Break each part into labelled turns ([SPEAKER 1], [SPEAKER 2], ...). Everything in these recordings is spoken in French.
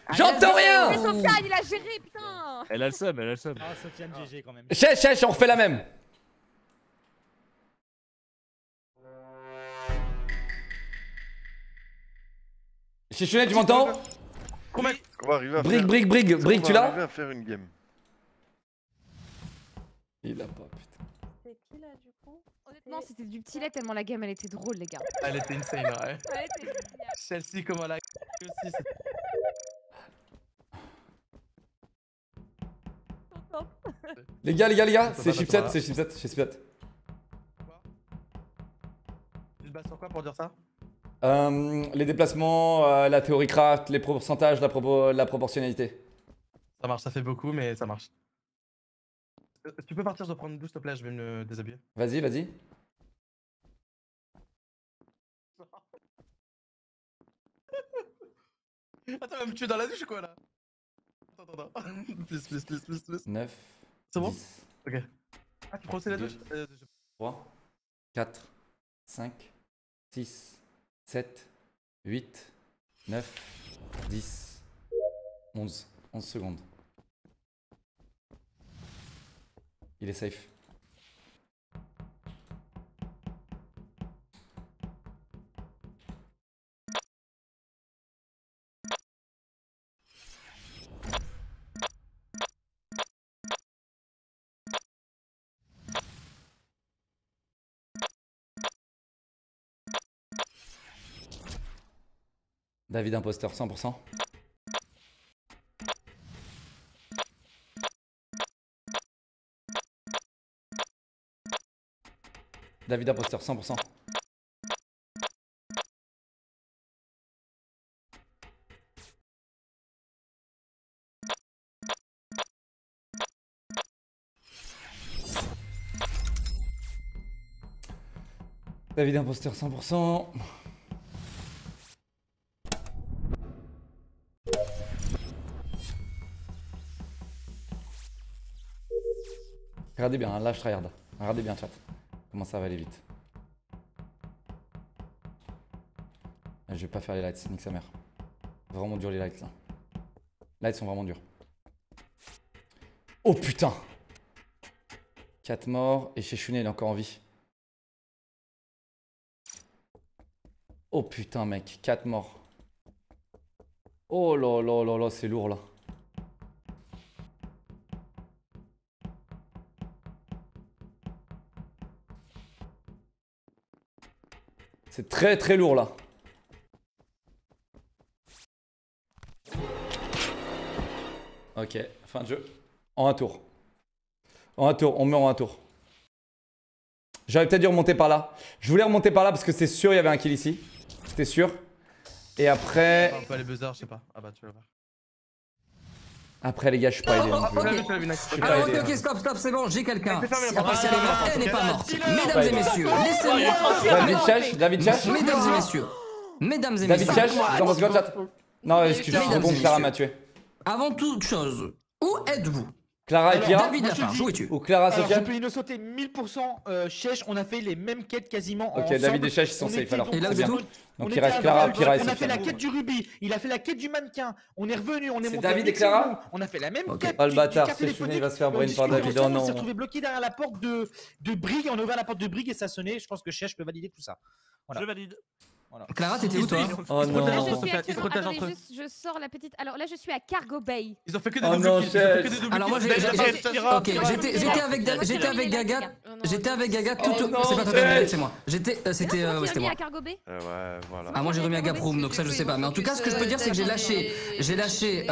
[SPEAKER 1] J'entends rien.
[SPEAKER 2] Mais Sofiane, il a géré, putain.
[SPEAKER 3] Elle a le seum, elle a le seum.
[SPEAKER 4] Ah, Sofiane GG quand même.
[SPEAKER 1] Chèche, on refait la même. Chichounet, tu m'entends?
[SPEAKER 5] On va arriver à
[SPEAKER 1] Brig, tu
[SPEAKER 5] On va arriver
[SPEAKER 1] l'as?
[SPEAKER 5] à faire une game.
[SPEAKER 1] Il a pas, putain.
[SPEAKER 6] C'est qui là du coup?
[SPEAKER 2] Honnêtement, c'était du petit lait tellement la game elle était drôle, les gars.
[SPEAKER 7] Elle était insane, ouais.
[SPEAKER 2] Elle était géniale.
[SPEAKER 7] Chelsea, comment la aussi, c'est...
[SPEAKER 1] Les gars,
[SPEAKER 7] Ça
[SPEAKER 1] c'est
[SPEAKER 7] va,
[SPEAKER 1] chipset,
[SPEAKER 7] ça
[SPEAKER 1] c'est chipset.
[SPEAKER 7] Tu te bases sur quoi pour dire ça?
[SPEAKER 1] Les déplacements, la théorie craft, les pourcentages, la proportionnalité.
[SPEAKER 7] Ça marche, ça fait beaucoup, mais ça marche. Tu peux partir, je dois prendre une douche, s'il te plaît, je vais me déshabiller.
[SPEAKER 1] Vas-y.
[SPEAKER 7] Attends, elle va me tuer dans la douche ou quoi là? Attends. Please.
[SPEAKER 1] 9.
[SPEAKER 7] C'est bon?
[SPEAKER 1] 10,
[SPEAKER 7] Ok. Ah, tu prends aussi la douche?
[SPEAKER 1] 3, 4, 5, 6, 7, 8, 9, 10, 11. 11 secondes. Il est safe. David imposteur 100%. David imposteur 100%. David imposteur 100%. Regardez bien, là je tryhard. Regardez bien chat. Comment ça va aller vite. Je vais pas faire les lights, nique sa mère. Vraiment dur les lights là. Les lights sont vraiment durs. Oh putain! 4 morts et Chichounet il est encore en vie. Oh putain mec, 4 morts. Oh là, c'est lourd là. C'est très lourd là. Ok, fin de jeu. En un tour. En un tour, on meurt en un tour. J'aurais peut-être dû remonter par là. Je voulais remonter par là parce que c'est sûr il y avait un kill ici. C'était sûr. Et après...
[SPEAKER 7] Un peu les buzzers, je sais pas. Ah bah tu vas voir.
[SPEAKER 1] Après les gars, je suis pas aidé non plus. Je suis pas
[SPEAKER 8] Alors
[SPEAKER 1] aidé.
[SPEAKER 8] ok, stop, c'est bon, j'ai quelqu'un.
[SPEAKER 7] Si
[SPEAKER 8] À part si elle est morte, elle n'est pas morte. Mesdames et messieurs, laissez-moi...
[SPEAKER 1] David Chash.
[SPEAKER 8] Mesdames et messieurs. Mesdames et
[SPEAKER 1] David
[SPEAKER 8] messieurs.
[SPEAKER 1] Chash, j'en pense chat. Non, excuse-moi, bon, Clara m'a tué.
[SPEAKER 8] Avant toute chose, où êtes-vous?
[SPEAKER 1] Clara et Pira
[SPEAKER 8] David Lafarge, où es-tu?
[SPEAKER 1] ou Clara
[SPEAKER 4] Alors, je
[SPEAKER 1] Sofiane?
[SPEAKER 4] peux innocenter 1000% Chèche, on a fait les mêmes quêtes quasiment
[SPEAKER 1] Ok,
[SPEAKER 4] ensemble.
[SPEAKER 1] David et Chèche ils sont
[SPEAKER 4] On
[SPEAKER 1] safe
[SPEAKER 4] était
[SPEAKER 1] alors.
[SPEAKER 8] Et là,
[SPEAKER 1] C'est
[SPEAKER 8] vous êtes
[SPEAKER 1] bien.
[SPEAKER 8] où?
[SPEAKER 1] Donc
[SPEAKER 4] On
[SPEAKER 1] il
[SPEAKER 4] était
[SPEAKER 1] reste
[SPEAKER 4] à
[SPEAKER 1] Clara,
[SPEAKER 4] Valve,
[SPEAKER 1] Pira et
[SPEAKER 4] on a fait la
[SPEAKER 1] Sofiane.
[SPEAKER 4] quête du rubis, il a fait la quête du mannequin. On est revenu, on est monté.
[SPEAKER 1] David
[SPEAKER 4] à
[SPEAKER 1] et Clara
[SPEAKER 4] Mexico, on a fait la même
[SPEAKER 8] Ok.
[SPEAKER 4] quête.
[SPEAKER 1] Oh le
[SPEAKER 4] du
[SPEAKER 1] bâtard,
[SPEAKER 4] carte
[SPEAKER 1] Chichounet il
[SPEAKER 4] téléphonique.
[SPEAKER 1] va se faire brain
[SPEAKER 4] On
[SPEAKER 1] par
[SPEAKER 4] discute
[SPEAKER 1] David, oh
[SPEAKER 4] ensemble, On s'est
[SPEAKER 1] non.
[SPEAKER 4] retrouvé bloqué derrière la porte de Brig, on a ouvert la porte de Brig et ça sonnait. Je pense que Chèche peut valider tout ça. Voilà.
[SPEAKER 3] Je valide.
[SPEAKER 8] Clara, t'étais où toi?
[SPEAKER 1] Oh
[SPEAKER 2] Là,
[SPEAKER 1] non.
[SPEAKER 2] je suis
[SPEAKER 7] Ils se
[SPEAKER 2] actuellement...
[SPEAKER 7] protègent
[SPEAKER 2] Attendez,
[SPEAKER 7] entre eux.
[SPEAKER 2] juste, je sors la petite... Alors là, je suis à Cargo Bay.
[SPEAKER 7] Ils ont fait que des
[SPEAKER 1] Oh
[SPEAKER 7] double
[SPEAKER 1] non,
[SPEAKER 7] kills. Ils ont fait que
[SPEAKER 1] Chef.
[SPEAKER 7] des double
[SPEAKER 8] Alors moi
[SPEAKER 7] kills.
[SPEAKER 8] ok, j'étais avec Gaga tout au... C'est pas toi David, c'est moi. C'était
[SPEAKER 2] C'était
[SPEAKER 8] c'était moi.
[SPEAKER 2] à Cargo Bay.
[SPEAKER 5] Ouais, voilà.
[SPEAKER 8] Ah moi j'ai remis à Gaproom donc ça je sais pas. Mais en tout cas ce que je peux dire c'est que j'ai lâché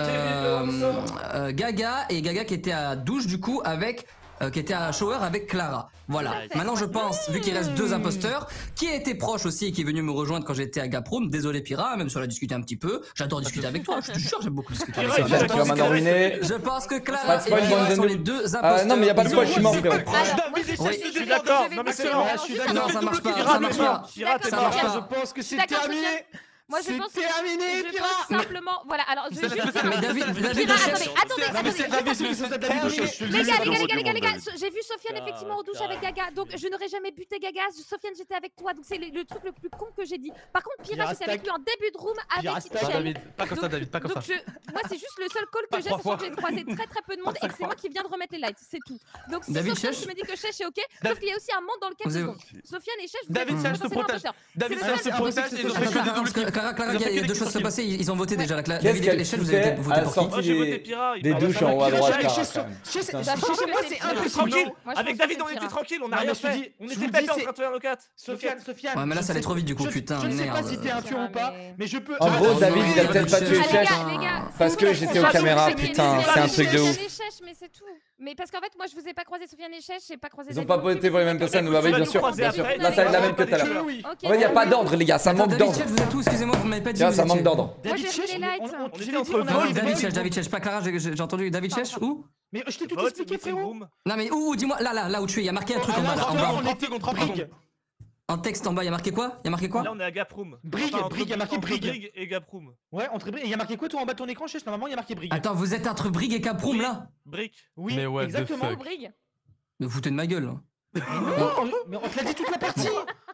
[SPEAKER 8] Gaga et Gaga qui était à douche du coup avec... qui était à Shower avec Clara. Voilà. Maintenant je pense, vu qu'il reste 2 imposteurs, qui a été proche aussi et qui est venu me rejoindre quand j'étais à Gaproom. Désolé Pira, même si on a discuté un petit peu. J'adore discuter avec toi, je te jure j'aime beaucoup discuter avec toi.
[SPEAKER 1] Tu vas maintenant ruiner.
[SPEAKER 8] Je pense que
[SPEAKER 1] Pas
[SPEAKER 8] Clara
[SPEAKER 1] de
[SPEAKER 8] et
[SPEAKER 1] spoil,
[SPEAKER 8] Pira
[SPEAKER 1] bande
[SPEAKER 8] sont
[SPEAKER 1] de
[SPEAKER 8] les
[SPEAKER 1] noob.
[SPEAKER 8] 2 imposteurs.
[SPEAKER 1] Non mais y'a pas de spoil, je suis mort frérot.
[SPEAKER 3] Je suis d'accord. Non mais c'est bon.
[SPEAKER 8] Non ça marche pas, ça marche pas.
[SPEAKER 4] Pirate est
[SPEAKER 8] Ça
[SPEAKER 4] mort,
[SPEAKER 8] marche pas.
[SPEAKER 4] je pense que c'est
[SPEAKER 2] D'accord,
[SPEAKER 4] terminé.
[SPEAKER 2] Moi je pense
[SPEAKER 4] terminé,
[SPEAKER 2] je pense simplement. Voilà, alors je vais juste dire.
[SPEAKER 8] Mais David,
[SPEAKER 2] Pira, attendez,
[SPEAKER 4] Non, mais c'est David, c'est David.
[SPEAKER 2] les gars, j'ai vu Sofiane effectivement aux douches avec Gaga, donc je n'aurais jamais buté Gaga. Sofiane, j'étais avec toi, donc c'est le truc le plus con que j'ai dit. Par contre, Pira, j'étais avec lui en début de room avec
[SPEAKER 7] Pas
[SPEAKER 2] Michel.
[SPEAKER 7] David, pas comme ça, David, pas comme ça.
[SPEAKER 2] Donc moi, c'est juste le seul call que j'ai, sachant que j'ai croisé très peu de monde et que c'est moi qui viens de remettre les lights, c'est tout. Donc si
[SPEAKER 8] David
[SPEAKER 2] Sofiane,
[SPEAKER 8] Chech
[SPEAKER 2] tu me dis que Chech est ok, sauf qu'il y a aussi un monde dans lequel
[SPEAKER 8] Vous avez-
[SPEAKER 2] Sofiane et Chech, vous
[SPEAKER 7] David
[SPEAKER 2] êtes
[SPEAKER 7] Chech se
[SPEAKER 2] potentiellement
[SPEAKER 7] protège.
[SPEAKER 2] imposteurs.
[SPEAKER 7] David
[SPEAKER 2] C'est
[SPEAKER 7] Chech
[SPEAKER 2] le
[SPEAKER 7] se
[SPEAKER 2] seul-
[SPEAKER 7] protège et ils ont fait que des doubles kills.
[SPEAKER 8] Clara, il y a deux choses se passer. Ils ont voté déjà.
[SPEAKER 1] Qu'est-ce
[SPEAKER 8] David et
[SPEAKER 1] qu'elle
[SPEAKER 8] Michel, vous avez
[SPEAKER 1] foutait
[SPEAKER 8] voté
[SPEAKER 1] à la
[SPEAKER 8] pour qui?
[SPEAKER 3] Moi
[SPEAKER 1] sortie
[SPEAKER 3] j'ai voté
[SPEAKER 1] des
[SPEAKER 3] Pira.
[SPEAKER 1] des douches en haut à droite, Clara, quand même.
[SPEAKER 4] Chez moi, c'est un peu
[SPEAKER 3] Plus
[SPEAKER 4] tranquille.
[SPEAKER 3] tranquille.
[SPEAKER 2] Moi, je
[SPEAKER 3] Avec
[SPEAKER 2] pense
[SPEAKER 3] David,
[SPEAKER 2] que
[SPEAKER 3] on
[SPEAKER 2] c'est
[SPEAKER 3] était
[SPEAKER 2] Pira.
[SPEAKER 3] tranquille, on a
[SPEAKER 4] Non,
[SPEAKER 3] rien
[SPEAKER 4] mais je vous
[SPEAKER 3] fait.
[SPEAKER 4] dis-
[SPEAKER 3] On
[SPEAKER 4] je
[SPEAKER 3] était
[SPEAKER 4] vous
[SPEAKER 3] pété
[SPEAKER 4] dis,
[SPEAKER 3] en
[SPEAKER 4] c'est-
[SPEAKER 3] train de faire le 4.
[SPEAKER 4] Sofiane.
[SPEAKER 8] Ouais, mais là, ça allait trop vite, du coup, putain,
[SPEAKER 4] Je ne sais pas
[SPEAKER 8] merde.
[SPEAKER 4] si t'es un pion ou pas, mais je peux.
[SPEAKER 1] En gros, David, il a peut-être pas tué
[SPEAKER 2] Ah,
[SPEAKER 1] Chech
[SPEAKER 2] les gars,
[SPEAKER 1] parce que j'étais aux caméras, putain, c'est un truc de ouf.
[SPEAKER 2] Sofiane et Chech, mais c'est tout. Mais parce qu'en fait, moi, je vous ai pas croisé Sofiane et Chech, j'ai pas croisé.
[SPEAKER 1] Ils ont pas voté pour les mêmes personnes, bah oui, bien sûr, bien sûr. Là, ça va être la même que tout à l'heure.
[SPEAKER 4] Oui.
[SPEAKER 1] En fait, il y a pas d'ordre, les gars, ça manque
[SPEAKER 8] David
[SPEAKER 1] d'ordre.
[SPEAKER 8] Chech, vous êtes où? Excusez-moi, vous m'avez pas dit.
[SPEAKER 1] Tiens,
[SPEAKER 8] vous
[SPEAKER 1] ça
[SPEAKER 8] étiez.
[SPEAKER 1] manque d'ordre.
[SPEAKER 2] Moi, j'ai vu les lights.
[SPEAKER 3] On
[SPEAKER 4] je
[SPEAKER 3] était
[SPEAKER 4] l'ai
[SPEAKER 3] entre
[SPEAKER 4] dit, on a-
[SPEAKER 8] Non,
[SPEAKER 3] Vote,
[SPEAKER 8] David Chech, pas Clara, j'ai entendu David Chech, où?
[SPEAKER 4] Mais je t'ai tout
[SPEAKER 3] Vote,
[SPEAKER 4] expliqué,
[SPEAKER 3] meeting
[SPEAKER 4] frérot.
[SPEAKER 3] room.
[SPEAKER 8] Non, mais où? Dis-moi, là où tu es, il y a marqué un truc en bas, là, en bas.
[SPEAKER 4] on était contre Brig.
[SPEAKER 8] En texte en bas, il y a marqué quoi? Il y a marqué quoi?
[SPEAKER 3] Là on est à Gaproom.
[SPEAKER 4] Brig,
[SPEAKER 3] Enfin,
[SPEAKER 4] Brig, il y a marqué
[SPEAKER 3] entre
[SPEAKER 4] Brig.
[SPEAKER 3] et Gaproom.
[SPEAKER 4] Ouais, entre Brig. Et il y a marqué quoi, toi, en bas de ton écran, Chech? Normalement, il y a marqué Brig.
[SPEAKER 8] Attends, vous êtes entre Brig et Caproom, là?
[SPEAKER 3] Brick.
[SPEAKER 4] Oui,
[SPEAKER 7] Mais what the
[SPEAKER 4] exactement.
[SPEAKER 7] fuck.
[SPEAKER 2] Brig.
[SPEAKER 8] Mais vous foutez de ma gueule, là.
[SPEAKER 4] Mais on te l'a dit toute la partie.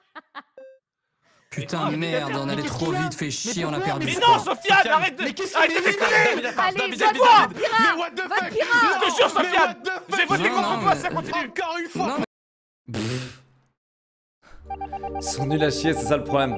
[SPEAKER 8] Putain, merde, on allait
[SPEAKER 4] qu'est-ce
[SPEAKER 8] trop
[SPEAKER 4] qu'il a
[SPEAKER 8] vite, fait chier, on a
[SPEAKER 4] pourquoi
[SPEAKER 8] perdu.
[SPEAKER 3] Mais
[SPEAKER 8] ce
[SPEAKER 3] non,
[SPEAKER 8] temps.
[SPEAKER 3] Sofiane, arrête de.
[SPEAKER 4] Mais qu'est-ce
[SPEAKER 3] Arrête
[SPEAKER 4] qu'il
[SPEAKER 3] de
[SPEAKER 4] fait
[SPEAKER 3] déconner.
[SPEAKER 2] Allez,
[SPEAKER 7] David,
[SPEAKER 2] vote-toi,
[SPEAKER 7] Mais what the fuck?
[SPEAKER 3] Je te jure, Sofiane. J'ai voté
[SPEAKER 8] Non,
[SPEAKER 3] contre
[SPEAKER 8] non,
[SPEAKER 3] toi,
[SPEAKER 8] mais-
[SPEAKER 3] ça continue.
[SPEAKER 7] Encore une fois.
[SPEAKER 8] Non,
[SPEAKER 1] Ils sont nuls à chier, c'est ça le problème.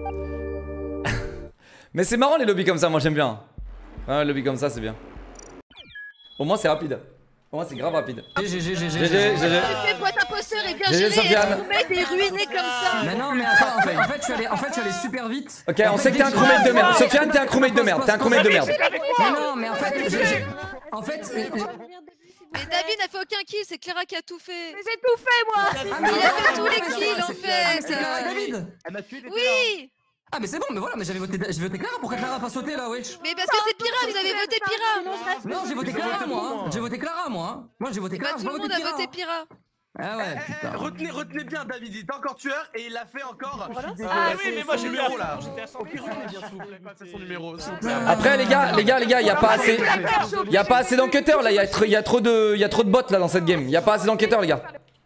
[SPEAKER 1] Mais c'est marrant les lobbies comme ça, moi j'aime bien. Ouais, les lobbies comme ça, c'est bien. Au moins c'est rapide. Au moins c'est grave rapide.
[SPEAKER 8] GG.
[SPEAKER 1] GG.
[SPEAKER 6] Fais boîte imposteur et bien
[SPEAKER 1] GG,
[SPEAKER 6] géré,
[SPEAKER 1] Sofiane.
[SPEAKER 6] ton mec est ruiné comme ça.
[SPEAKER 8] Mais non, mais attends, en fait, je suis allé super vite.
[SPEAKER 1] Ok, on sait que t'es un crewmate de merde. Sofiane, t'es un crewmate de merde. T'es un crewmate de merde.
[SPEAKER 8] Mais non, mais en fait, en fait,
[SPEAKER 6] Mais David n'a fait aucun kill, c'est Clara qui a tout fait.
[SPEAKER 2] Mais j'ai tout fait, moi.
[SPEAKER 6] Il a fait tous les kills en
[SPEAKER 8] c'est
[SPEAKER 6] fait.
[SPEAKER 8] Clara et David.
[SPEAKER 4] Elle m'a tué,
[SPEAKER 6] Oui,
[SPEAKER 8] Ah, mais c'est bon, mais voilà, mais j'ai voté Clara. Pourquoi Clara a pas sauté là, wesh?
[SPEAKER 6] mais parce que c'est Pira, vous avez voté Pira.
[SPEAKER 8] Non, j'ai voté Clara, moi. Hein. J'ai voté Clara, moi. Hein. Moi, j'ai voté
[SPEAKER 6] Bah,
[SPEAKER 8] Clara.
[SPEAKER 6] tout le monde a voté Pira.
[SPEAKER 8] Ah ouais, putain.
[SPEAKER 7] Retenez bien, David, il est encore tueur et il l'a fait encore.
[SPEAKER 3] Ah oui, mais moi j'ai mis
[SPEAKER 7] numéro
[SPEAKER 3] là.
[SPEAKER 7] là.
[SPEAKER 3] J'étais à 100.
[SPEAKER 7] Retenez bien, s'il vous plaît, passez son numéro.
[SPEAKER 1] Après les gars, y a pas assez. Y a pas assez d'enquêteurs là, y a trop de bots là dans cette game. Y a pas assez d'enquêteurs les gars.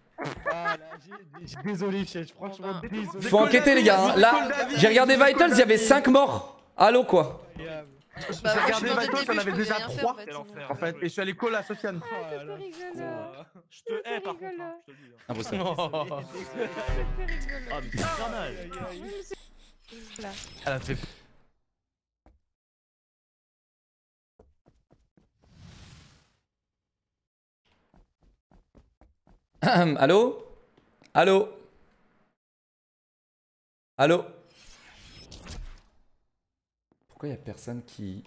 [SPEAKER 4] Désolé, Chech, franchement, désolé.
[SPEAKER 1] Faut enquêter les gars. Hein. Là, j'ai regardé Vitals, il y avait 5 morts. Allô quoi.
[SPEAKER 6] Bah,
[SPEAKER 7] J'ai
[SPEAKER 6] moi, je suis
[SPEAKER 7] regardé
[SPEAKER 6] dans le
[SPEAKER 7] Vitals,
[SPEAKER 6] début,
[SPEAKER 7] il y en
[SPEAKER 6] je
[SPEAKER 7] avait
[SPEAKER 6] pouvais
[SPEAKER 7] déjà
[SPEAKER 6] rien faire,
[SPEAKER 7] 3
[SPEAKER 6] en fait.
[SPEAKER 3] Quel enfer.
[SPEAKER 7] en fait, et je suis allé call à Sofiane.
[SPEAKER 3] Je te hais par contre, hein, je te le dis. hein.
[SPEAKER 1] Impossible.
[SPEAKER 3] Ah, mais c'est infernal.
[SPEAKER 7] Elle a fait.
[SPEAKER 1] Allô? Allô? Allô? Pourquoi y a personne qui...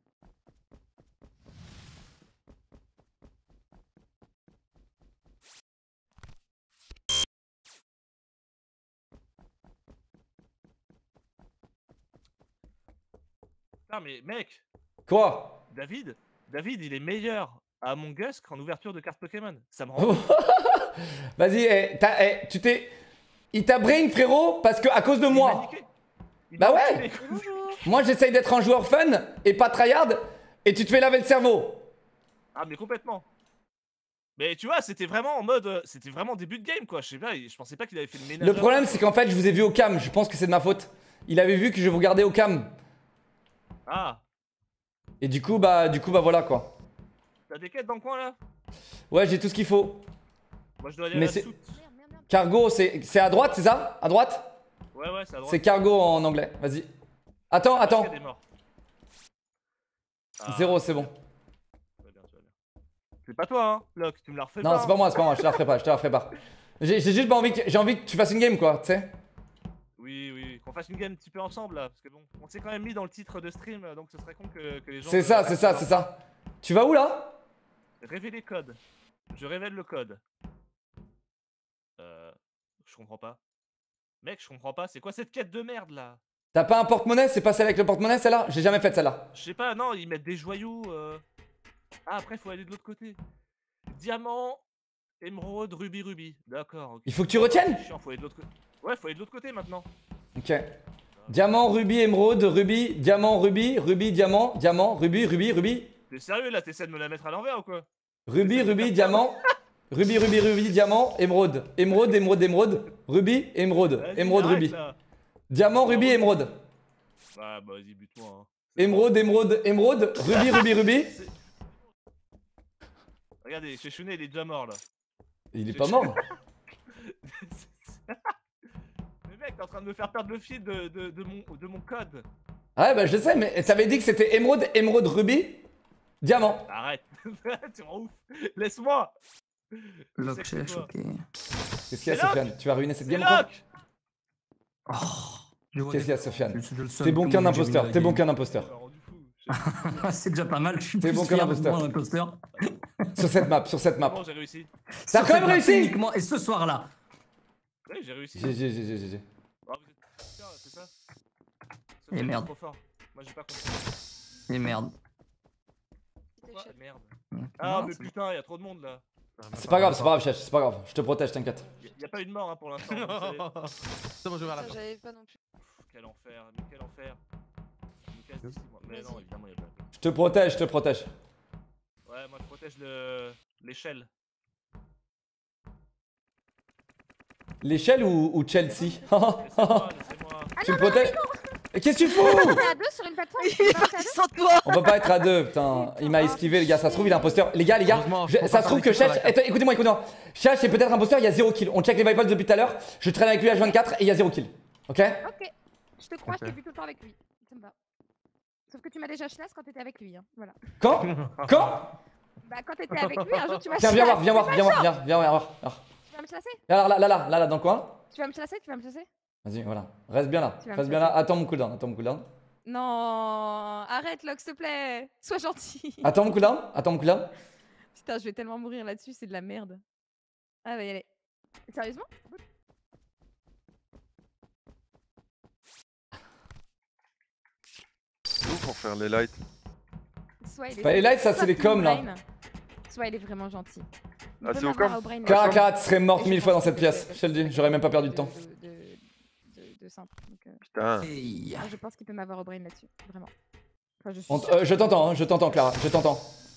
[SPEAKER 3] Non mais mec,
[SPEAKER 1] Quoi?
[SPEAKER 3] David, il est meilleur à Among Us qu'en ouverture de cartes Pokémon. Ça me rend.
[SPEAKER 1] Vas-y, tu t'es... Il t'a brain frérot parce que à cause de
[SPEAKER 3] Il m'a
[SPEAKER 1] moi.
[SPEAKER 3] niqué. Il
[SPEAKER 1] Bah
[SPEAKER 3] m'a
[SPEAKER 1] ouais.
[SPEAKER 3] niqué les couilles.
[SPEAKER 1] Moi j'essaye d'être un joueur fun et pas tryhard et tu te fais laver le cerveau.
[SPEAKER 3] Ah mais complètement. Mais tu vois, c'était vraiment en mode, c'était vraiment début de game quoi. Je sais pas, je pensais pas qu'il avait fait le ménage.
[SPEAKER 1] Le problème c'est qu'en fait je vous ai vu au cam, je pense que c'est de ma faute. Il avait vu que je vous regardais au cam.
[SPEAKER 3] Ah,
[SPEAKER 1] Et du coup bah voilà quoi.
[SPEAKER 3] t'as des quêtes dans le coin là?
[SPEAKER 1] Ouais j'ai tout ce qu'il faut.
[SPEAKER 3] Moi je dois aller
[SPEAKER 1] Mais
[SPEAKER 3] à la
[SPEAKER 1] c'est-
[SPEAKER 3] soute.
[SPEAKER 1] Cargo c'est à droite c'est ça? À droite?
[SPEAKER 3] Ouais, c'est à droite.
[SPEAKER 1] C'est cargo en anglais, vas-y. Attends.
[SPEAKER 3] Parce qu'il y a des morts. Ah,
[SPEAKER 1] 0 c'est bon.
[SPEAKER 3] tu vas bien. C'est pas toi hein, Locke, tu me la refais
[SPEAKER 1] Non
[SPEAKER 3] pas.
[SPEAKER 1] c'est pas moi, je te la referai pas. J'ai juste pas envie j'ai envie que tu fasses une game quoi, tu sais.
[SPEAKER 3] Oui, qu'on fasse une game un petit peu ensemble là, parce que bon, on s'est quand même mis dans le titre de stream, donc ce serait con que les gens...
[SPEAKER 1] C'est ça. Tu vas où là?
[SPEAKER 3] Révéler code. Je révèle le code. Je comprends pas. Mec, je comprends pas, c'est quoi cette quête de merde là?
[SPEAKER 1] T'as pas un porte-monnaie? C'est pas celle avec le porte-monnaie celle-là? J'ai jamais fait celle-là.
[SPEAKER 3] Je sais pas, non, ils mettent des joyaux. Ah, après, faut aller de l'autre côté. Diamant, émeraude, rubis. D'accord, ok.
[SPEAKER 1] Il faut que tu retiennes?
[SPEAKER 3] C'est chiant, faut aller de l'autre côté. Ouais, faut aller de l'autre côté maintenant.
[SPEAKER 1] Ok. Diamant, rubis, émeraude, rubis, diamant, rubis, rubis, diamant, diamant, rubis, rubis, rubis.
[SPEAKER 3] T'es sérieux là? T'essaies de me la mettre à l'envers ou quoi?
[SPEAKER 1] Rubis, rubis, diamant. Rubis, rubis, rubis, diamant, émeraude. Émeraude, émeraude, émeraude. Rubis, émeraude. Émeraude, rubis. Diamant, rubis, émeraude.
[SPEAKER 3] Bah vas-y, bute-moi. Hein.
[SPEAKER 1] Émeraude, émeraude, émeraude. Rubis, rubis, rubis.
[SPEAKER 3] Regardez, Chechounet il est déjà mort là.
[SPEAKER 1] Il est pas mort.
[SPEAKER 3] Mais mec, t'es en train de me faire perdre le fil de mon code.
[SPEAKER 1] Ouais, bah je sais, mais t'avais dit que c'était émeraude, émeraude, rubis, diamant.
[SPEAKER 3] Arrête. Tu rends ouf. Laisse-moi.
[SPEAKER 8] Lock chèche, ok.
[SPEAKER 1] Qu'est-ce qu'il y a, Sofiane? Tu vas ruiner cette game ou quoi? Qu'est-ce qu'il y a, Sofiane? T'es bon qu'un imposteur, t'es bon qu'un imposteur.
[SPEAKER 8] C'est déjà pas mal, je suis
[SPEAKER 1] T'es
[SPEAKER 8] plus
[SPEAKER 1] bon qu'un
[SPEAKER 8] fier de
[SPEAKER 1] imposteur.
[SPEAKER 8] moi, un imposteur.
[SPEAKER 1] Sur cette map, sur cette map.
[SPEAKER 3] Bon, j'ai réussi.
[SPEAKER 1] T'as quand même réussi?
[SPEAKER 8] Uniquement, et ce soir-là.
[SPEAKER 3] Oui, j'ai réussi.
[SPEAKER 1] GG.
[SPEAKER 3] Ah, vous êtes bien, c'est ça?
[SPEAKER 8] Et merde.
[SPEAKER 3] Trop fort. Moi j'ai pas compris.
[SPEAKER 8] Et merde.
[SPEAKER 3] Quoi? Merde. Ah, mais putain, y'a trop de monde là.
[SPEAKER 1] C'est pas grave, Chèche, c'est pas grave. Je te protège, t'inquiète.
[SPEAKER 3] Y'a pas eu de mort hein, pour l'instant.
[SPEAKER 7] C'est bon, je vais vers la fin.
[SPEAKER 6] J'avais pas non plus.
[SPEAKER 3] Quel enfer, mais quel enfer. Je me casse d'ici, moi. Mais non, évidemment, y'a pas.
[SPEAKER 1] Je te protège, je te protège.
[SPEAKER 3] Ouais, moi je protège l'échelle.
[SPEAKER 1] L'échelle ou Chelsea?
[SPEAKER 3] Laissez-moi.
[SPEAKER 1] Tu me protèges? Mais qu'est-ce que tu fous?
[SPEAKER 2] On est à deux sur une plateforme.
[SPEAKER 6] Il est parti sans toi.
[SPEAKER 1] On peut pas être à deux, putain. Il m'a esquivé, les gars. Ça se trouve, il est imposteur. Les gars,
[SPEAKER 7] Heureusement, je
[SPEAKER 1] ça se trouve que Chèche.
[SPEAKER 7] comprends pas
[SPEAKER 1] Écoutez-moi. Chèche est peut-être imposteur, il y a 0 kill. On check les Vipers depuis tout à l'heure. Je traîne avec lui H24 et il y a 0 kill. Ok?
[SPEAKER 2] Ok. Je te crois, je t'ai
[SPEAKER 7] Ok.
[SPEAKER 2] vu tout le temps avec lui. Ça me va. Sauf que tu m'as déjà chlasse quand t'étais avec lui. Hein. Voilà.
[SPEAKER 1] Quand?
[SPEAKER 2] Bah, quand t'étais avec lui, un jour tu m'as
[SPEAKER 1] Tiens,
[SPEAKER 2] chlasse.
[SPEAKER 1] viens voir.
[SPEAKER 2] Tu vas me chlasser?
[SPEAKER 1] Là, dans le coin.
[SPEAKER 2] Tu vas me chlasser?
[SPEAKER 1] Vas-y, voilà. Reste bien là.
[SPEAKER 2] Tu vas me
[SPEAKER 1] Reste bien là. Attends mon cooldown.
[SPEAKER 2] Non, arrête, Locke, s'il te plaît. Sois gentil.
[SPEAKER 1] Attends mon cooldown.
[SPEAKER 2] Putain, je vais tellement mourir là-dessus, c'est de la merde. Ah, va y aller. Sérieusement?
[SPEAKER 5] C'est où pour faire les lights?
[SPEAKER 2] Soit il est.
[SPEAKER 1] Pas les lights, ça c'est les coms là.
[SPEAKER 2] Soit il est vraiment gentil.
[SPEAKER 5] Ah, c'est au com?
[SPEAKER 1] Caracat, tu serais morte 1000 fois dans cette pièce. Je te le dis, j'aurais même pas perdu de temps.
[SPEAKER 2] De simple. Donc,
[SPEAKER 5] Putain.
[SPEAKER 8] Hey.
[SPEAKER 2] je pense qu'il peut m'avoir au brain là-dessus, vraiment. Enfin, je suis
[SPEAKER 1] Je t'entends, Clara, je t'entends.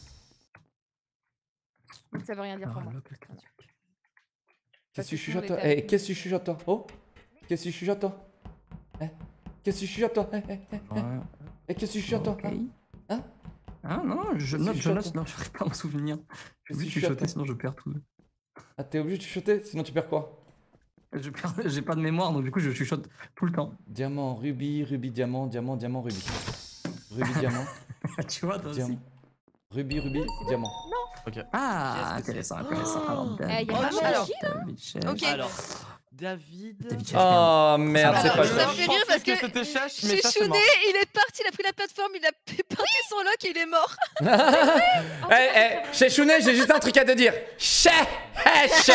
[SPEAKER 2] Ça veut rien dire pour moi.
[SPEAKER 1] Qu'est-ce que tu chuchotes toi? Eh, qu'est-ce que tu chuchotes toi? Oh? Qu'est-ce que tu chuchotes toi? Eh? Qu'est-ce que tu chuchotes toi? Eh, qu'est-ce que tu chuchotes toi? Hein?
[SPEAKER 8] Ah non, je note, non, j'arrive pas à m'en souvenir. Je vais chuchoter, sinon je perds tout.
[SPEAKER 1] Ah, t'es obligé de chuchoter? Sinon tu perds quoi?
[SPEAKER 8] J'ai pas de mémoire, donc du coup je chuchote tout le temps.
[SPEAKER 1] Diamant, rubis, diamant, rubis. Rubis, diamant,
[SPEAKER 8] Tu vois, toi
[SPEAKER 1] diamant.
[SPEAKER 8] aussi.
[SPEAKER 1] Rubis, diamant.
[SPEAKER 8] Ah, intéressant. Alors,
[SPEAKER 2] Il y a pas
[SPEAKER 6] Alors,
[SPEAKER 8] David Chèche.
[SPEAKER 6] Ok.
[SPEAKER 9] Alors, David.
[SPEAKER 8] Chèche,
[SPEAKER 1] Oh merde, c'est
[SPEAKER 6] Alors,
[SPEAKER 1] pas
[SPEAKER 6] ça
[SPEAKER 1] ça.
[SPEAKER 6] me fait rire parce que
[SPEAKER 7] c'était Chèche, mais ça c'est mort.
[SPEAKER 6] Chechounet, il est parti, il a pris la plateforme, il a parti son lock et il est mort.
[SPEAKER 1] Chechounet, j'ai juste un truc à te dire. Chèche.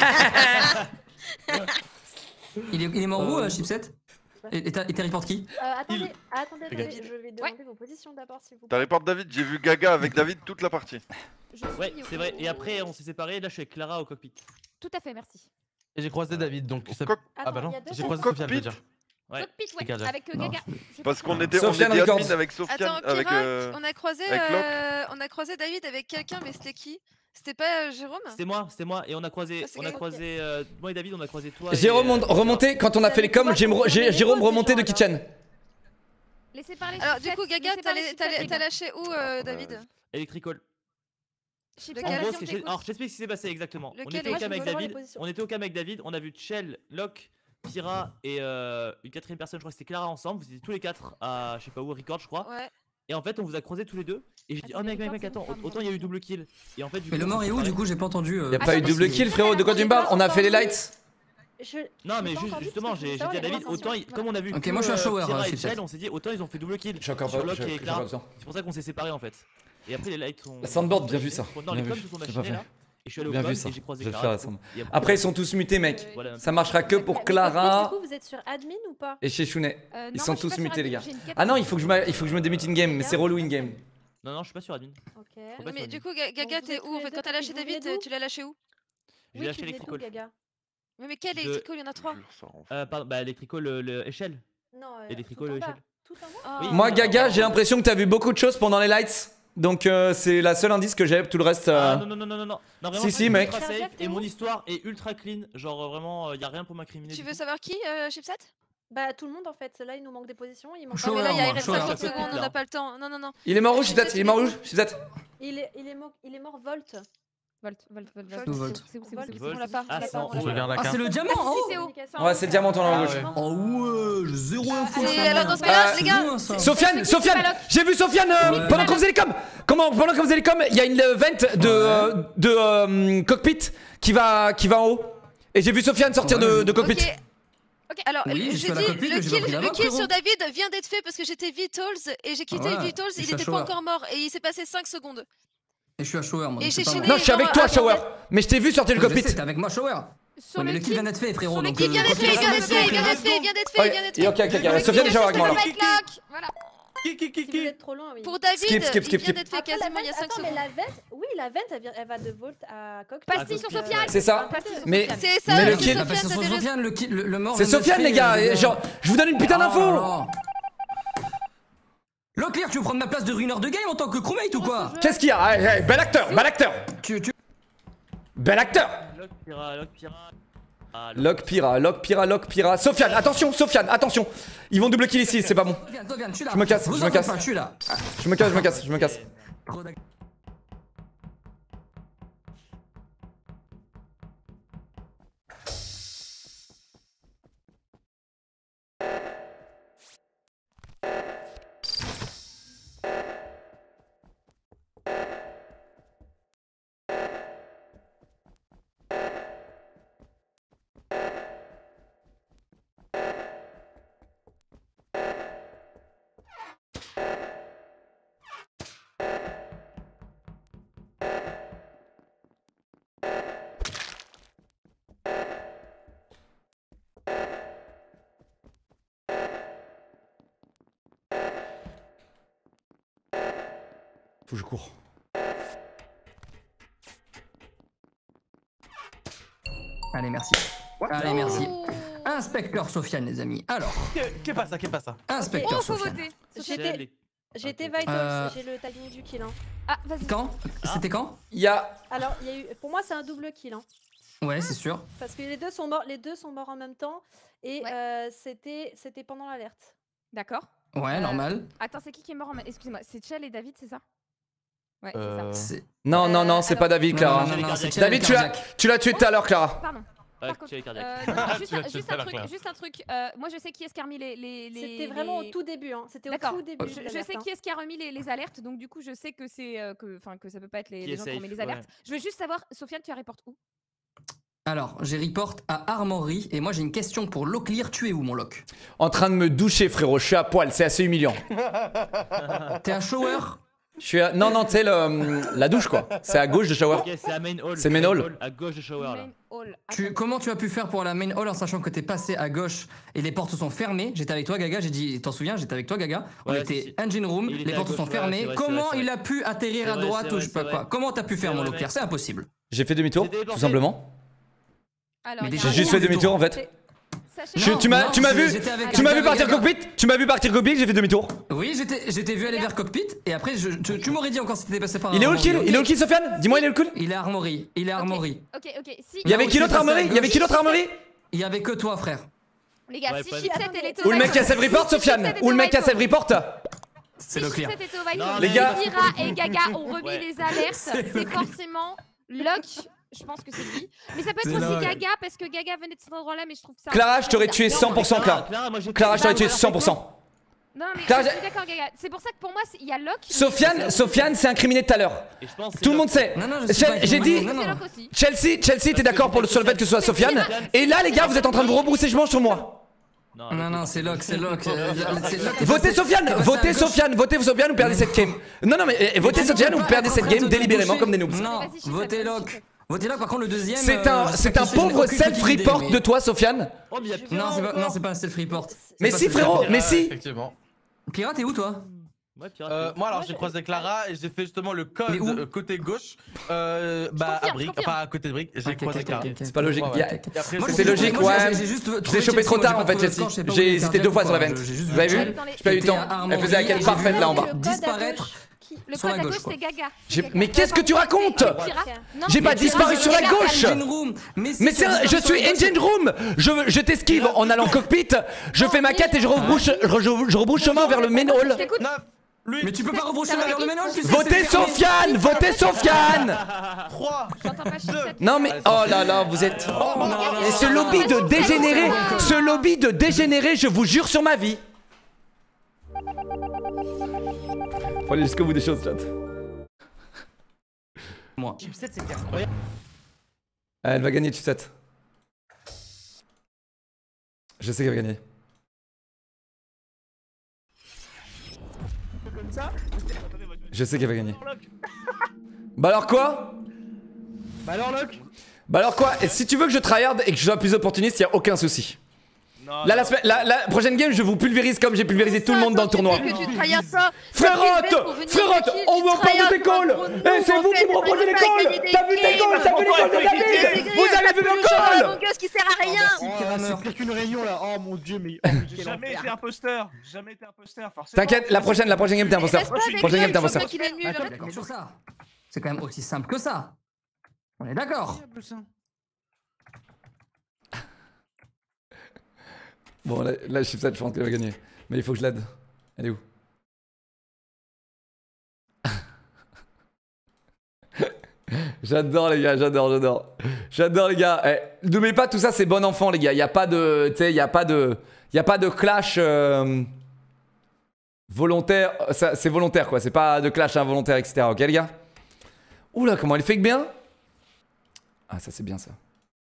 [SPEAKER 8] Il est mort où, Chipset? Et t'as report qui?
[SPEAKER 10] Attendez,
[SPEAKER 7] Regarde.
[SPEAKER 10] je vais demander vos positions d'abord s'il vous
[SPEAKER 5] T'as
[SPEAKER 10] plaît.
[SPEAKER 5] report David, j'ai vu Gaga avec David toute la partie.
[SPEAKER 9] Ouais, c'est vrai. Et après, on s'est séparés. Là, je suis avec Clara au cockpit.
[SPEAKER 2] Tout à fait, merci.
[SPEAKER 7] Et j'ai croisé David, donc ça...
[SPEAKER 5] Coq-
[SPEAKER 7] Ah bah
[SPEAKER 10] Attends,
[SPEAKER 7] non,
[SPEAKER 10] il y a deux
[SPEAKER 7] j'ai croisé
[SPEAKER 5] personnes.
[SPEAKER 7] Sofiane, je veux dire.
[SPEAKER 9] Ouais.
[SPEAKER 2] Cockpit, ouais,
[SPEAKER 7] Regarde.
[SPEAKER 2] avec
[SPEAKER 8] Non,
[SPEAKER 2] Gaga.
[SPEAKER 5] Parce qu'on était
[SPEAKER 1] Sofiane
[SPEAKER 5] admin
[SPEAKER 1] Records.
[SPEAKER 5] avec Sofiane,
[SPEAKER 6] Attends,
[SPEAKER 5] avec
[SPEAKER 6] Pira, on a croisé,
[SPEAKER 5] avec
[SPEAKER 6] David avec quelqu'un, mais c'était qui? C'était pas Jérôme?
[SPEAKER 9] C'était moi. Et on a croisé,
[SPEAKER 6] Ah, c'est
[SPEAKER 9] moi et David, on a croisé toi.
[SPEAKER 1] Jérôme
[SPEAKER 9] et,
[SPEAKER 1] remonté quand on a fait les coms. Jérôme remonté de kitchen.
[SPEAKER 2] Laissez parler.
[SPEAKER 6] Alors, du
[SPEAKER 2] Chipset,
[SPEAKER 6] coup, Gaga,
[SPEAKER 2] laissez parler Chipset,
[SPEAKER 6] t'as lâché où, David?
[SPEAKER 9] Electrical.
[SPEAKER 2] Chipset,
[SPEAKER 6] Lequel
[SPEAKER 9] En gros,
[SPEAKER 2] vas-y, on t'écoute.
[SPEAKER 9] alors je t'explique ce qui s'est passé exactement.
[SPEAKER 6] Lequel
[SPEAKER 9] On était
[SPEAKER 6] est-
[SPEAKER 9] au cam avec
[SPEAKER 10] Moi, je veux
[SPEAKER 9] David.
[SPEAKER 10] voir les positions.
[SPEAKER 9] On était au cam avec David. On a vu Chell, Locke, Pira et une quatrième personne. Je crois que c'était Clara ensemble. Vous étiez tous les quatre à je sais pas où record, je crois.
[SPEAKER 6] Ouais.
[SPEAKER 9] Et en fait, on vous a croisés tous les deux. Et j'ai dit
[SPEAKER 2] Ah,
[SPEAKER 9] oh mec,
[SPEAKER 2] Record,
[SPEAKER 9] attends.
[SPEAKER 2] c'est une femme,
[SPEAKER 9] Autant il y a eu double kill. Et en fait, du
[SPEAKER 8] Mais
[SPEAKER 9] coup,
[SPEAKER 8] le
[SPEAKER 9] on
[SPEAKER 8] mort
[SPEAKER 9] s'est
[SPEAKER 8] est où,
[SPEAKER 9] séparés.
[SPEAKER 8] du coup? J'ai pas entendu.
[SPEAKER 1] Y'a pas eu double kill, frérot. De quoi tu me parles? On a fait les lights.
[SPEAKER 9] Non mais justement j'ai dit à David autant comme on a vu
[SPEAKER 8] Ok, moi, je suis à shower,
[SPEAKER 9] Pira et
[SPEAKER 8] Chipset.
[SPEAKER 9] Chell, on s'est dit autant ils ont fait double kill.
[SPEAKER 1] Je suis encore
[SPEAKER 9] Sur
[SPEAKER 1] pas
[SPEAKER 9] Locke et Clara.
[SPEAKER 1] besoin.
[SPEAKER 9] C'est pour ça qu'on s'est séparés en fait. Et après les lights sont.
[SPEAKER 1] La soundboard, bien vu ça.
[SPEAKER 9] Non,
[SPEAKER 1] Bien
[SPEAKER 9] les coms
[SPEAKER 1] vu.
[SPEAKER 9] se sont
[SPEAKER 1] J'ai pas
[SPEAKER 9] machinés là.
[SPEAKER 1] fait.
[SPEAKER 9] Et je suis allé au
[SPEAKER 1] Bien
[SPEAKER 9] com
[SPEAKER 1] vu ça.
[SPEAKER 9] et j'ai croisé
[SPEAKER 1] Je vais
[SPEAKER 9] Clara.
[SPEAKER 1] faire la
[SPEAKER 9] du coup. Et
[SPEAKER 1] Après, ils sont tous mutés, mec.
[SPEAKER 9] Voilà.
[SPEAKER 1] Ça marchera que pour
[SPEAKER 10] Du
[SPEAKER 1] Clara
[SPEAKER 10] coup, vous êtes sur admin ou pas?
[SPEAKER 1] et Chechounet.
[SPEAKER 2] Non,
[SPEAKER 1] Ils
[SPEAKER 2] moi,
[SPEAKER 1] sont
[SPEAKER 2] je suis
[SPEAKER 1] tous
[SPEAKER 2] pas sur
[SPEAKER 1] mutés, les
[SPEAKER 2] admin,
[SPEAKER 1] gars.
[SPEAKER 2] j'ai une quête.
[SPEAKER 1] Ah non, il faut que je me démute in-game, mais c'est relou in-game.
[SPEAKER 9] Non, je suis pas sur admin.
[SPEAKER 10] Ok.
[SPEAKER 9] Faut pas
[SPEAKER 6] Mais
[SPEAKER 9] sur
[SPEAKER 6] du
[SPEAKER 9] admin.
[SPEAKER 6] coup, Gaga,
[SPEAKER 10] Donc, vous
[SPEAKER 6] t'es
[SPEAKER 10] êtes
[SPEAKER 6] où
[SPEAKER 10] tous
[SPEAKER 6] en
[SPEAKER 10] les
[SPEAKER 6] fait?
[SPEAKER 10] deux
[SPEAKER 6] Quand t'as lâché
[SPEAKER 10] vous venez
[SPEAKER 6] David,
[SPEAKER 10] d'où?
[SPEAKER 6] tu l'as lâché où?
[SPEAKER 9] J'ai
[SPEAKER 10] Oui,
[SPEAKER 9] lâché
[SPEAKER 10] tu venais d'où,
[SPEAKER 9] Electrical.
[SPEAKER 10] Gaga?
[SPEAKER 6] Oui, mais quel
[SPEAKER 9] Je-
[SPEAKER 6] Electrical? Il y en a 3.
[SPEAKER 9] Pardon, bah Electrical, le échelle.
[SPEAKER 10] Non,
[SPEAKER 9] Et les tricots,
[SPEAKER 10] tout en
[SPEAKER 9] le
[SPEAKER 10] bas.
[SPEAKER 9] gel.
[SPEAKER 10] Tout en bas.
[SPEAKER 9] Oui.
[SPEAKER 1] Moi, Gaga, j'ai l'impression que t'as vu beaucoup de choses pendant les lights. Donc, c'est la seule indice que j'ai. Tout le reste.
[SPEAKER 9] Ah non, non, non, non, non, non. Non, vraiment,
[SPEAKER 1] Si,
[SPEAKER 9] je
[SPEAKER 1] si,
[SPEAKER 9] suis
[SPEAKER 1] mec.
[SPEAKER 9] ultra safe et mon histoire est ultra clean. Genre, vraiment, y a rien pour m'incriminer.
[SPEAKER 6] Tu veux savoir qui, Chipset?
[SPEAKER 10] Bah tout le monde en fait. Là il nous manque des positions. Il manque.
[SPEAKER 6] Non mais là il reste
[SPEAKER 8] Shower.
[SPEAKER 6] 50 secondes, on n'a pas le temps. Non, non, non.
[SPEAKER 1] Il est mort rouge, peut-être. Il est mort rouge, peut-être.
[SPEAKER 10] Il est mort Volt.
[SPEAKER 8] Volt.
[SPEAKER 2] C'est où,
[SPEAKER 6] On l'a pas.
[SPEAKER 9] Ah, c'est en haut.
[SPEAKER 8] Ah, c'est le diamant en haut.
[SPEAKER 2] c'est où
[SPEAKER 1] Ouais, c'est diamant en
[SPEAKER 7] Ah
[SPEAKER 1] rouge.
[SPEAKER 7] ouais.
[SPEAKER 8] Oh ouais, j'ai zéro info.
[SPEAKER 6] Et alors dans ce cas-là, les gars,
[SPEAKER 1] Sofiane, Sofiane, j'ai vu Sofiane pendant que vous faisiez les coms. Comment pendant que vous faisiez les coms, il y a une vente de cockpit qui va en haut. Et j'ai vu Sofiane sortir de cockpit.
[SPEAKER 6] Ok, alors
[SPEAKER 8] Oui, je suis
[SPEAKER 6] je
[SPEAKER 8] à la
[SPEAKER 6] dis
[SPEAKER 8] cockpit, mais j'ai pas pris la
[SPEAKER 6] le
[SPEAKER 8] main,
[SPEAKER 6] kill
[SPEAKER 8] frérot.
[SPEAKER 6] sur David vient d'être fait parce que j'étais Vitals et j'ai quitté
[SPEAKER 8] Ouais,
[SPEAKER 6] Vitals,
[SPEAKER 8] je
[SPEAKER 6] il
[SPEAKER 8] suis à
[SPEAKER 6] était pas
[SPEAKER 8] Shower.
[SPEAKER 6] encore mort et il s'est passé 5 secondes.
[SPEAKER 8] Et je suis à Shower, moi.
[SPEAKER 6] Et
[SPEAKER 8] donc
[SPEAKER 6] j'ai
[SPEAKER 8] c'est pas
[SPEAKER 6] chaîné-
[SPEAKER 8] moi.
[SPEAKER 1] Non, je suis avec toi, Shower. Mais je t'ai vu sortir le
[SPEAKER 8] Je
[SPEAKER 1] cockpit.
[SPEAKER 8] sais, t'es avec moi, Shower.
[SPEAKER 2] Sur
[SPEAKER 8] Ouais, mais le kill vient d'être fait, frérot. Donc,
[SPEAKER 6] Il vient d'être fait, il vient d'être fait, il vient d'être fait, il vient d'être fait, il vient d'être fait.
[SPEAKER 1] Ok, Sofiane et Shower avec moi là.
[SPEAKER 2] Voilà.
[SPEAKER 10] Si vous êtes trop loin, oui.
[SPEAKER 6] Pour David,
[SPEAKER 1] Skip, skip, skip,
[SPEAKER 6] il vient
[SPEAKER 1] skip.
[SPEAKER 6] d'être fait
[SPEAKER 10] Après,
[SPEAKER 6] quasiment il y a 5
[SPEAKER 10] attends, mais
[SPEAKER 6] secondes.
[SPEAKER 10] la vente, oui, la vente, elle va de Volt à Cockpit.
[SPEAKER 2] Pastille sur Sofiane.
[SPEAKER 1] C'est ça. Mais
[SPEAKER 6] C'est ça,
[SPEAKER 1] Mais le
[SPEAKER 6] c'est
[SPEAKER 1] kill-
[SPEAKER 8] Ah, parce que
[SPEAKER 6] Sofiane,
[SPEAKER 8] sur
[SPEAKER 6] t'avais
[SPEAKER 8] Sofiane, le mort.
[SPEAKER 1] c'est
[SPEAKER 8] vient d'être
[SPEAKER 1] Sofiane,
[SPEAKER 8] fait,
[SPEAKER 1] les gars. Genre, je vous donne une putain d'info.
[SPEAKER 8] Leclerc, tu veux prendre ma place de ruiner de game en tant que crewmate ou quoi?
[SPEAKER 1] Qu'est-ce qu'il y a? Bel acteur, bel acteur. Bel acteur.
[SPEAKER 9] Lock Pira, Lock Pira. Ah,
[SPEAKER 1] Lock Pira, Lock Pira, Lock Pira. Sofiane, attention, Sofiane, attention. Ils vont double kill ici, c'est pas bon.
[SPEAKER 8] Sofiane, je suis là.
[SPEAKER 1] Je me casse,
[SPEAKER 8] Vous
[SPEAKER 1] je me
[SPEAKER 8] en faites
[SPEAKER 1] casse.
[SPEAKER 8] pas, je suis là.
[SPEAKER 1] Je me casse, je me casse, je me casse.
[SPEAKER 8] Trop d'accord.
[SPEAKER 1] Faut que je cours.
[SPEAKER 8] Allez, merci. Allez, merci. Inspecteur Sofiane, les amis. Alors,
[SPEAKER 7] Qu'est pas ça, qu'est pas ça?
[SPEAKER 8] inspecteur
[SPEAKER 2] Oh, faut
[SPEAKER 8] Sofiane.
[SPEAKER 2] voter.
[SPEAKER 10] J'étais
[SPEAKER 9] Ok.
[SPEAKER 10] Vitals, j'ai le timing du kill. Hein.
[SPEAKER 2] Ah, vas-y.
[SPEAKER 8] Quand? C'était quand?
[SPEAKER 1] Il y a.
[SPEAKER 10] Alors, il y a eu, pour moi, c'est un double kill. Hein,
[SPEAKER 8] Ouais, c'est sûr.
[SPEAKER 10] parce que les deux sont morts en même temps. Et c'était pendant l'alerte.
[SPEAKER 2] D'accord.
[SPEAKER 8] Ouais, normal.
[SPEAKER 2] Attends, c'est qui est mort en excuse-moi, c'est Chell et David, c'est ça? Ouais, c'est ça.
[SPEAKER 8] C'est-
[SPEAKER 1] Non, non, non, c'est
[SPEAKER 2] alors-
[SPEAKER 1] pas David, Clara.
[SPEAKER 8] Non, non, non, c'est
[SPEAKER 1] David,
[SPEAKER 8] cardiaque.
[SPEAKER 1] tu l'as tué tout à l'heure, Clara.
[SPEAKER 2] Pardon.
[SPEAKER 9] Ouais,
[SPEAKER 2] Par contre,
[SPEAKER 9] tu es cardiaque.
[SPEAKER 2] non,
[SPEAKER 7] Tu l'as tué
[SPEAKER 2] juste
[SPEAKER 7] tout à
[SPEAKER 2] un
[SPEAKER 7] l'heure,
[SPEAKER 2] truc,
[SPEAKER 7] Clara.
[SPEAKER 2] juste un truc. Moi, je sais qui est-ce qui a remis les.
[SPEAKER 10] C'était vraiment au tout début. Hein. C'était au
[SPEAKER 2] D'accord.
[SPEAKER 10] tout début.
[SPEAKER 2] Je sais qui est-ce qui a remis les alertes, donc du coup, je sais que c'est que ça peut pas être
[SPEAKER 9] Qui
[SPEAKER 2] les
[SPEAKER 9] est
[SPEAKER 2] gens qui ont
[SPEAKER 9] safe,
[SPEAKER 2] remis les alertes.
[SPEAKER 9] ouais.
[SPEAKER 2] Je veux juste savoir, Sofiane, tu as report où?
[SPEAKER 8] Alors, j'ai report à Armory et moi j'ai une question pour Locklear. Tu es où, mon Lock?
[SPEAKER 1] En train de me doucher, frérot. Je suis à poil, c'est assez humiliant.
[SPEAKER 8] T'es à Shower?
[SPEAKER 1] Je suis à. Non, non, tu sais, la douche, quoi. C'est à gauche de shower.
[SPEAKER 9] Ok, c'est à main hall.
[SPEAKER 1] C'est main hall.
[SPEAKER 9] À gauche de shower là.
[SPEAKER 2] Main hall.
[SPEAKER 8] Comment tu as pu faire pour la main hall en sachant que t'es passé à gauche et les portes sont fermées? J'étais avec toi, Gaga. J'ai dit, t'en souviens? J'étais avec toi, Gaga. On
[SPEAKER 9] Ouais,
[SPEAKER 8] était
[SPEAKER 9] si.
[SPEAKER 8] engine room,
[SPEAKER 9] Il
[SPEAKER 8] les
[SPEAKER 9] était à
[SPEAKER 8] portes
[SPEAKER 9] gauche,
[SPEAKER 8] sont
[SPEAKER 9] ouais,
[SPEAKER 8] fermées.
[SPEAKER 9] c'est vrai,
[SPEAKER 8] Comment
[SPEAKER 9] c'est vrai.
[SPEAKER 8] il a pu atterrir
[SPEAKER 9] C'est
[SPEAKER 8] à
[SPEAKER 9] vrai,
[SPEAKER 8] droite
[SPEAKER 9] c'est
[SPEAKER 8] ou je sais
[SPEAKER 9] vrai,
[SPEAKER 8] pas
[SPEAKER 9] c'est
[SPEAKER 8] quoi? Comment t'as pu faire,
[SPEAKER 9] C'est
[SPEAKER 8] mon
[SPEAKER 9] vrai,
[SPEAKER 8] Locklear? C'est impossible.
[SPEAKER 1] J'ai fait demi-tour,
[SPEAKER 9] C'était
[SPEAKER 1] tout
[SPEAKER 9] déporté.
[SPEAKER 1] simplement.
[SPEAKER 2] Alors,
[SPEAKER 8] Mais
[SPEAKER 2] il y a
[SPEAKER 8] déjà,
[SPEAKER 2] un
[SPEAKER 1] J'ai juste
[SPEAKER 2] lien.
[SPEAKER 1] fait demi-tour, en fait.
[SPEAKER 2] Sachez
[SPEAKER 8] Non,
[SPEAKER 1] Tu m'as vu
[SPEAKER 8] j'étais avec
[SPEAKER 1] Tu m'as vu
[SPEAKER 8] Gaga.
[SPEAKER 1] partir cockpit? Tu m'as vu partir cockpit, j'ai fait demi-tour.
[SPEAKER 8] Oui, j'étais vu aller vers cockpit et après tu m'aurais dit encore si t'étais passé par.
[SPEAKER 1] Il est où le kill?
[SPEAKER 8] Armory,
[SPEAKER 1] Il est où
[SPEAKER 8] ok?
[SPEAKER 1] le kill, Sofiane? Dis-moi, il est où le kill?
[SPEAKER 8] Il est Armory. Il est Armory.
[SPEAKER 2] Ok, si.
[SPEAKER 1] Il y avait
[SPEAKER 8] où
[SPEAKER 1] qui
[SPEAKER 8] tu
[SPEAKER 1] l'autre
[SPEAKER 8] es passé à
[SPEAKER 1] armory? Il y avait
[SPEAKER 8] gauche.
[SPEAKER 1] qui l'autre armory?
[SPEAKER 8] Il y avait que toi, frère.
[SPEAKER 2] Les gars,
[SPEAKER 9] Ouais,
[SPEAKER 2] si
[SPEAKER 9] pas-
[SPEAKER 2] Chipset et les
[SPEAKER 1] Ou le mec qui a save report, Sofiane? Ou le mec qui a save report?
[SPEAKER 8] C'est
[SPEAKER 2] Si
[SPEAKER 8] Locklear.
[SPEAKER 2] Chipset était au Vital,
[SPEAKER 9] Non,
[SPEAKER 1] les gars.
[SPEAKER 2] Pira et Gaga ont remis
[SPEAKER 9] Ouais.
[SPEAKER 2] les alertes, c'est forcément Locke. Je pense que c'est lui. Mais ça peut être
[SPEAKER 8] C'est
[SPEAKER 2] aussi
[SPEAKER 8] Locke.
[SPEAKER 2] Gaga parce que Gaga venait de cet endroit-là, mais je trouve que ça.
[SPEAKER 1] Clara, je t'aurais tué 100%, Clara.
[SPEAKER 9] Clara, moi j'ai
[SPEAKER 1] Clara, je t'aurais tué 100%.
[SPEAKER 2] Non, mais
[SPEAKER 1] Clara,
[SPEAKER 2] je suis d'accord, Gaga. C'est pour ça que pour moi, il y a Locke.
[SPEAKER 1] Sofiane, c'est incriminé tout à l'heure.
[SPEAKER 9] Et je pense que
[SPEAKER 1] Tout le monde sait.
[SPEAKER 8] Non, non, je suis pas
[SPEAKER 1] J'ai dit.
[SPEAKER 8] non, non.
[SPEAKER 2] C'est Locke aussi.
[SPEAKER 1] Chelsea était d'accord pour le seul fait que ce soit Sofiane. Et là, les gars, vous êtes en train de vous rebrousser chemin sur moi.
[SPEAKER 8] Non, c'est Locke, c'est Locke.
[SPEAKER 1] Votez Sofiane, votez Sofiane, votez Sofiane ou perdez cette game. Non, mais votez Sofiane ou perdez cette game délibérément comme des noobs.
[SPEAKER 8] Non,
[SPEAKER 2] Vas-y, Chipset,
[SPEAKER 8] votez
[SPEAKER 2] vas-y,
[SPEAKER 8] Locke.
[SPEAKER 2] Chipset.
[SPEAKER 8] Votez Locke, par contre, le deuxième.
[SPEAKER 1] C'est un pauvre self-report de toi, Sofiane.
[SPEAKER 9] Oh, mais il y a
[SPEAKER 8] Non, c'est pas un self-report.
[SPEAKER 1] Mais si, frérot, mais si.
[SPEAKER 7] Effectivement.
[SPEAKER 8] Pirate, t'es où, toi?
[SPEAKER 9] Ouais, Pierre.
[SPEAKER 7] Moi, alors, j'ai croisé Clara et j'ai fait justement le code côté gauche. À Brick, enfin à côté de Brick. J'ai croisé Clara.
[SPEAKER 1] C'est pas logique.
[SPEAKER 8] C'est
[SPEAKER 1] logique, ouais. Je l'ai chopé trop tard en fait, Chelsea. J'ai hésité 2 fois sur la vente. Vous avez vu? J'ai pas eu le temps. Elle faisait la quête parfaite là en bas.
[SPEAKER 8] Disparaître.
[SPEAKER 2] Le
[SPEAKER 8] Sur la
[SPEAKER 2] code à
[SPEAKER 8] gauche,
[SPEAKER 2] gauche, c'est Gaga.
[SPEAKER 1] Mais qu'est-ce que tu racontes? J'ai pas disparu sur la gauche. Mais je suis engine room. Je t'esquive en allant cockpit. Je fais ma quête et je rebrouche chemin vers le main hall.
[SPEAKER 8] Mais tu peux pas rebrousser vers le ménage.
[SPEAKER 1] Votez Sofiane. Votez Sofiane.
[SPEAKER 7] 3, 2.
[SPEAKER 1] Non mais oh là là, vous êtes. Et ce lobby de dégénérés, je vous jure sur ma vie. Faut aller jusqu'au bout des choses, chat.
[SPEAKER 8] Moi.
[SPEAKER 4] Chipset, c'était incroyable.
[SPEAKER 1] Elle va gagner Chipset. Je sais qu'elle va gagner. Je sais qu'elle va gagner. Bah alors quoi?
[SPEAKER 4] Bah alors, Locke?
[SPEAKER 1] Bah alors quoi? Et si tu veux que je tryhard et que je sois plus opportuniste, y'a aucun souci. Là, la prochaine game, je vous pulvérise comme j'ai pulvérisé tout le monde dans le tournoi. Frérotte, on veut prendre tes calls. Et c'est vous qui me reposez les calls. T'as vu tes calls, t'as vu les calls de David. Vous avez vu mes calls.
[SPEAKER 6] Qui sert à rien.
[SPEAKER 4] C'est pire qu'une réunion là. Oh mon dieu, mais.
[SPEAKER 3] J'ai jamais été imposteur. Forcément.
[SPEAKER 1] T'inquiète, la prochaine game t'es imposteur. Prochaine game t'es imposteur.
[SPEAKER 8] D'accord sur ça. C'est quand même aussi simple que ça. On est d'accord.
[SPEAKER 1] Bon, là Chipset, je pense qu'elle va gagner. Mais il faut que je l'aide. Elle est où? J'adore les gars, j'adore les gars. N'oubliez pas, tout ça c'est bon enfant les gars. Y a pas de, tu sais, y a pas de clash volontaire. C'est volontaire quoi. C'est pas de clash involontaire, etc. Ok les gars? Oula, comment elle fait que bien? Ah ça c'est bien ça.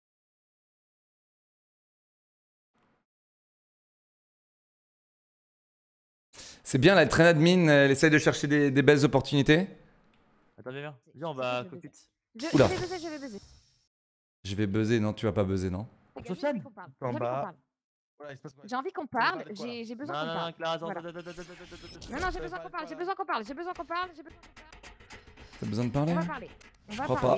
[SPEAKER 1] C'est bien, là, elle traîne admin, elle essaye de chercher des belles opportunités.
[SPEAKER 9] Attends, viens, on va cockpit.
[SPEAKER 2] Je vais buzzer.
[SPEAKER 1] Je vais buzzer, non, tu vas pas buzzer, non?
[SPEAKER 9] Sofiane
[SPEAKER 7] En bas.
[SPEAKER 2] J'ai envie qu'on parle, j'ai besoin qu'on parle. Non, j'ai besoin qu'on parle. T'as
[SPEAKER 1] besoin de parler?
[SPEAKER 2] On va parler.
[SPEAKER 1] Je crois pas.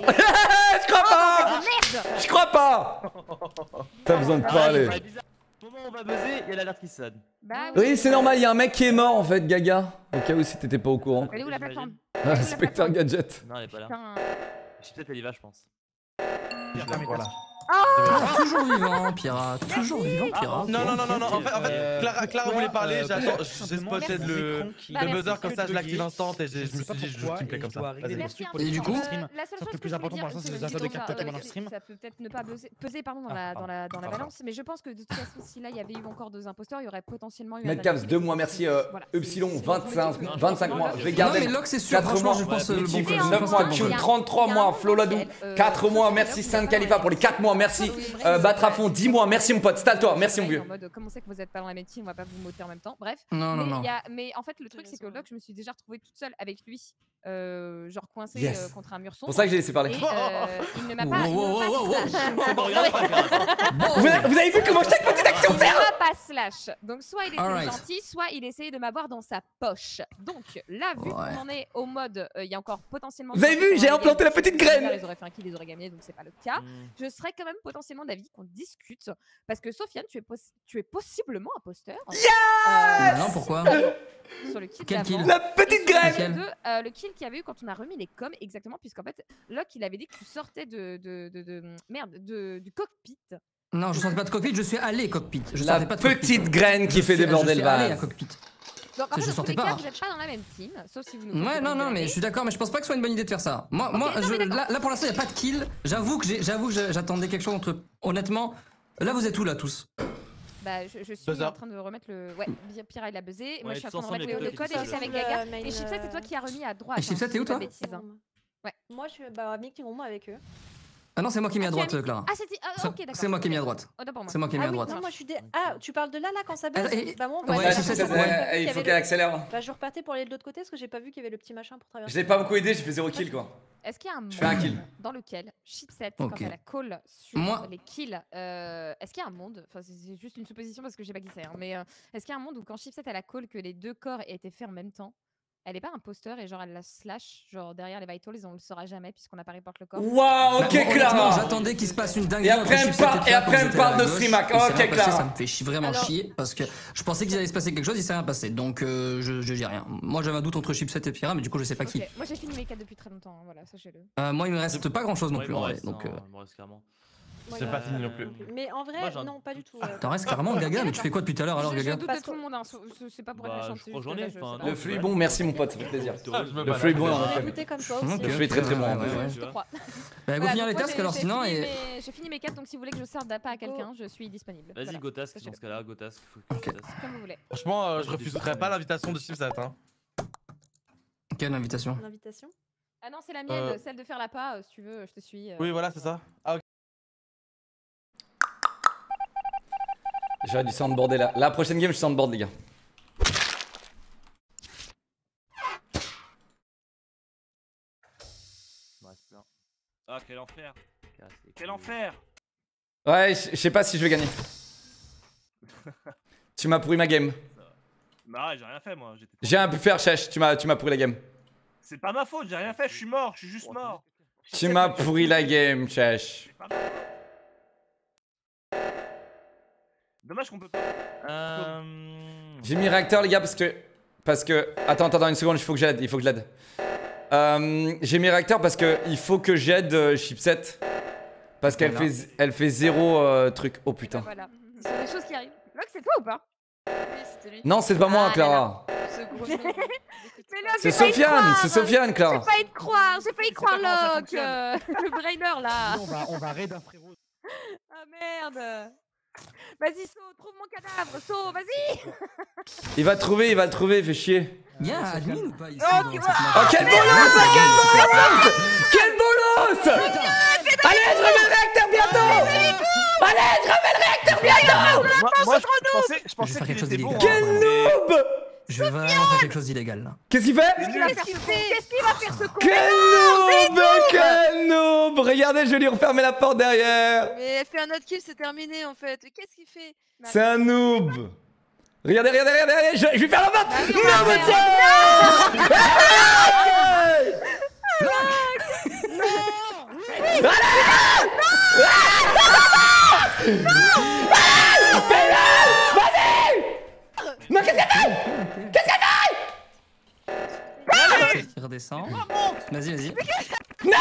[SPEAKER 1] Je crois pas. T'as besoin de parler.
[SPEAKER 9] Au moment où on va buzzer, il y a l'alerte qui sonne.
[SPEAKER 2] Bah
[SPEAKER 1] oui, c'est normal, il y a un mec qui est mort en fait, Gaga. Au cas où si t'étais pas au courant.
[SPEAKER 2] Elle est où la plateforme?
[SPEAKER 1] Spectre Gadget.
[SPEAKER 9] Non, elle est pas là. Je sais peut-être elle y va, je pense.
[SPEAKER 7] Voilà.
[SPEAKER 8] Toujours vivant, pirate. Toujours vivant, pirate.
[SPEAKER 7] Non. En fait, Clara voulait parler. J'ai spoté le buzzer comme ça, je l'active instant et je me suis dit, je me plais comme ça.
[SPEAKER 8] Et du coup,
[SPEAKER 2] la seule chose
[SPEAKER 4] le plus important pour l'instant, c'est les achats de cartes Pokémon en stream. Ça peut peut-être ne pas peser dans la balance, mais je pense que de toute façon, si là il y avait eu encore 2 imposteurs, il y aurait potentiellement eu.
[SPEAKER 1] Medcaps, 2 mois, merci. Epsilon, 25 mois. Je vais garder.
[SPEAKER 8] Non, mais Locke, c'est sûr, franchement, je pense le bon
[SPEAKER 1] 9 mois, Q, 33 mois. Floladou, 4 mois. Merci Saint Khalifa pour les 4 mois. Merci. Batrafon, 10 mois. Merci mon pote. Stalle-toi. Merci mon vieux.
[SPEAKER 2] En mode, comment c'est que vous êtes pas dans la même team, on va pas vous moter en même temps. Bref.
[SPEAKER 8] Non.
[SPEAKER 2] Mais en fait, le truc, c'est que Locke, je me suis déjà retrouvée toute seule avec lui. Genre coincé contre un mur sombre.
[SPEAKER 1] C'est pour ça que j'ai laissé parler.
[SPEAKER 2] Il ne m'a pas.
[SPEAKER 1] Vous avez vu comment chaque petite action sert?
[SPEAKER 2] Pas slash. Donc soit il était gentil, soit il essayait de m'avoir dans sa poche. Donc là, vu qu'on en est au mode, il y a encore potentiellement.
[SPEAKER 1] Vous avez vu, j'ai implanté la petite graine.
[SPEAKER 2] Ils auraient fait un kill, ils auraient gagné, donc c'est pas le cas. Je serais quand même potentiellement d'avis qu'on discute parce que Sofiane, tu es possiblement imposteur.
[SPEAKER 1] Yes.
[SPEAKER 8] Non, pourquoi?
[SPEAKER 2] Sur le kill.
[SPEAKER 8] Quel kill?
[SPEAKER 1] La petite graine.
[SPEAKER 2] Le kill qu'il y avait eu quand on a remis les coms, exactement, puisqu'en fait, Locke, il avait dit que tu sortais du cockpit.
[SPEAKER 8] Non, je sortais pas de cockpit, je suis allé cockpit.
[SPEAKER 1] La petite graine qui fait déborder le vase.
[SPEAKER 8] Je suis allé à cockpit.
[SPEAKER 2] Donc, en fait,
[SPEAKER 8] je sortais pas.
[SPEAKER 2] Vous n'êtes pas dans la même team, sauf si vous nous.
[SPEAKER 8] Ouais, non, mais je suis d'accord, mais je pense pas que ce soit une bonne idée de faire ça. Moi, là pour l'instant, il n'y a pas de kill. J'avoue que j'attendais quelque chose entre. Honnêtement, là vous êtes où là tous?
[SPEAKER 2] Bah, je suis en train de remettre le. Ouais, Pira il a buzzé. Moi je suis en train de remettre le code et je suis avec Gaga. Et Chipset, c'est toi qui as remis à droite.
[SPEAKER 8] Et Chipset, t'es où toi?
[SPEAKER 2] Ouais.
[SPEAKER 10] Moi je suis à meeting room avec eux.
[SPEAKER 8] Ah non, c'est moi qui ai mis à droite, Clara.
[SPEAKER 2] Ah, c'était. Ok, d'accord.
[SPEAKER 8] C'est moi qui ai mis à droite. C'est moi qui ai mis à droite.
[SPEAKER 10] Non, moi je suis. Ah, tu parles de là quand ça buzz? Bah, moi,
[SPEAKER 1] il faut qu'elle accélère.
[SPEAKER 10] Bah, je repartais pour aller de l'autre côté parce que j'ai pas vu qu'il y avait le petit machin pour traverser.
[SPEAKER 1] Je l'ai pas beaucoup aidé, j'ai fait 0 kill quoi.
[SPEAKER 2] Est-ce qu'il y a un
[SPEAKER 1] monde
[SPEAKER 2] dans lequel Chipset, quand elle a call sur les kills, est-ce qu'il y a un monde, enfin c'est juste une supposition parce que je sais pas qui c'est, mais est-ce qu'il y a un monde où quand Chipset elle a call que les 2 corps aient été faits en même temps,
[SPEAKER 4] elle est pas imposteur et genre elle la slash, genre derrière les vitals, on le saura jamais puisqu'on apparaît porte le corps.
[SPEAKER 1] Waouh, ok Clara.
[SPEAKER 8] J'attendais qu'il se passe une dinguerie.
[SPEAKER 1] Et après elle me parle de Streamac. Ok Clara.
[SPEAKER 8] Ça me fait vraiment chier parce que je pensais qu'il allait se passer quelque chose, il s'est rien passé. Donc je dis rien. Moi j'avais un doute entre Chipset et Pira, mais du coup je sais pas qui.
[SPEAKER 4] Moi j'ai fini mes 4 depuis très longtemps, voilà, sachez-le.
[SPEAKER 8] Moi il me reste pas grand chose non plus en vrai. Donc
[SPEAKER 7] c'est pas fini non plus.
[SPEAKER 10] Mais en vrai, non, pas du tout.
[SPEAKER 8] T'en restes carrément Gaga, mais tu fais quoi depuis tout à l'heure alors Gaga?
[SPEAKER 4] Je doute de tout le monde, c'est pas pour être méchante.
[SPEAKER 1] Le flux est bon, merci mon pote, ça fait plaisir. Le flux est bon, on fait. Le flux est très bon.
[SPEAKER 8] Bah go finir les tasks alors sinon et...
[SPEAKER 4] J'ai fini mes 4 donc si vous voulez que je serve d'appât à quelqu'un, je suis disponible.
[SPEAKER 9] Vas-y go task dans ce cas là, go task.
[SPEAKER 4] Comme vous voulez.
[SPEAKER 7] Franchement je refuserais pas l'invitation de Chipset hein.
[SPEAKER 8] Quelle invitation?
[SPEAKER 10] L'invitation?
[SPEAKER 4] Ah non c'est la mienne, celle de faire l'appât, si tu veux, je te suis.
[SPEAKER 7] Oui voilà c'est ça. Ah ok.
[SPEAKER 1] J'aurais dû soundboarder là. La prochaine game je soundboard les gars.
[SPEAKER 3] Ah quel enfer. Quel enfer.
[SPEAKER 1] Ouais, je sais pas si je vais gagner. Tu m'as pourri ma game.
[SPEAKER 3] Bah j'ai rien fait moi.
[SPEAKER 1] J'ai un peu faire Chèche, tu m'as pourri la game.
[SPEAKER 3] C'est pas ma faute, j'ai rien fait, je suis mort, je suis juste mort.
[SPEAKER 1] Tu m'as pourri la game Chèche.
[SPEAKER 3] Dommage qu'on peut pas.
[SPEAKER 1] J'ai mis réacteur les gars parce que... Attends une seconde, il faut que j'aide, je l'aide. J'ai mis réacteur parce que il faut que j'aide Chipset. Parce qu'elle fait zéro truc. Oh putain.
[SPEAKER 4] Voilà, ce sont des choses qui arrivent. Locke c'est toi ou pas?
[SPEAKER 6] Oui, c'était lui.
[SPEAKER 1] Non, c'est pas moi Clara.
[SPEAKER 4] C'est
[SPEAKER 1] Sofiane Clara.
[SPEAKER 4] J'ai failli croire Locke. Le brainer là.
[SPEAKER 11] On va raid un frérot.
[SPEAKER 4] Ah merde. Vas-y So, trouve mon cadavre, So, vas-y.
[SPEAKER 1] Il va le trouver, il fait chier.
[SPEAKER 8] Y'a un admin ou pas ici?
[SPEAKER 1] Oh quel bolos! Quel bolos! Allez, je remets le réacteur bientôt!
[SPEAKER 3] Moi je pensais qu'il était bon.
[SPEAKER 1] Quel noob!
[SPEAKER 8] Je vais vraiment faire quelque chose d'illégal là.
[SPEAKER 1] Qu'est-ce qu'il fait?
[SPEAKER 4] Qu'est-ce qu'il va faire ce con?
[SPEAKER 1] Quel noob! Regardez, je vais lui refermer la porte derrière.
[SPEAKER 6] Mais elle fait un autre kill, c'est terminé en fait. Qu'est-ce qu'il fait?
[SPEAKER 1] C'est un noob. Regardez, je vais faire la porte. Non, mais tiens! Non, qu'est-ce qu'elle fait?
[SPEAKER 8] Il redescend. Vas-y.
[SPEAKER 1] Non!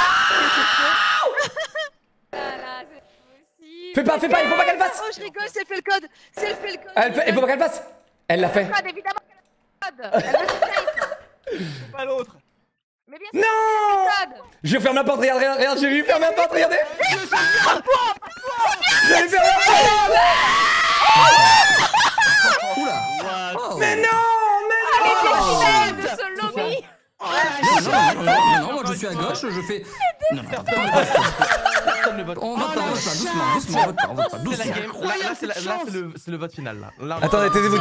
[SPEAKER 1] Fais pas, il faut pas qu'elle fasse.
[SPEAKER 6] Oh, je rigole, c'est fait le code.
[SPEAKER 1] Il faut pas qu'elle fasse. Elle l'a fait.
[SPEAKER 4] Évidemment qu'elle a le code. Elle veut se safe.
[SPEAKER 3] Pas l'autre.
[SPEAKER 4] Mais bien sûr,
[SPEAKER 1] Non! Je ferme la porte, regarde, je lui ferme la porte, regardez! Je lui ferme la porte!
[SPEAKER 8] Oula!
[SPEAKER 1] Mais non!
[SPEAKER 8] Non, moi je suis à gauche, je fais... Non, on vote pas, doucement, on vote pas, doucement.
[SPEAKER 7] Là c'est le vote final là.
[SPEAKER 1] Attendez, taisez-vous.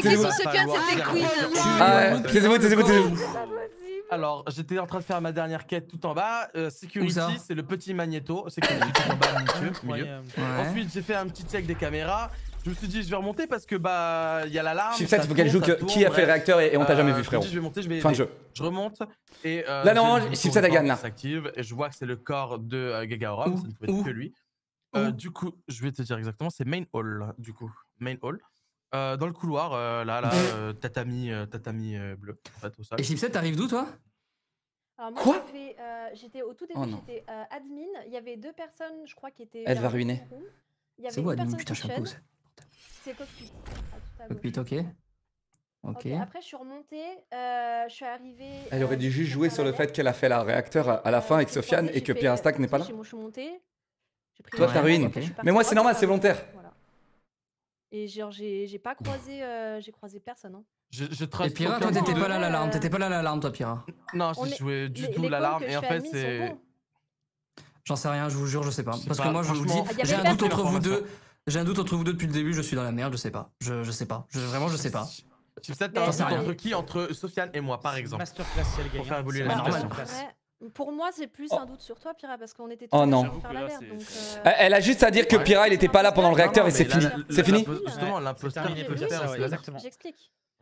[SPEAKER 1] Taisez-vous.
[SPEAKER 7] Alors, j'étais en train de faire ma dernière quête tout en bas. Security, c'est le petit magnéto. Security tout en bas, milieu. Ensuite, j'ai fait un petit check des caméras. Je me suis dit, je vais remonter parce que il y a l'alarme.
[SPEAKER 1] Chipset, il faut qu'elle joue qui a fait le réacteur et on t'a jamais vu, frérot.
[SPEAKER 7] Je vais monter,
[SPEAKER 1] fin de jeu.
[SPEAKER 7] Je remonte et.
[SPEAKER 1] Là, non, Chipset a gagné là.
[SPEAKER 7] S'active et je vois que c'est le corps de Gagaorum. Ça ne pouvait être que lui. Du coup, je vais te dire exactement, c'est Main Hall. Du coup, Main Hall. Dans le couloir, tatami bleu. En fait, au sol.
[SPEAKER 8] Et Chipset, t'arrives d'où toi?
[SPEAKER 10] Alors moi, j'étais au tout début, j'étais admin. Il y avait 2 personnes, je crois, qui étaient.
[SPEAKER 1] Elle va ruiner.
[SPEAKER 8] C'est où admin? Putain, je suis un pouce.
[SPEAKER 10] C'est cockpit.
[SPEAKER 8] Cockpit, ok.
[SPEAKER 10] Après, je suis remontée, je suis arrivée.
[SPEAKER 1] Elle aurait dû juste jouer sur le fait qu'elle a fait la réacteur à la fin avec Sofiane et que Pierre Stack n'est pas là.
[SPEAKER 10] Je suis montée.
[SPEAKER 1] Toi, t'as ruiné. Mais moi, c'est normal, c'est volontaire.
[SPEAKER 10] Et genre, j'ai pas croisé, j'ai croisé personne.
[SPEAKER 8] Et Pira, toi, t'étais pas là à l'alarme, toi, Pira.
[SPEAKER 7] Non, j'ai joué du tout l'alarme et en fait, c'est.
[SPEAKER 8] J'en sais rien, je vous jure, je sais pas. Parce que moi, je vous dis, j'ai un doute entre vous deux. J'ai un doute entre vous deux depuis le début, je suis dans la merde, je sais pas. Je sais pas. Vraiment, je sais pas.
[SPEAKER 7] Chipset, t'as un doute entre qui? Entre Sofiane et moi, par exemple. Pour faire évoluer la situation.
[SPEAKER 10] Pour moi, c'est plus un doute sur toi, Pira, parce qu'on était
[SPEAKER 1] tous
[SPEAKER 10] en train de faire l'alerte.
[SPEAKER 1] Elle a juste à dire que Pira, il était pas là pendant le réacteur et c'est fini. C'est fini?
[SPEAKER 7] Justement, l'imposteur,
[SPEAKER 10] j'explique.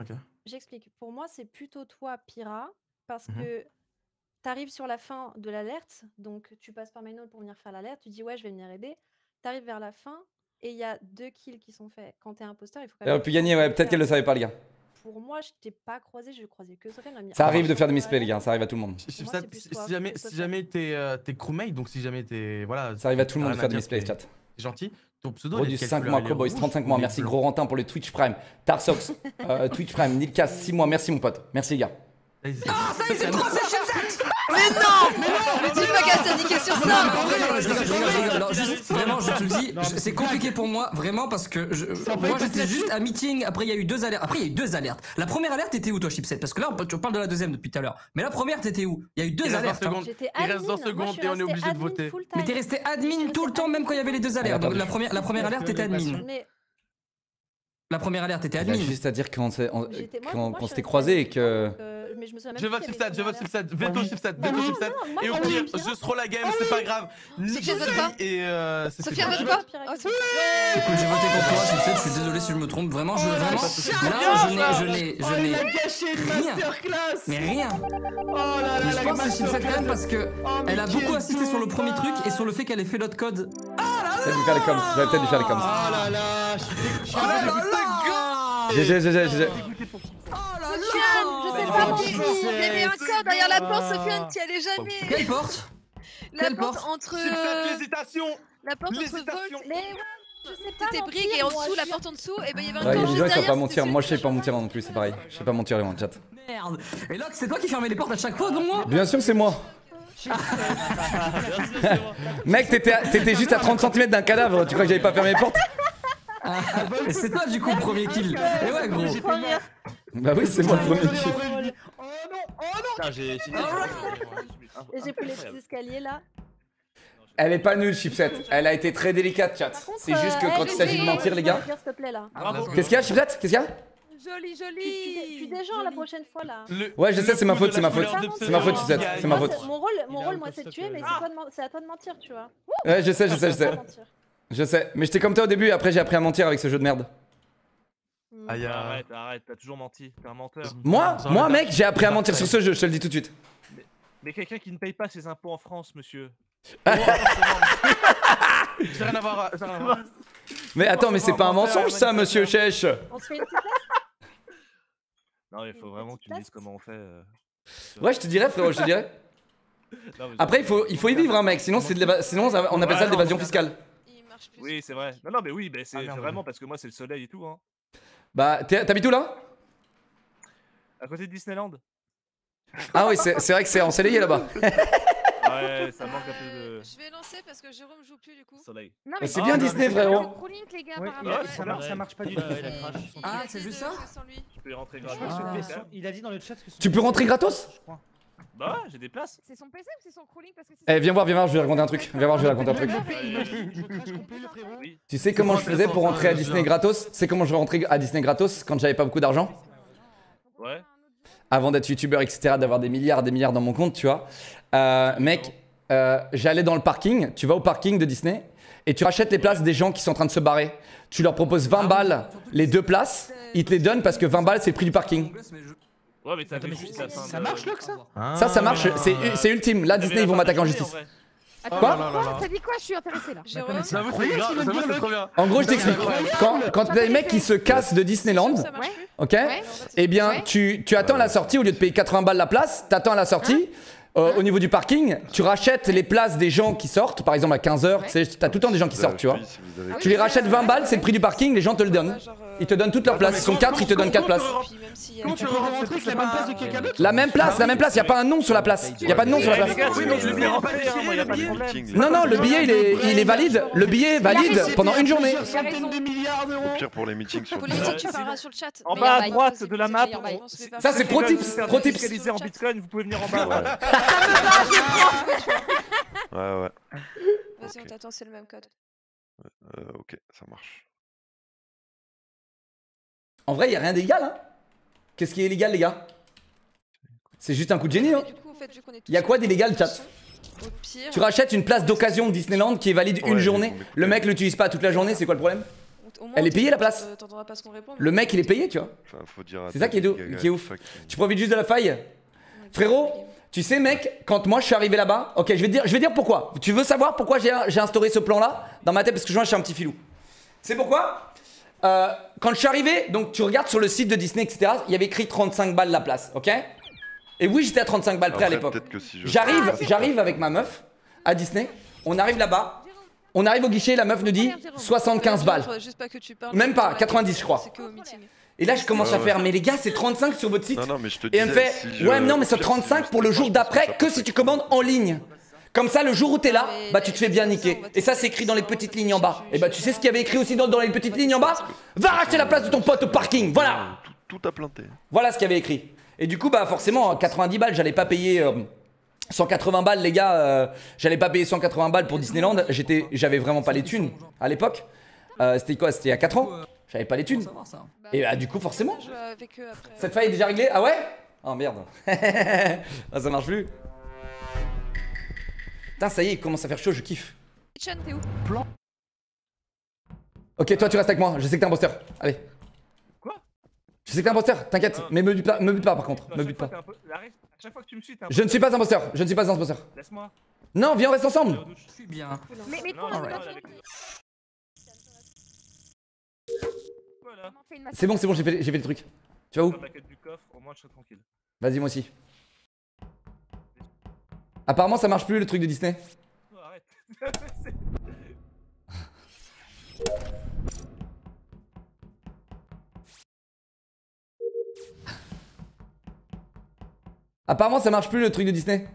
[SPEAKER 10] j'explique. Pour moi, c'est plutôt toi, Pira, parce que t'arrives sur la fin de l'alerte, donc tu passes par Main Hall pour venir faire l'alerte, tu dis ouais, je vais venir aider. T'arrives vers la fin et il y a 2 kills qui sont faits. Quand t'es imposteur, il faut quand
[SPEAKER 1] Elle
[SPEAKER 10] même.
[SPEAKER 1] aurait pu gagner, ouais, peut-être qu'elle le savait pas, les gars.
[SPEAKER 10] Pour moi, je t'ai pas croisé, je croisais que Sofiane.
[SPEAKER 1] Ça arrive de faire des misplays, les gars, ça arrive à tout le monde.
[SPEAKER 7] Si jamais t'es crewmate, donc si jamais t'es. Voilà.
[SPEAKER 1] Ça arrive à tout le monde de faire des misplays, chat.
[SPEAKER 7] C'est gentil. Ton pseudo,
[SPEAKER 1] Gros du 5 mois, Cowboys, 35 mois, merci Gros Rantin pour le Twitch Prime. Tarsox, Twitch Prime, Nilkas, 6 mois, merci mon pote. Merci les gars.
[SPEAKER 8] Ah, ça y est, c'est trop chipset.
[SPEAKER 6] Mais non, mais dis pas qu'elle s'est niqué sur ça.
[SPEAKER 8] Je rigole. Juste, vraiment, je te le dis, c'est compliqué pour moi, vraiment, parce que moi j'étais juste à meeting. Après, il y a eu 2 alertes. La première alerte, t'étais où, toi, chipset? Parce que là, tu parles de la deuxième depuis tout à l'heure. Mais la première, t'étais où? Il y a eu 2 alertes.
[SPEAKER 7] Il reste 20 secondes et on est obligé de voter.
[SPEAKER 8] Mais t'es resté admin tout le temps, même quand il y avait les 2 alertes. Donc la première alerte, t'étais admin. La première alerte, t'étais admin.
[SPEAKER 1] Juste à dire qu'on s'était croisés et que.
[SPEAKER 7] Je vote Chipset, veto Chipset. Et au pire, je throw la game, c'est pas grave.
[SPEAKER 6] Sofiane vote pas.
[SPEAKER 7] Sofiane
[SPEAKER 6] vote pas.
[SPEAKER 8] Écoute, j'ai voté pour toi, Chipset, je suis désolé si je me trompe. Vraiment, je n'ai rien. Mais rien. Mais je pense que c'est Chipset quand même parce que elle a beaucoup insisté sur le premier truc et sur le fait qu'elle ait fait l'autre code.
[SPEAKER 1] J'avais peut-être dû faire les coms.
[SPEAKER 11] Oh là là,
[SPEAKER 1] GG.
[SPEAKER 6] Sofiane, je sais pas mentir. Il y avait un code derrière la porte, Sofiane, t'y allais jamais.
[SPEAKER 8] Quelle porte?
[SPEAKER 6] La porte entre.
[SPEAKER 7] L'hésitation.
[SPEAKER 6] La porte entre Volt. Je sais pas. T'étais Brig et en dessous, la porte en dessous, et ben il y avait un
[SPEAKER 1] Ouais, il y a
[SPEAKER 6] code
[SPEAKER 1] des
[SPEAKER 6] juste
[SPEAKER 1] gens qui savent
[SPEAKER 6] derrière.
[SPEAKER 1] pas mentir. Moi, je sais pas mentir non plus, c'est pareil. Je sais pas mentir les gens, chat.
[SPEAKER 8] Merde. Et là, c'est toi qui fermais les portes à chaque fois, donc moi?
[SPEAKER 1] Bien sûr, c'est moi. Mec, t'étais juste à 30 cm d'un cadavre. Tu crois que j'avais pas fermé les portes?
[SPEAKER 8] Et c'est toi du coup le premier kill. Et ouais, gros.
[SPEAKER 1] Bah oui, c'est moi le premier kill.
[SPEAKER 11] Oh non.
[SPEAKER 10] Et j'ai pris les petits escaliers là.
[SPEAKER 1] Elle est pas nulle, Chipset. Elle a été très délicate, chat. C'est juste que quand il s'agit de mentir, les gars.
[SPEAKER 10] S'il te plaît là.
[SPEAKER 1] Qu'est-ce qu'il y a, Chipset? Qu'est-ce qu'il y a?
[SPEAKER 2] Joli.
[SPEAKER 10] Tu des gens la prochaine fois là.
[SPEAKER 1] Ouais, je sais, c'est ma faute, c'est ma faute. C'est ma faute, Chipset. C'est ma faute.
[SPEAKER 10] Mon rôle, moi, c'est de tuer, mais c'est à toi de mentir, tu vois.
[SPEAKER 1] Ouais, je sais. Je sais. Mais j'étais comme toi au début, après j'ai appris à mentir avec ce jeu de merde.
[SPEAKER 3] Arrête, t'as toujours menti. T'es un menteur.
[SPEAKER 1] Moi, mec, j'ai appris à mentir sur ce jeu, je te le dis tout de suite.
[SPEAKER 3] Mais quelqu'un qui ne paye pas ses impôts en France, monsieur.
[SPEAKER 7] J'ai rien à voir.
[SPEAKER 1] Mais attends, mais c'est pas un mensonge ça, monsieur Chèche.
[SPEAKER 10] On se fait une petite test.
[SPEAKER 3] Non, il faut vraiment que tu me dises comment on fait.
[SPEAKER 1] Ouais, je te dirais, frérot, je te dirais. Après, il faut y vivre, hein, mec, sinon on appelle ça de l'évasion fiscale.
[SPEAKER 3] Oui, c'est vrai. Non, mais oui, c'est vraiment parce que moi, c'est le soleil et tout. Hein.
[SPEAKER 1] Bah, t'habites où là?
[SPEAKER 3] À côté de Disneyland.
[SPEAKER 1] Ah oui, c'est vrai que c'est ensoleillé là-bas.
[SPEAKER 3] Ouais, ça manque un peu de.
[SPEAKER 6] Je vais lancer parce que Jérôme joue plus du coup.
[SPEAKER 3] Soleil.
[SPEAKER 1] C'est bien Disney, frérot.
[SPEAKER 11] Ça marche pas du tout.
[SPEAKER 8] Ah, c'est juste ça?
[SPEAKER 3] Tu peux y rentrer gratos.
[SPEAKER 11] Il a dit dans le chat que
[SPEAKER 1] Tu peux rentrer gratos?
[SPEAKER 3] Bah ouais, j'ai des places.
[SPEAKER 2] C'est son PC ou c'est son crawling parce que
[SPEAKER 1] Eh, viens voir, je vais raconter un truc. Tu sais comment je faisais pour rentrer à Disney gratos? C'est comment je rentrais à Disney gratos quand j'avais pas beaucoup d'argent?
[SPEAKER 3] Ouais.
[SPEAKER 1] Avant d'être youtubeur, etc., d'avoir des milliards dans mon compte, tu vois. Mec, j'allais dans le parking, tu vas au parking de Disney et tu rachètes les places des gens qui sont en train de se barrer. Tu leur proposes 20 balles les 2 places, ils te les donnent parce que 20 balles c'est le prix du parking.
[SPEAKER 3] Ouais, mais ça
[SPEAKER 11] marche là que
[SPEAKER 1] Ça
[SPEAKER 11] ça?
[SPEAKER 1] Ça marche, c'est ultime. Là, Disney, ils vont m'attaquer en justice.
[SPEAKER 2] Quoi? T'as dit quoi? Je suis intéressé là.
[SPEAKER 7] C'est trop bien.
[SPEAKER 1] En gros, je t'explique. Quand t'as des mecs qui se cassent de Disneyland, ok, eh bien, tu attends la sortie, au lieu de payer 80 balles la place, t'attends à la sortie. Au niveau du parking, tu rachètes les places des gens qui sortent, par exemple à 15h, tu sais, t'as tout le temps des gens qui sortent, tu vois. Tu les rachètes 20 balles, c'est le prix du parking, les gens te le donnent. Ils te donnent toutes leurs places, ils sont 4, ils te donnent 4 places.
[SPEAKER 11] Comment tu peux rentrer avec la même place de quelqu'un d'autre?
[SPEAKER 1] La même place, y a pas un nom sur la place. Y a pas de nom sur la place. Non, le billet il est valide. Le billet est valide pendant une journée.
[SPEAKER 5] Au pire pour les meetings sur
[SPEAKER 6] Pour les meetings, tu parleras sur le chat.
[SPEAKER 3] En bas à droite de la map.
[SPEAKER 1] Ça c'est pro tips.
[SPEAKER 3] Spécialisé en Bitcoin, vous pouvez venir en bas.
[SPEAKER 5] Ouais.
[SPEAKER 6] Vas-y, on t'attend, c'est le même code.
[SPEAKER 5] Ok, ça marche.
[SPEAKER 1] En vrai, y a rien d'illégal, hein. Qu'est-ce qui est illégal, les gars? C'est juste un coup de génie, hein. Y a quoi d'illégal, chat? Tu rachètes une place d'occasion de Disneyland qui est valide une journée. Le mec l'utilise pas toute la journée, c'est quoi le problème? Elle est payée la place.
[SPEAKER 6] T'entendras pas ce qu'on répond.
[SPEAKER 1] Le mec il est payé, tu vois. C'est ça qui est ouf. Tu profites juste de la faille. Frérot, tu sais mec, quand moi je suis arrivé là-bas, ok, je vais dire pourquoi. Tu veux savoir pourquoi j'ai instauré ce plan-là dans ma tête, parce que moi je suis un petit filou. C'est pourquoi quand je suis arrivé, donc tu regardes sur le site de Disney, etc., il y avait écrit 35 balles la place, ok? Et oui, j'étais à 35 balles près à l'époque. J'arrive avec ma meuf à Disney, on arrive là-bas, on arrive au guichet, la meuf nous dit 75 balles. Même pas, 90 je crois. Et là je commence à faire, mais les gars c'est 35 sur votre site. Et elle me fait, ouais mais non mais c'est 35 pour le jour d'après que si tu commandes en ligne. Comme ça le jour où t'es là, bah tu te fais bien niquer. Et ça c'est écrit dans les petites lignes en bas. Et bah tu sais ce qu'il y avait écrit aussi dans les petites lignes en bas? Va racheter la place de ton pote au parking, voilà.
[SPEAKER 5] Tout a planté.
[SPEAKER 1] Voilà ce qu'il y avait écrit. Et du coup bah forcément 90 balles j'allais pas payer 180 balles les gars, j'allais pas payer 180 balles pour Disneyland. J'avais vraiment pas les thunes à l'époque. C'était quoi? C'était il y a 4 ans. J'avais pas les thunes. Et bah du coup forcément. Cette faille est déjà réglée? Ah ouais? Oh merde. Ah, ça marche plus. Putain ça y est, il commence à faire chaud, je kiffe.
[SPEAKER 6] Chan, t'es où?
[SPEAKER 1] Ok toi tu restes avec moi, je sais que t'es un imposteur. Allez.
[SPEAKER 3] Quoi?
[SPEAKER 1] Je sais que t'es un imposteur, t'inquiète. Mais me bute pas par contre, me bute pas.
[SPEAKER 3] À chaque fois que tu me suis, t'es un
[SPEAKER 1] Je ne suis pas un imposteur, je ne suis pas un imposteur.
[SPEAKER 3] Laisse-moi.
[SPEAKER 1] Non, viens on reste ensemble.
[SPEAKER 8] Je suis bien.
[SPEAKER 2] Mais toi,
[SPEAKER 1] C'est bon, j'ai fait le truc. Tu vas où? Vas-y, moi aussi. Apparemment, ça marche plus le truc de Disney.
[SPEAKER 3] Oh, arrête.
[SPEAKER 1] Apparemment, ça marche plus le truc de Disney.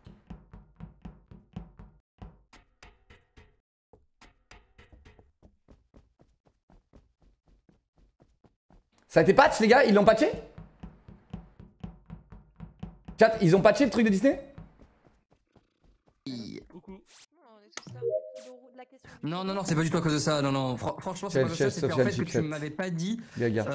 [SPEAKER 1] Ça a été patch les gars? Ils l'ont patché? Chat, ils ont patché le truc de Disney?
[SPEAKER 8] Non, non, non, c'est pas du tout à cause de ça. Non, non, franchement, c'est pas cause de ça. C'est qu'en fait, que tu m'avais pas dit.
[SPEAKER 1] Gaga.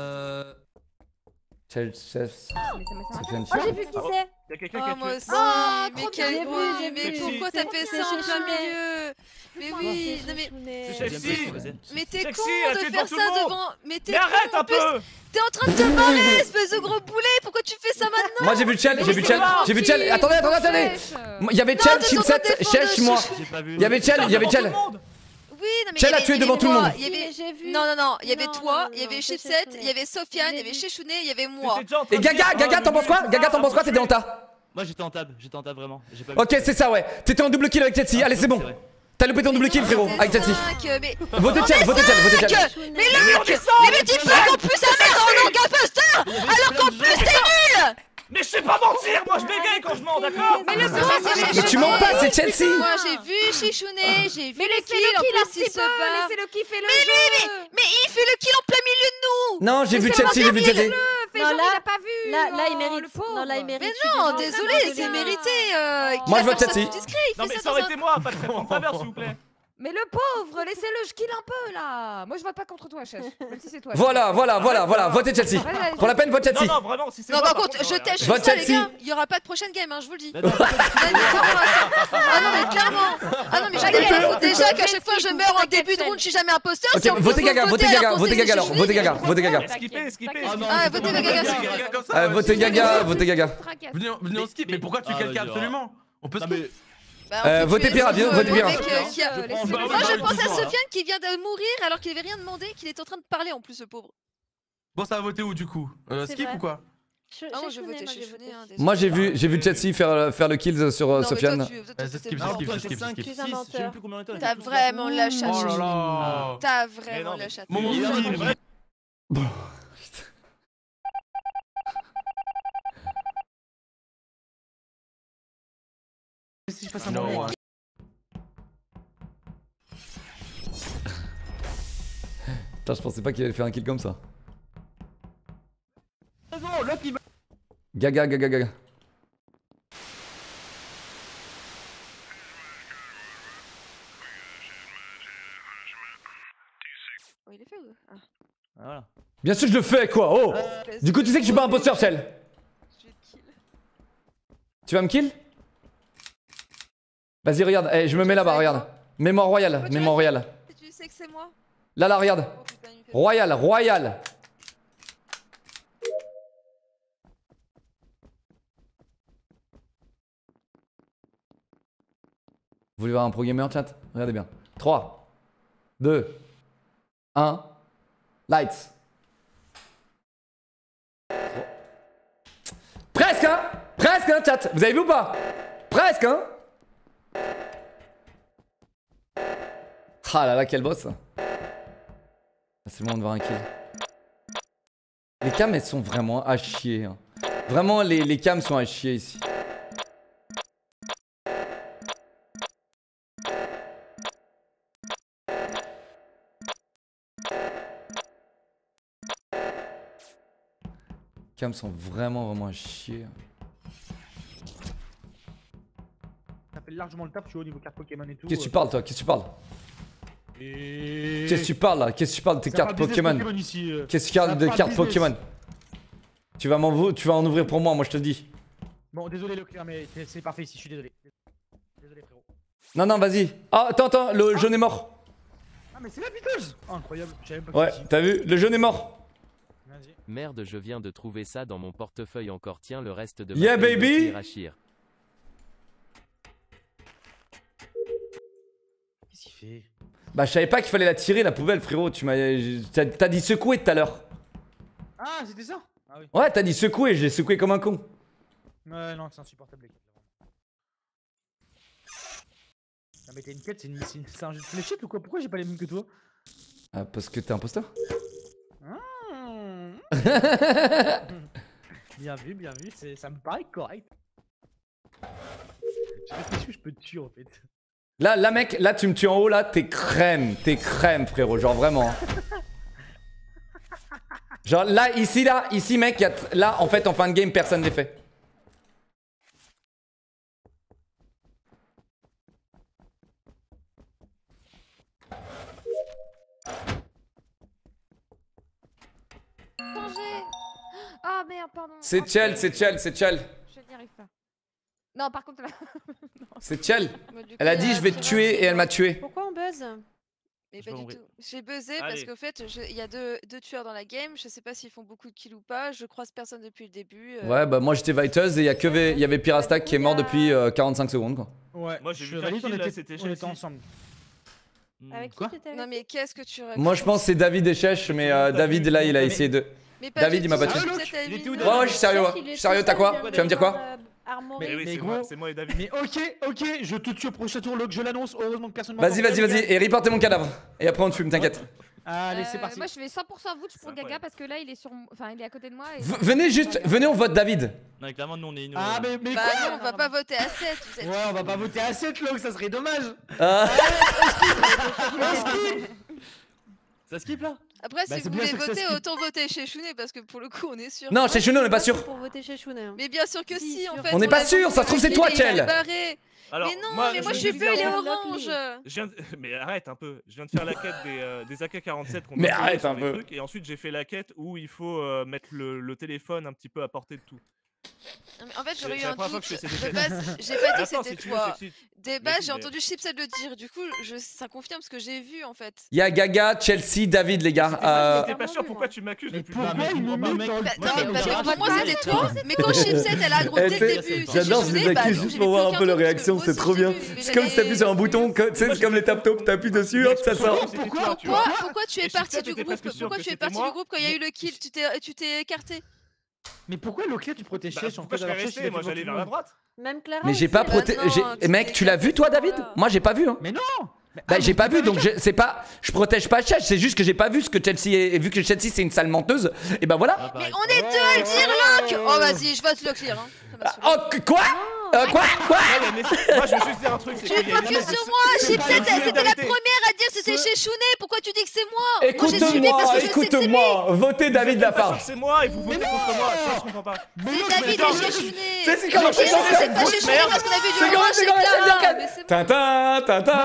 [SPEAKER 2] Chef. Oh, j'ai vu qui c'est.
[SPEAKER 3] Y'a quelqu'un qui a
[SPEAKER 6] moi
[SPEAKER 3] tué.
[SPEAKER 6] aussi.
[SPEAKER 2] Oh,
[SPEAKER 6] Mais
[SPEAKER 2] trop
[SPEAKER 6] quel
[SPEAKER 2] bien.
[SPEAKER 6] mais pourquoi t'as fait ça en plein milieu? Mais oui, non mais.
[SPEAKER 3] C'est Chelsea.
[SPEAKER 6] Mais t'es con
[SPEAKER 3] Chelsea,
[SPEAKER 6] de
[SPEAKER 3] tu es
[SPEAKER 6] faire
[SPEAKER 3] devant tout
[SPEAKER 6] ça
[SPEAKER 3] le monde.
[SPEAKER 6] devant. Mais
[SPEAKER 3] arrête un peu.
[SPEAKER 6] T'es en train de te marrer, espèce de gros boulet. Pourquoi tu fais ça maintenant?
[SPEAKER 1] Moi j'ai vu Chell, attendez. Il y avait Chell, Chipset, Chech, moi. Il y avait Chell.
[SPEAKER 6] Oui, non mais
[SPEAKER 1] Chell a tué devant tout le monde.
[SPEAKER 6] Non, il y avait toi, il y avait Chipset, il y avait Sofiane, il y avait Chechouné, il y avait moi.
[SPEAKER 1] Et Gaga, t'en penses quoi? Gaga, t'en penses quoi? T'étais en tas?
[SPEAKER 9] Moi j'étais en tab vraiment.
[SPEAKER 1] Ok, c'est ça, ouais. T'étais en double kill avec Chelsea. Allez, c'est bon. T'as loupé ton double kill, frérot, avec Chelsea. Votez Chell.
[SPEAKER 6] Mais tu peux qu'en plus un merde en langue imposteur alors qu'en plus t'es nul.
[SPEAKER 3] Mais je sais pas mentir, moi je bégaye quand je mens, d'accord?
[SPEAKER 1] Mais tu mens pas, c'est Chelsea.
[SPEAKER 6] Moi j'ai vu Chichouné, j'ai vu le kill, en plus il se bat.
[SPEAKER 2] Laissez-le kiffer le jeu.
[SPEAKER 6] Mais il fait le kill en plein milieu de nous.
[SPEAKER 1] Non, j'ai vu Chelsea,
[SPEAKER 2] Non, là, il a pas vu.
[SPEAKER 10] Là, il mérite. Non, là, il mérite.
[SPEAKER 6] Mais non, désolé, c'est mérité.
[SPEAKER 1] Moi, je vote Chelsea.
[SPEAKER 3] Non, mais ça aurait été moi, pas de traitement de faveur, s'il vous plaît.
[SPEAKER 2] Mais le pauvre, laissez-le, je kill un peu là. Moi je vote pas contre toi, chef. Même si c'est toi.
[SPEAKER 1] Voilà, votez Chelsea. Pour la peine, vote Chelsea.
[SPEAKER 3] Non, vraiment, si c'est
[SPEAKER 6] non,
[SPEAKER 3] moi.
[SPEAKER 6] par contre, je tâche
[SPEAKER 1] vote
[SPEAKER 6] ça, les
[SPEAKER 1] Chelsea.
[SPEAKER 6] gars. Il y aura pas de prochaine game, hein, je vous le dis. Ah non, mais clairement. Ah non, mais j'en ai rien à foutre. Déjà qu'à chaque fois je meurs en début de round, je suis jamais imposteur.
[SPEAKER 1] Ok, votez Gaga alors.
[SPEAKER 3] Skipper.
[SPEAKER 6] Ah, votez Gaga.
[SPEAKER 1] Votez Gaga.
[SPEAKER 7] Venez on skip, mais pourquoi tu quelqu'un absolument? On peut skip.
[SPEAKER 1] Votez Pira, votez Pira.
[SPEAKER 6] Moi je pense à Sofiane qui vient de mourir alors qu'il avait rien demandé, qu'il est en train de parler en plus, le pauvre.
[SPEAKER 7] Bon, ça va voter où du coup? Skip ou quoi?
[SPEAKER 6] Ah, moi je votais Chechouné.
[SPEAKER 1] Moi j'ai vu Chelsea faire le kill sur Sofiane.
[SPEAKER 7] Skip.
[SPEAKER 6] T'as vraiment la chatte.
[SPEAKER 7] Oh là là.
[SPEAKER 6] T'as vraiment la chatte.
[SPEAKER 1] Bon.
[SPEAKER 11] Si je passe un moment.
[SPEAKER 1] Putain, je pensais pas qu'il allait faire un kill comme ça. Gaga.
[SPEAKER 6] Oh, il est fait ou? Ah.
[SPEAKER 9] Voilà.
[SPEAKER 1] Bien sûr que je le fais quoi. Oh. Du coup tu sais que je suis pas imposteur, Chell. Tu vas me kill? Vas-y regarde, je me mets là-bas, regarde. Mémoire royale.
[SPEAKER 6] Tu sais que c'est moi?
[SPEAKER 1] Là, regarde. Royal, Royal. Vous voulez voir un pro gamer chat? Regardez bien. 3, 2, 1. Lights. Presque hein. Presque hein chat. Vous avez vu ou pas? Presque hein. Ah là là, quel boss. C'est le moment de voir un kill. Les cams elles sont vraiment à chier hein. Vraiment les cams sont à chier ici. Les cams sont vraiment à chier.
[SPEAKER 11] Ça fait largement le tap, tu vois, au niveau carte Pokémon et tout.
[SPEAKER 1] Qu'est-ce que tu parles toi? Qu'est-ce que tu parles? Qu'est-ce que tu parles là? Qu'est-ce que tu parles de tes cartes Pokémon? Qu'est-ce que tu parles de cartes Pokémon? Tu vas en ouvrir pour moi je te le dis.
[SPEAKER 11] Bon, désolé Leclerc, mais c'est parfait ici, je suis désolé. Désolé frérot.
[SPEAKER 1] Non, vas-y. Ah, attends, le jaune est mort.
[SPEAKER 11] Ah, mais c'est la piteuse. Oh, incroyable, j'avais pas
[SPEAKER 1] Ouais, t'as vu? Le jaune est mort.
[SPEAKER 12] Merde, je viens de trouver ça dans mon portefeuille encore. Tiens, le reste de
[SPEAKER 1] Yeah, baby!
[SPEAKER 11] Qu'est-ce qu'il fait?
[SPEAKER 1] Bah, je savais pas qu'il fallait la tirer, la poubelle, frérot. T'as dit secouer tout à l'heure.
[SPEAKER 11] Ah, c'était ça? Ah oui.
[SPEAKER 1] Ouais, t'as dit secouer, j'ai secoué comme un con.
[SPEAKER 11] Ouais, non, c'est insupportable. Non, mais t'as une quête, c'est un jeu de fléchette ou quoi? Pourquoi j'ai pas les mêmes que toi?
[SPEAKER 1] Ah, parce que t'es imposteur.
[SPEAKER 11] Bien vu, ça me paraît correct. Je réfléchis où je peux te tuer en fait.
[SPEAKER 1] Là, mec, là, tu me tues en haut, là, t'es crème, frérot, genre vraiment. Genre là, ici, mec, là, en fait, en fin de game, personne n'est fait.
[SPEAKER 2] Ah merde, pardon.
[SPEAKER 1] C'est chill.
[SPEAKER 2] Je n'y arrive pas. Non, par contre là.
[SPEAKER 1] C'est chill. Elle a dit je vais te tuer et elle m'a tué.
[SPEAKER 10] Pourquoi on buzz?
[SPEAKER 6] Mais pas du tout. J'ai buzzé parce qu'au fait, il y a deux tueurs dans la game. Je sais pas s'ils font beaucoup de kills ou pas. Je croise personne depuis le début.
[SPEAKER 1] Ouais, bah moi j'étais Viteuse et il y avait Pirastack qui est mort depuis 45 secondes quoi.
[SPEAKER 11] Ouais,
[SPEAKER 3] moi j'ai vu valide, on était
[SPEAKER 11] ensemble.
[SPEAKER 10] Avec
[SPEAKER 11] quoi?
[SPEAKER 10] qui t'étais?
[SPEAKER 6] Non mais qu'est-ce que tu racontes?
[SPEAKER 1] Moi je pense que c'est David et Chèche, mais David là il a essayé de. David il m'a battu. Ouais, je suis sérieux, t'as quoi? Tu vas me dire quoi?
[SPEAKER 3] Mais oui, c'est moi et David.
[SPEAKER 11] Mais ok, je te tue au prochain tour, Locke, je l'annonce, heureusement que personne
[SPEAKER 1] Vas-y, et reportez mon cadavre. Et après on te fume, t'inquiète.
[SPEAKER 11] Allez, c'est parti.
[SPEAKER 2] Moi je fais 100% vote pour Gaga parce que là il est il est à côté de moi.
[SPEAKER 1] Venez, on vote David.
[SPEAKER 9] Non, clairement, nous on est.
[SPEAKER 11] Ah, mais
[SPEAKER 6] bah non, on va pas voter à 7. Vous êtes...
[SPEAKER 11] Ouais, on va pas voter à 7, Locke, ça serait dommage.
[SPEAKER 9] Ça skip là?
[SPEAKER 6] Après, si vous voulez voter, autant voter chez Chounet parce que pour le coup, on est sûr.
[SPEAKER 1] Non, chez Chounet, on est pas sûr.
[SPEAKER 10] Pour voter chez Chounet.
[SPEAKER 6] Mais bien sûr que si, en fait.
[SPEAKER 1] On n'est pas sûr, ça se trouve, c'est toi, Chell.
[SPEAKER 3] Alors,
[SPEAKER 6] mais non, mais moi je suis bleu, il est orange.
[SPEAKER 3] Mais arrête un peu. Je viens de faire la quête des AK-47 qu'on
[SPEAKER 1] Mais arrête un peu.
[SPEAKER 3] Et ensuite, j'ai fait la quête où il faut mettre le téléphone un petit peu à portée de tout.
[SPEAKER 6] En fait, j'aurais eu un doute. De base, j'ai pas dit que c'était toi. Des bases, j'ai entendu Chipset le dire. Du coup, ça confirme ce que j'ai vu en fait.
[SPEAKER 1] Il y a Gaga, Chelsea, David, les gars.
[SPEAKER 3] J'étais pas sûr pourquoi tu m'accuses depuis le
[SPEAKER 11] début.
[SPEAKER 6] Pour moi, c'était toi. Mais quand Chipset, elle a aggroté le début.
[SPEAKER 1] J'adore, je les accuse juste pour voir un peu leur réaction, c'est trop bien. C'est comme si t'appuies sur un bouton, tu sais, c'est comme les tap-top, t'appuies dessus, hop, ça sort.
[SPEAKER 6] Pourquoi tu es parti du groupe? Pourquoi tu es parti du groupe quand il y a eu le kill? Tu t'es écarté.
[SPEAKER 11] Mais pourquoi Leclerc tu protèges Chèche en fait?
[SPEAKER 3] Moi j'allais vers la droite.
[SPEAKER 10] Même Clara.
[SPEAKER 1] Mais j'ai pas protégé. Mec, tu l'as vu toi, David? Moi j'ai pas vu. Hein.
[SPEAKER 11] Mais non.
[SPEAKER 1] Bah j'ai pas vu, donc c'est pas. Je protège pas Chèche, c'est juste que j'ai pas vu ce que Chelsea est. Et vu que Chelsea c'est une sale menteuse, et bah voilà.
[SPEAKER 6] Mais on est deux à le dire, Locke. Oh vas-y, je vote Leclerc.
[SPEAKER 1] Oh quoi? Quoi?
[SPEAKER 3] Moi je veux juste dire un truc.
[SPEAKER 6] Tu focus sur moi. Chipset, c'était la première à dire que c'était chez Chounet. Pourquoi tu dis que c'est moi?
[SPEAKER 1] Écoute-moi, votez David Lafarge.
[SPEAKER 3] C'est moi et vous votez contre moi. Je comprends pas.
[SPEAKER 6] C'est David et chez Chounet.
[SPEAKER 1] C'est comment
[SPEAKER 6] c'est pas chez Chounet parce qu'on a vu du orange chez Clara.
[SPEAKER 1] Tintin.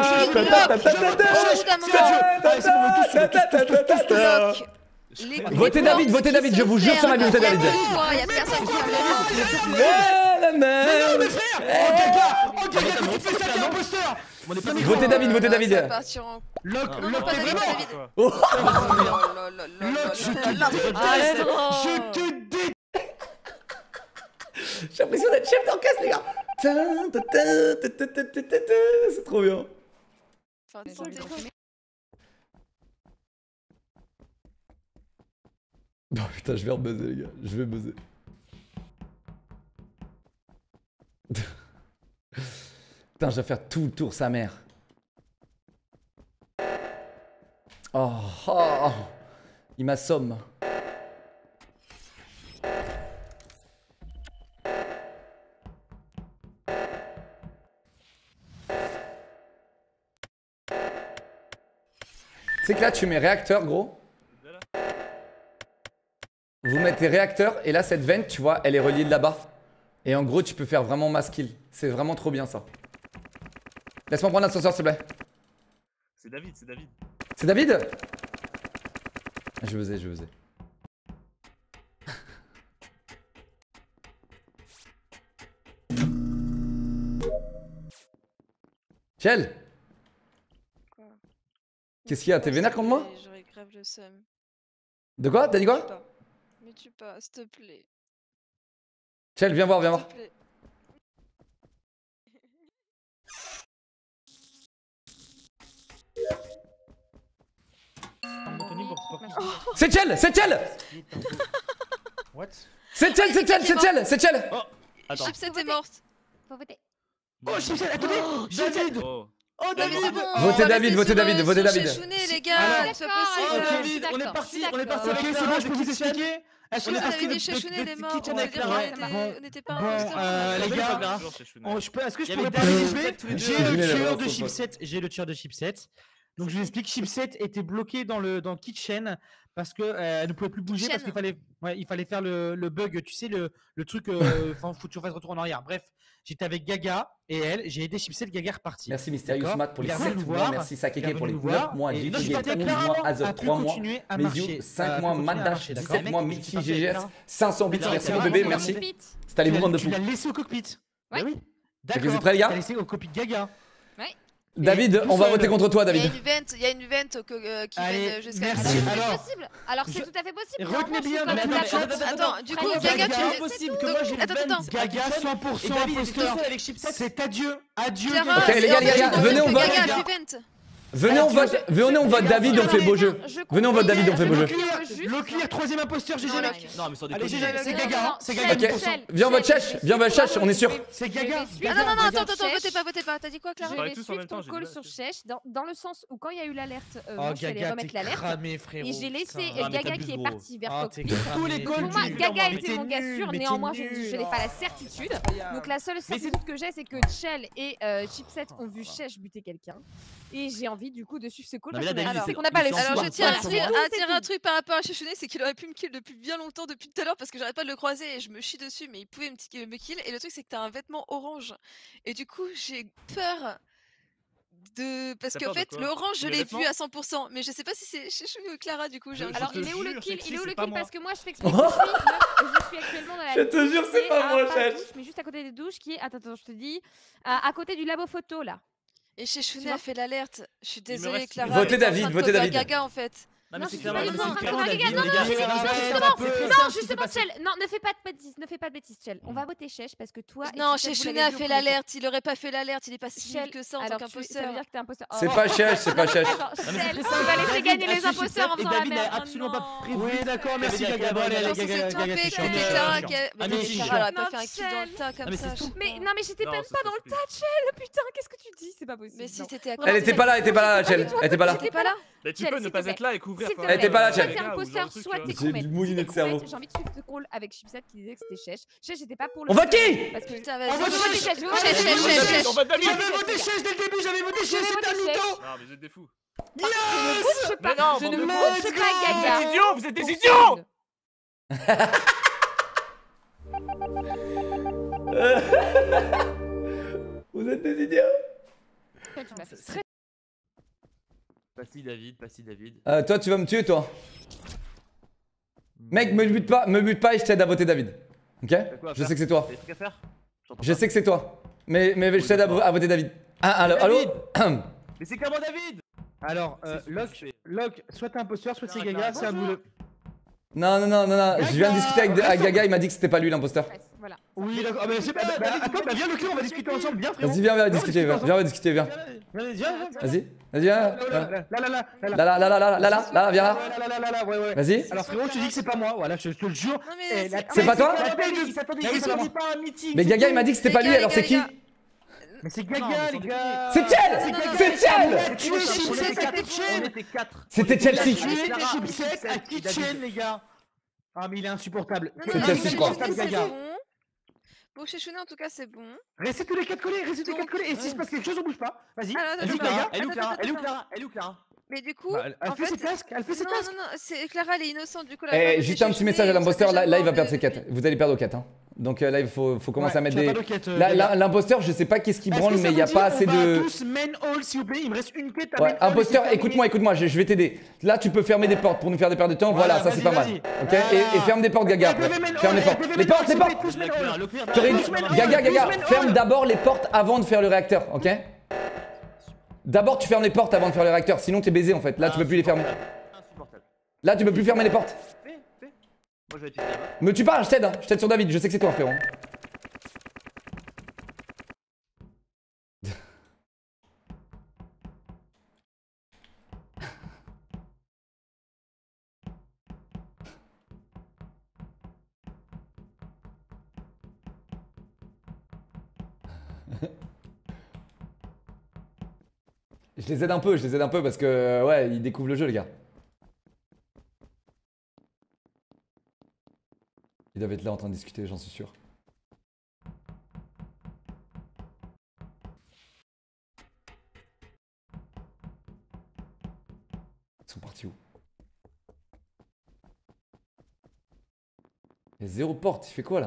[SPEAKER 1] Votez David, je vous jure sur ma vie, votez David.
[SPEAKER 6] Il y a personne qui veut.
[SPEAKER 11] Non mais frère. qui fait ça, t'es imposteur.
[SPEAKER 1] Votez David, votez David.
[SPEAKER 6] Ça va partir en...
[SPEAKER 11] Lock,
[SPEAKER 6] Non,
[SPEAKER 11] Lock,
[SPEAKER 6] pas
[SPEAKER 11] t'es
[SPEAKER 6] David,
[SPEAKER 11] vraiment.
[SPEAKER 6] David.
[SPEAKER 1] Oh.
[SPEAKER 11] Lock, je te déteste. Je te déteste.
[SPEAKER 1] J'ai l'impression d'être chef d'orchestre, les gars. C'est trop bien.
[SPEAKER 6] Enfin, santé.
[SPEAKER 1] Oh putain, je vais rebuzzer, les gars. Je vais buzzer. Putain, je vais faire tout le tour, sa mère. Oh. Il m'assomme. Tu sais que là, tu mets réacteur, gros. Vous mettez réacteur, et là, cette vente, tu vois, elle est reliée de là-bas. Et en gros, tu peux faire vraiment mass kill. C'est vraiment trop bien, ça. Laisse-moi prendre l'ascenseur, s'il te plaît.
[SPEAKER 3] C'est David, c'est David.
[SPEAKER 1] C'est David? Je vais oser. Chel! Qu'est-ce qu'il y a? T'es vénère contre moi?
[SPEAKER 6] J'aurais grave le seum.
[SPEAKER 1] De quoi? T'as dit quoi?
[SPEAKER 6] Mais tu pas, s'il te plaît.
[SPEAKER 1] Chel, viens voir, viens voir.
[SPEAKER 6] S'il te plaît.
[SPEAKER 1] C'est Chel! C'est Chel!
[SPEAKER 11] What?
[SPEAKER 1] C'est Chel! C'est Chel! C'est Chel! C'est Chel!
[SPEAKER 9] Oh, attends.
[SPEAKER 6] Chipset est morte.
[SPEAKER 2] Faut voter.
[SPEAKER 11] Oh, Chipset, attendez! David!
[SPEAKER 6] Oh David, c'est bon.
[SPEAKER 1] Votez David, votez David, votez David.
[SPEAKER 6] Chounet, les gars, c'est pas possible.
[SPEAKER 11] David, on est parti avec c'est bon, je peux vous expliquer.
[SPEAKER 6] Est-ce que vous avez dit Chounet, il est mort? On va dire qu'on n'était pas un
[SPEAKER 11] les gars, est-ce que je pourrais participer? J'ai le tueur de Chipset. J'ai le tueur de Chipset. Donc je vous explique, Chipset était bloqué dans le kitchen parce que elle ne pouvait plus bouger parce qu'il fallait faire le bug, tu sais le truc faut que tu fasses retour en arrière. Bref, j'étais avec Gaga et elle, j'ai aidé Chipset, Gaga est reparti.
[SPEAKER 1] Merci Mysterious Matt pour les 7 mois, merci Sakeke pour les 9 mois, JT 11 mois, Azov 3 mois, Méziou 5 mois, Maddash 17 mois, Michi GGS 500 bits, merci mon bébé, merci. C'est allé vous vendre de fou.
[SPEAKER 11] Tu l'as laissé au cockpit. Oui.
[SPEAKER 1] D'accord. Vous êtes prêts les gars?
[SPEAKER 11] Tu l'as laissé au cockpit Gaga.
[SPEAKER 1] David, on va voter contre toi, David.
[SPEAKER 6] Il y a une vente qui mène jusqu'à
[SPEAKER 2] Alors, c'est possible. Alors, c'est tout à fait possible.
[SPEAKER 11] Retenez bien.
[SPEAKER 6] Attends, du coup, Gaga, tu
[SPEAKER 11] c'est impossible que moi j'ai une Gaga 100% imposteur. C'est adieu. Adieu.
[SPEAKER 1] Ok, les gars, venez, on vote. Venez, on vote David, on fait beau jeu. Venez, on vote David, on fait beau jeu.
[SPEAKER 11] Leclerc, troisième imposteur, GG.
[SPEAKER 9] Non, mais sans
[SPEAKER 11] Allez,
[SPEAKER 9] déconner.
[SPEAKER 11] GG, c'est Gaga. C'est Gaga.
[SPEAKER 1] Ok, viens, on vote Chèche, on est sûr.
[SPEAKER 11] C'est Gaga.
[SPEAKER 6] Ah non, attends, votez pas. T'as dit quoi, Clara?
[SPEAKER 2] Je vais suivre ton call sur Chèche dans le sens où quand il y a eu l'alerte, moi je suis allée
[SPEAKER 11] Gaga,
[SPEAKER 2] remettre l'alerte. Et j'ai laissé
[SPEAKER 9] Ah, mais
[SPEAKER 2] Gaga
[SPEAKER 9] t'as
[SPEAKER 2] qui est
[SPEAKER 9] bu,
[SPEAKER 2] parti vers
[SPEAKER 11] Ah,
[SPEAKER 2] Cockpit.
[SPEAKER 11] tous les calls.
[SPEAKER 2] Pour moi, Gaga était mon gars
[SPEAKER 11] nul,
[SPEAKER 2] sûr,
[SPEAKER 11] mais t'es
[SPEAKER 2] néanmoins je
[SPEAKER 11] nul.
[SPEAKER 2] n'ai pas la certitude. Donc la seule certitude que j'ai, c'est que Chell et Chipset ont vu Chèche buter quelqu'un. Et j'ai envie du coup de suivre ce call.
[SPEAKER 9] Non, mais là, David,
[SPEAKER 2] C'est qu'on n'a pas le choix.
[SPEAKER 6] Alors je tiens à
[SPEAKER 2] Voilà.
[SPEAKER 6] dire un truc par rapport à Chouchounet, c'est qu'il aurait pu me kill depuis bien longtemps, depuis tout à l'heure, parce que j'arrête pas de le croiser et je me chie dessus, mais il pouvait me kill. Et le truc c'est que t'as un vêtement orange. Et du coup j'ai peur de... Parce qu'en fait l'orange je l'ai vu à 100%, mais je sais pas si c'est chez Chouchounet ou Clara du coup.
[SPEAKER 2] Alors il est où le kill? Il est où le kill? Parce que moi je t'explique.
[SPEAKER 1] Oh.
[SPEAKER 2] Je suis actuellement dans la...
[SPEAKER 1] Je te jure, c'est pas moi, Chèche.
[SPEAKER 2] Mais juste à côté des douches qui est... Attends, je te dis. À côté du labo photo là.
[SPEAKER 6] Et chez Chounet a fait l'alerte. Je suis désolée, Clara.
[SPEAKER 1] Votez David, votez David.
[SPEAKER 6] Gaga en fait.
[SPEAKER 9] Non, mais c'est
[SPEAKER 2] je
[SPEAKER 9] clairement
[SPEAKER 2] suis
[SPEAKER 9] une
[SPEAKER 2] pas du tout en train de
[SPEAKER 9] David,
[SPEAKER 2] draguer.
[SPEAKER 9] les gars.
[SPEAKER 2] Non, justement, Chell. Non, ne fais pas de bêtises, Chell. On va voter Chèche parce que toi.
[SPEAKER 6] Non, chez Chounet a fait l'alerte. Il aurait pas fait l'alerte. Il est pas si nul que ça en tant qu'imposteur.
[SPEAKER 2] Ça veut dire que t'es imposteur.
[SPEAKER 1] C'est pas Chèche, c'est pas Chèche.
[SPEAKER 2] Chell, on va laisser gagner les imposteurs en faisant la
[SPEAKER 9] David n'a
[SPEAKER 2] merde.
[SPEAKER 9] absolument pas prévu.
[SPEAKER 11] Oui, d'accord, merci Gaga.
[SPEAKER 6] On s'est trompé, que c'était Clara qui a... Mais Clara, elle a pas fait un kill dans le tas comme ça.
[SPEAKER 2] Mais non, mais j'étais même pas dans le tas, Chell. Putain, qu'est-ce que tu dis? C'est pas possible.
[SPEAKER 6] Mais si t'étais à
[SPEAKER 1] Elle était pas là, Chel. Elle était pas là.
[SPEAKER 6] T'étais pas là.
[SPEAKER 3] Mais tu peux ne pas être là et couvrir quand
[SPEAKER 1] Elle était pas là,
[SPEAKER 2] Soit
[SPEAKER 1] Chel.
[SPEAKER 2] t'es imposteur, soit t'es
[SPEAKER 1] J'ai
[SPEAKER 2] complète.
[SPEAKER 1] mouliné de cerveau.
[SPEAKER 2] J'ai envie de suivre ce call avec Chipset qui disait que c'était Chèche. Chèche, j'étais pas pour le.
[SPEAKER 1] On vote qui?
[SPEAKER 2] Parce que
[SPEAKER 6] Putain,
[SPEAKER 11] On vote
[SPEAKER 6] vas-y.
[SPEAKER 11] Chèche.
[SPEAKER 6] Chèche.
[SPEAKER 3] On va David.
[SPEAKER 11] J'avais voté Chèche dès le début, j'avais voté Chèche, c'était un mytho.
[SPEAKER 3] Non, mais vous êtes des fous.
[SPEAKER 11] Yes.
[SPEAKER 3] Mais non,
[SPEAKER 2] je ne
[SPEAKER 3] bande de
[SPEAKER 2] vote
[SPEAKER 3] fous.
[SPEAKER 2] pas
[SPEAKER 3] Vous
[SPEAKER 2] Gaga.
[SPEAKER 3] êtes idiots, vous êtes des idiots.
[SPEAKER 1] Vous êtes des idiots.
[SPEAKER 2] Tu m'as fait très.
[SPEAKER 9] Pas-si David.
[SPEAKER 1] Toi, tu vas me tuer, toi. Mec, me bute pas et je t'aide à voter David. Ok? Je sais que c'est toi.
[SPEAKER 9] T'as des trucs à faire?
[SPEAKER 1] Je sais que c'est toi. Mais je t'aide à voter David. Ah, allô?
[SPEAKER 9] Mais c'est comment David?
[SPEAKER 11] Alors, Locke, soit t'es imposteur, soit c'est Gaga, c'est à vous deux.
[SPEAKER 1] Non, je viens de discuter avec Gaga, il m'a dit que c'était pas lui l'imposteur.
[SPEAKER 2] Voilà.
[SPEAKER 11] Oui, d'accord. Ah, mais c'est pas. Attends, bah viens, Leclerc, on va discuter ensemble, viens, frérot.
[SPEAKER 1] Vas-y, viens, on va discuter, viens. Vas-y, viens. Là, viens là. Vas-y.
[SPEAKER 11] Alors, frérot, je te dis que c'est pas moi, voilà, je te le jure.
[SPEAKER 1] C'est pas toi? Mais Gaga, il m'a dit que c'était pas lui, alors c'est qui?
[SPEAKER 11] Mais c'est Gaga, les gars.
[SPEAKER 1] C'est Chell! C'est Chell! C'était Chelsea.
[SPEAKER 11] Chipset à Kitchen, les gars. Ah, mais il est insupportable.
[SPEAKER 1] C'est Chelsea, je crois.
[SPEAKER 6] Bon, chez Chounet, en tout cas, c'est bon.
[SPEAKER 11] Restez tous les 4 collés, Et s'il se passe quelque chose, on bouge pas. Vas-y.
[SPEAKER 9] Elle est où Clara?
[SPEAKER 6] Mais du coup,
[SPEAKER 11] elle fait ses tasks,
[SPEAKER 6] Non, Clara, elle est innocente, du coup.
[SPEAKER 1] Juste un petit message à l'imposteur, là il va perdre ses quêtes. Vous allez perdre aux quêtes. Donc là il faut commencer à mettre des... L'imposteur, je sais pas qu'est-ce qu'il branle, mais il n'y a pas assez de...
[SPEAKER 11] tous main hall, s'il vous plaît, il me reste une quête à
[SPEAKER 1] Ouais, imposteur, écoute-moi, je vais t'aider. Là tu peux fermer des portes pour nous faire des pertes de temps, voilà, ça c'est pas mal. Ok, et ferme des portes, Gaga. Ferme les portes. Gaga, ferme d'abord les portes avant de faire le réacteur, ok? D'abord tu fermes les portes avant de faire le réacteur, sinon t'es baisé en fait. Là tu peux plus les fermer. Là tu peux plus fermer les portes.
[SPEAKER 9] Moi je vais utiliser.
[SPEAKER 1] Me tue pas, je t'aide sur David, je sais que c'est toi frérot. Je les aide un peu parce que ouais, ils découvrent le jeu les gars. Ils doivent être là en train de discuter, j'en suis sûr. Ils sont partis où? Il y a 0 porte, il fait quoi là?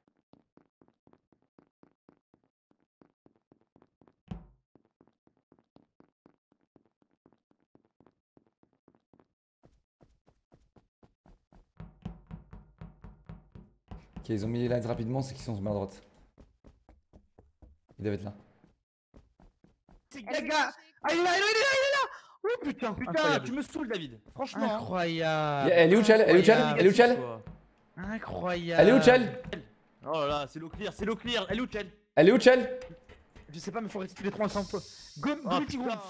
[SPEAKER 1] Ok, ils ont mis les lines rapidement, c'est qu'ils sont à droite. Ils doivent être là.
[SPEAKER 11] C'est Gaga. Ah, il est là. Oh putain,
[SPEAKER 9] Tu me saoules David. Franchement.
[SPEAKER 11] Incroyable.
[SPEAKER 1] Elle est où Chell?
[SPEAKER 11] Incroyable.
[SPEAKER 1] Elle est où Chell?
[SPEAKER 9] Oh là là, c'est l'eau clear. Elle
[SPEAKER 1] est où Chell?
[SPEAKER 11] Je sais pas, mais faut rester tous les 3 ensemble. Go petit groupe.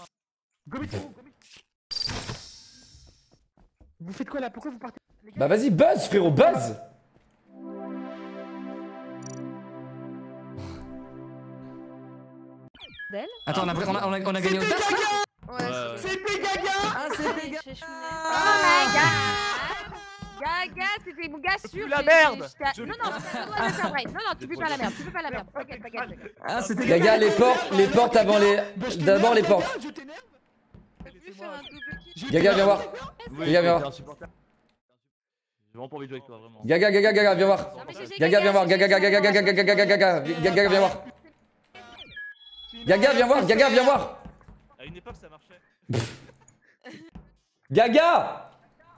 [SPEAKER 11] Vous faites quoi là? Pourquoi vous partez?
[SPEAKER 1] Bah vas-y, buzz frérot, buzz!
[SPEAKER 8] Attends, on a gagné au task là?
[SPEAKER 6] Ouais,
[SPEAKER 11] c'était Gaga.
[SPEAKER 8] Ah, c'était Gaga.
[SPEAKER 2] Oh my god! Gaga, c'était mon gars sûr.
[SPEAKER 3] La merde!
[SPEAKER 2] Non, tu peux pas la merde. T'inquiète.
[SPEAKER 8] Ah, c'était
[SPEAKER 1] Gaga, les portes avant les... D'abord les portes. Gaga, viens voir. Gaga, viens voir.
[SPEAKER 9] J'ai vraiment pas envie de jouer avec toi, vraiment.
[SPEAKER 1] Gaga, viens voir. Gaga, viens voir. Gaga, viens voir. Gaga, viens voir.
[SPEAKER 3] À une époque, ça marchait.
[SPEAKER 1] Gaga!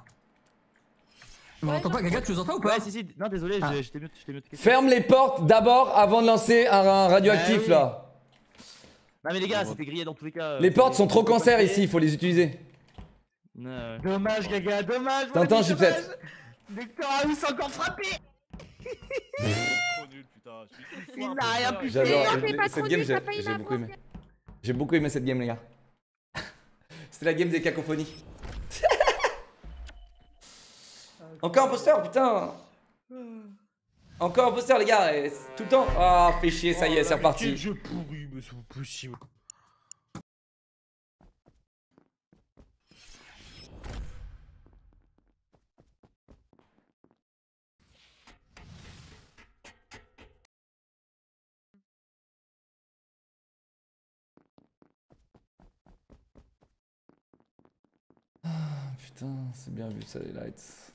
[SPEAKER 8] On m'entend pas, Gaga, tu nous entends ou pas?
[SPEAKER 9] Ouais, si. Non, désolé, j'étais mute.
[SPEAKER 1] Ferme les portes d'abord avant de lancer un radioactif là.
[SPEAKER 9] Non, mais les gars, c'était grillé dans tous les cas.
[SPEAKER 1] Les portes sont trop cancer ici, il faut les utiliser.
[SPEAKER 11] Dommage, Gaga, dommage.
[SPEAKER 1] T'entends, Chipset?
[SPEAKER 11] Victor House encore frappé.
[SPEAKER 3] Trop nul, putain.
[SPEAKER 11] Il n'a rien pu
[SPEAKER 1] J'adore
[SPEAKER 11] faire.
[SPEAKER 1] cette game, j'ai beaucoup aimé. J'ai beaucoup aimé cette game, les gars. C'était la game des cacophonies. Encore imposteur, putain. Encore imposteur, les gars, tout le temps. Ah, fait chier, ça y est, c'est reparti.
[SPEAKER 11] Je pourris, mais c'est pas possible.
[SPEAKER 1] Putain, c'est bien vu ça, les lights.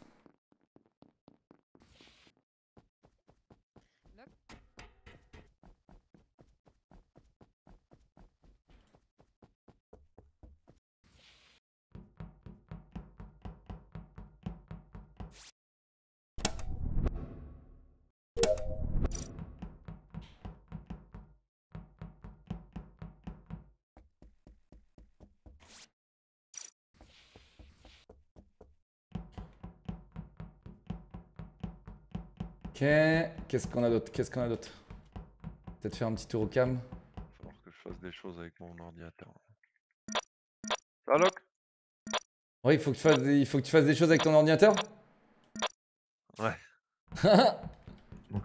[SPEAKER 1] Ok, qu'est-ce qu'on a d'autre? Peut-être faire un petit tour au cam.
[SPEAKER 5] Il va falloir que je fasse des choses avec mon ordinateur. Ça lock?
[SPEAKER 1] Oui, il faut que tu fasses des choses avec ton ordinateur.
[SPEAKER 5] Ouais.
[SPEAKER 7] Donc,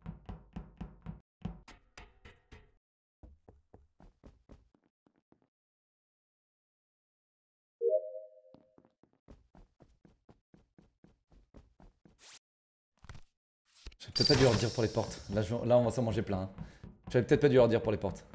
[SPEAKER 1] J'avais peut-être pas dû leur dire pour les portes. Là, on va s'en manger plein. Hein. J'avais peut-être pas dû leur dire pour les portes.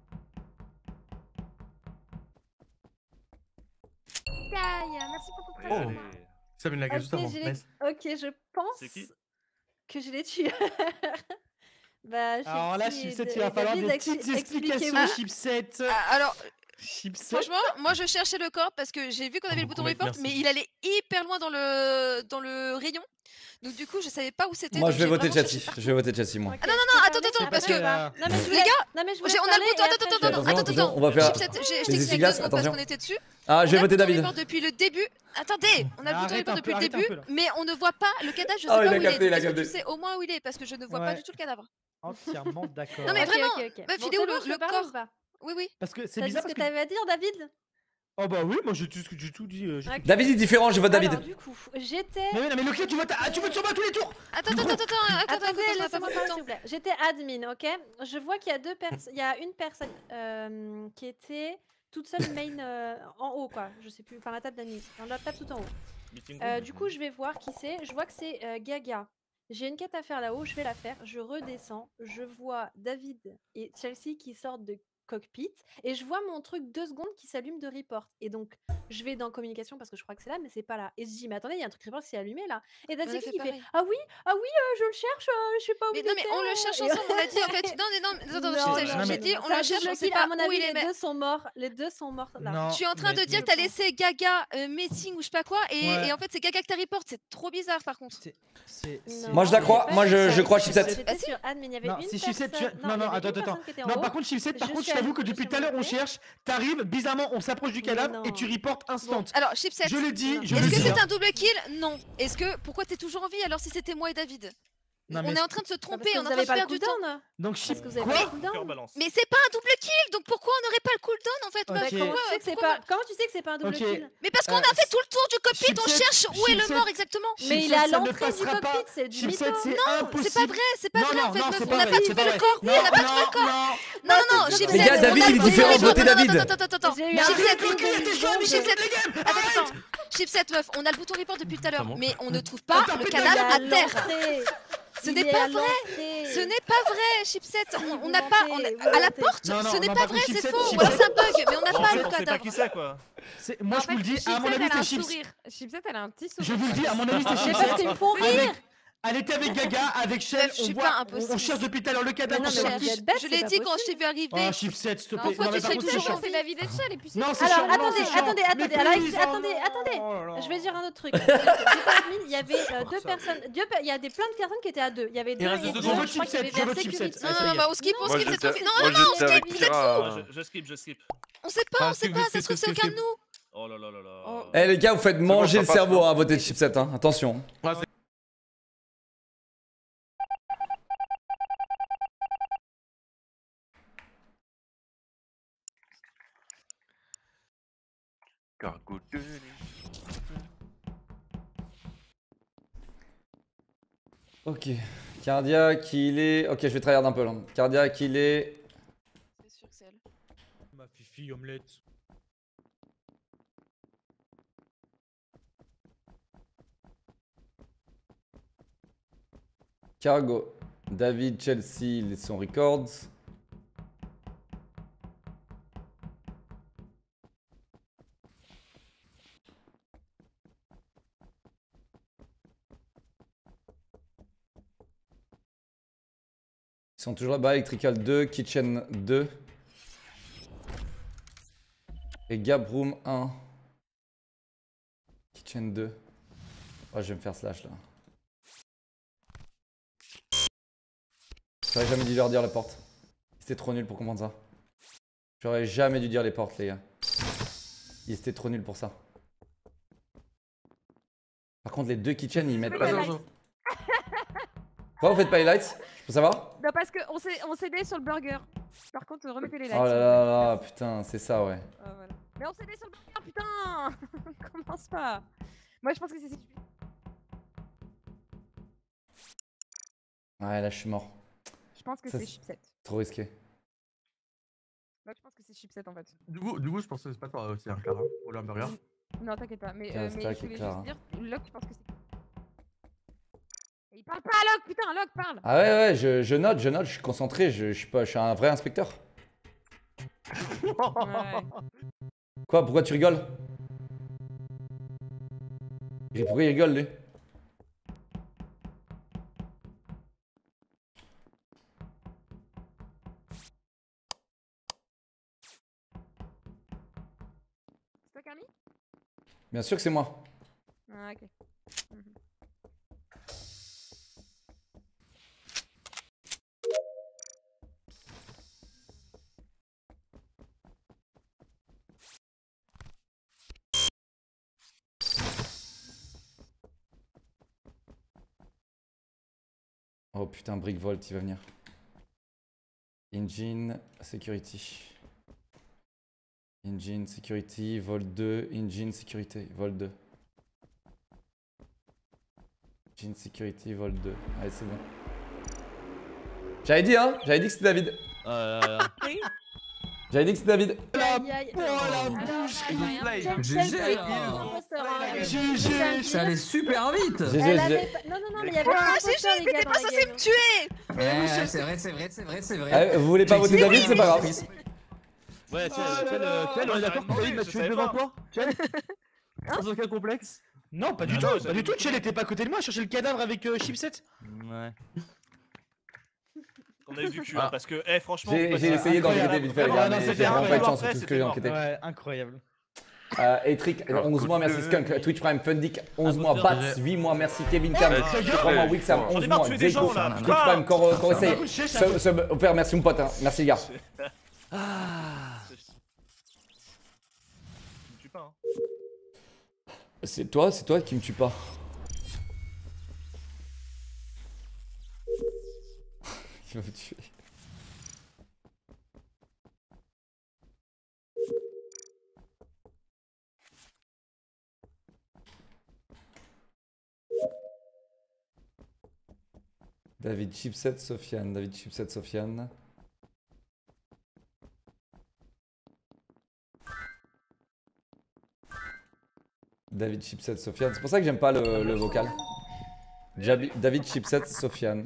[SPEAKER 10] Merci pour ton présent.
[SPEAKER 7] Ça vient de la gueule juste avant. Nice.
[SPEAKER 10] Ok, je pense que j'ai les tueurs. Bah,
[SPEAKER 11] alors là, Chipset, il va falloir des petites explications, Chipset.
[SPEAKER 6] Alors,
[SPEAKER 11] Chipset.
[SPEAKER 6] franchement, moi je cherchais le corps parce que j'ai vu qu'on avait le bouton report, mais il allait hyper loin dans le rayon. Donc du coup, je savais pas où c'était.
[SPEAKER 1] Moi, je vais voter Chassis. Je vais voter Chassis, moi.
[SPEAKER 6] Ah non, attends, parce que les gars, on a le bouton. Attends.
[SPEAKER 1] On va faire
[SPEAKER 6] Je
[SPEAKER 1] les essuie-glaces.
[SPEAKER 6] parce
[SPEAKER 1] Attention.
[SPEAKER 6] qu'on était dessus.
[SPEAKER 1] Ah, je vais voter David.
[SPEAKER 6] Depuis le début. Attendez, on a le bouton report depuis le début, mais on ne voit pas le cadavre. Je sais
[SPEAKER 1] Ah,
[SPEAKER 6] pas
[SPEAKER 1] il
[SPEAKER 6] où
[SPEAKER 1] a
[SPEAKER 6] il
[SPEAKER 1] capté,
[SPEAKER 6] est.
[SPEAKER 1] il a
[SPEAKER 6] Est-ce que
[SPEAKER 1] capté.
[SPEAKER 6] tu sais au moins où il est parce que je ne vois pas du tout le cadavre.
[SPEAKER 11] Entièrement d'accord.
[SPEAKER 6] Non mais vraiment.
[SPEAKER 10] Bah,
[SPEAKER 6] Il est où le corps? Oui.
[SPEAKER 11] Parce que c'est
[SPEAKER 10] T'as dit
[SPEAKER 11] bizarre
[SPEAKER 10] ce
[SPEAKER 11] parce
[SPEAKER 10] que
[SPEAKER 11] que.
[SPEAKER 10] t'avais à dire, David?
[SPEAKER 11] Oh bah oui, moi j'ai tout dit.
[SPEAKER 10] Ok.
[SPEAKER 1] David est différent, je vote David.
[SPEAKER 10] Alors, du coup, j'étais.
[SPEAKER 11] Mais oui, non, mais lequel tu votes? Ah, tu votes sur moi tous les tours!
[SPEAKER 6] Attends,
[SPEAKER 10] Attendez,
[SPEAKER 6] on a pas
[SPEAKER 10] laissez-moi
[SPEAKER 6] beaucoup de
[SPEAKER 10] parler,
[SPEAKER 6] temps.
[SPEAKER 10] s'il vous plaît. J'étais admin, ok? Je vois qu'il y a il y a une personne qui était toute seule main en haut, quoi. Je sais plus, enfin la table d'admin. Dans la table tout en haut. Du coup, je vais voir qui c'est. Je vois que c'est Gaga. J'ai une quête à faire là-haut, je vais la faire. Je redescends. Je vois David et Chelsea qui sortent de cockpit et je vois mon truc 2 secondes qui s'allume de report. Et donc, je vais dans communication parce que je crois que c'est là, mais c'est pas là. Et je dis, mais attendez, il y a un truc report qui s'est allumé là. Et David qui fait, ah oui, je le cherche, je sais pas où il
[SPEAKER 6] Mais non, mais on le cherche ensemble, on l'a dit en fait. Non, j'ai dit, on le cherche, on sait pas
[SPEAKER 10] à mon
[SPEAKER 6] où
[SPEAKER 10] avis,
[SPEAKER 6] il est.
[SPEAKER 10] les deux sont morts. Les deux sont morts là.
[SPEAKER 6] Tu es en train de dire que t'as laissé Gaga meeting ou je sais pas quoi, et en fait c'est Gaga que t'as report, c'est trop bizarre par contre.
[SPEAKER 1] Moi, je la crois. Moi, je crois Chipset.
[SPEAKER 10] J'étais sur admin, il y avait
[SPEAKER 11] Non,
[SPEAKER 10] une
[SPEAKER 11] si Chipset,
[SPEAKER 10] personne.
[SPEAKER 11] non, attends. Non, par contre, Chipset, je t'avoue que depuis tout à l'heure, on cherche. T'arrives, bizarrement, on s'approche du cadavre et tu reportes instant.
[SPEAKER 6] Alors, Chipset,
[SPEAKER 11] je le dis,
[SPEAKER 6] est-ce que c'est un double kill? Non. Est-ce que pourquoi t'es toujours en vie alors si c'était moi et David? On est en train de se tromper, on est en train de perdre du temps.
[SPEAKER 11] Donc,
[SPEAKER 10] parce que vous avez pas le cooldown.
[SPEAKER 6] Mais c'est pas un double kill, donc pourquoi on n'aurait pas le cooldown en fait?
[SPEAKER 10] Comment tu sais que c'est pas un double kill?
[SPEAKER 6] Mais parce qu'on a fait tout le tour du cockpit, on cherche où est le mort exactement.
[SPEAKER 10] Mais il est à l'entrée du cockpit, c'est du mytho.
[SPEAKER 6] Non, c'est pas vrai en fait. On n'a pas trouvé le corps. Oui, on n'a pas trouvé le corps. Non, Chipset.
[SPEAKER 1] Les gars, David, il est différent, votez David.
[SPEAKER 6] Attends. Chipset, meuf, on a le bouton report depuis tout à l'heure, mais on ne trouve pas le cadavre à terre. Ce n'est pas vrai. Ce n'est pas vrai, Chipset. On n'a pas à la porte. Ce n'est pas vrai, c'est faux. Ou alors c'est un bug, mais on n'a pas le
[SPEAKER 3] On sait pas
[SPEAKER 6] cadavre.
[SPEAKER 3] qui c'est quoi.
[SPEAKER 11] Moi, je vous le dis, à mon avis, c'est Chipset.
[SPEAKER 4] Chipset, elle a un petit sourire.
[SPEAKER 11] Je vous le dis, à mon avis, c'est
[SPEAKER 10] C'est parce qu'ils me font rire.
[SPEAKER 11] Elle était avec Gaga, avec Shell, on cherche depuis tout à l'heure le cadavre.
[SPEAKER 6] Je l'ai dit quand je t'ai vu arriver.
[SPEAKER 11] Oh, Chipset, s'il te plaît.
[SPEAKER 6] Non, c'est
[SPEAKER 4] toujours c'est David et Chell et puis
[SPEAKER 11] non, c'est
[SPEAKER 10] alors,
[SPEAKER 11] chiant.
[SPEAKER 10] attendez. Je vais dire un autre truc. Il y avait deux personnes. Il y a plein de personnes qui étaient à deux. Il y avait deux.
[SPEAKER 11] Je vote Chipset.
[SPEAKER 6] Non, bah on skip,
[SPEAKER 5] Moi,
[SPEAKER 6] c'est trop
[SPEAKER 5] j'étais-
[SPEAKER 6] Non,
[SPEAKER 5] moi,
[SPEAKER 6] on
[SPEAKER 5] j'étais avec
[SPEAKER 6] skip, vous êtes
[SPEAKER 5] Pira.
[SPEAKER 6] fous.
[SPEAKER 3] Je skip.
[SPEAKER 6] On sait pas, ça se trouve c'est aucun de nous.
[SPEAKER 3] Oh là là là là.
[SPEAKER 1] Eh les gars, vous faites manger le
[SPEAKER 5] ça passe,
[SPEAKER 1] cerveau à voter Chipset, hein. Attention.
[SPEAKER 5] Cargo de nuit.
[SPEAKER 1] Ok. Cardiaque, il est. Ok, je vais tryhard un peu là. Cardiaque, il est.
[SPEAKER 6] C'est sûr que c'est elle.
[SPEAKER 11] Ma fifi omelette.
[SPEAKER 1] Cargo. David, Chelsea, ils sont records. Ils sont toujours là-bas, Electrical 2, Kitchen 2. Et Gabroom 1. Kitchen 2. Oh, je vais me faire slash là. J'aurais jamais dû leur dire la porte. C'était trop nul pour comprendre ça. J'aurais jamais dû dire les portes, les gars. Ils étaient trop nuls pour ça. Par contre, les deux kitchen, ils mettent pas. Pourquoi vous faites pas les lights? Je peux savoir?
[SPEAKER 4] Non, parce qu'on s'aidait sur le burger. Par contre, remettez les lights.
[SPEAKER 1] Oh là là là, putain, c'est ça, ouais.
[SPEAKER 4] Voilà. Mais on s'aidait sur le burger, putain. Commence pas. Moi, je pense que c'est...
[SPEAKER 1] Ouais, là, je suis mort.
[SPEAKER 4] Je pense que c'est chipset.
[SPEAKER 1] Trop risqué.
[SPEAKER 4] Moi, je pense que c'est chipset en fait.
[SPEAKER 7] Du coup, je pense que c'est pas toi aussi, hein, Clara, ou le hamburger.
[SPEAKER 4] Non, t'inquiète pas. Mais je voulais juste dire, Locke, je pense que c'est... Il parle pas à Locke, putain, Locke parle.
[SPEAKER 1] Ah ouais, je note, je suis concentré, je suis un vrai inspecteur.
[SPEAKER 4] Ouais.
[SPEAKER 1] Quoi, pourquoi tu rigoles? Et pourquoi il rigole, lui?
[SPEAKER 4] C'est toi, Carmi?
[SPEAKER 1] Bien sûr que c'est moi.
[SPEAKER 4] Ah, ok.
[SPEAKER 1] Oh putain, Brick Volt, il va venir. Engine, Security. Engine, Security, Volt 2, Engine, Security, Volt 2. Engine, Security, Volt 2. Allez, c'est bon. J'avais dit, hein? J'avais dit que c'était David.
[SPEAKER 9] Oui.
[SPEAKER 1] J'avais dit que c'était David.
[SPEAKER 8] Ça allait super vite.
[SPEAKER 10] Non, mais il y avait un imposteur, les gars,
[SPEAKER 6] t'es pas censé me tuer.
[SPEAKER 8] C'est vrai.
[SPEAKER 1] Vous voulez pas voter David, c'est pas grave.
[SPEAKER 9] Ouais, Tiel, on est d'accord que David m'a tué devant toi? Tiel? Sans aucun complexe?
[SPEAKER 11] Non, pas du tout, pas du tout. Tiel était pas à côté de moi, je cherchais le cadavre avec chipset.
[SPEAKER 9] Ouais.
[SPEAKER 3] On a eu du cul, hein, parce que, franchement.
[SPEAKER 1] J'ai essayé d'enquêter vite fait, les gars, mais j'ai vraiment pas eu de chance sur tout ce que j'ai enquêté.
[SPEAKER 11] Ouais, incroyable.
[SPEAKER 1] Etric, 11 mois, merci Skunk, Twitch Prime, Fundic, 11 mois, Bats, 8 mois, merci Kevin Cam, 3 mois, Wixam, 11 mois, Zeko, Twitch Prime, Coressaye, Père, merci mon pote, hein. Merci les gars.
[SPEAKER 3] Tu me tues pas, hein.
[SPEAKER 1] C'est toi qui me tue pas. Il va me tuer. David Chipset, Sofiane. David Chipset, Sofiane. David Chipset, Sofiane. C'est pour ça que j'aime pas le vocal. David Chipset, Sofiane.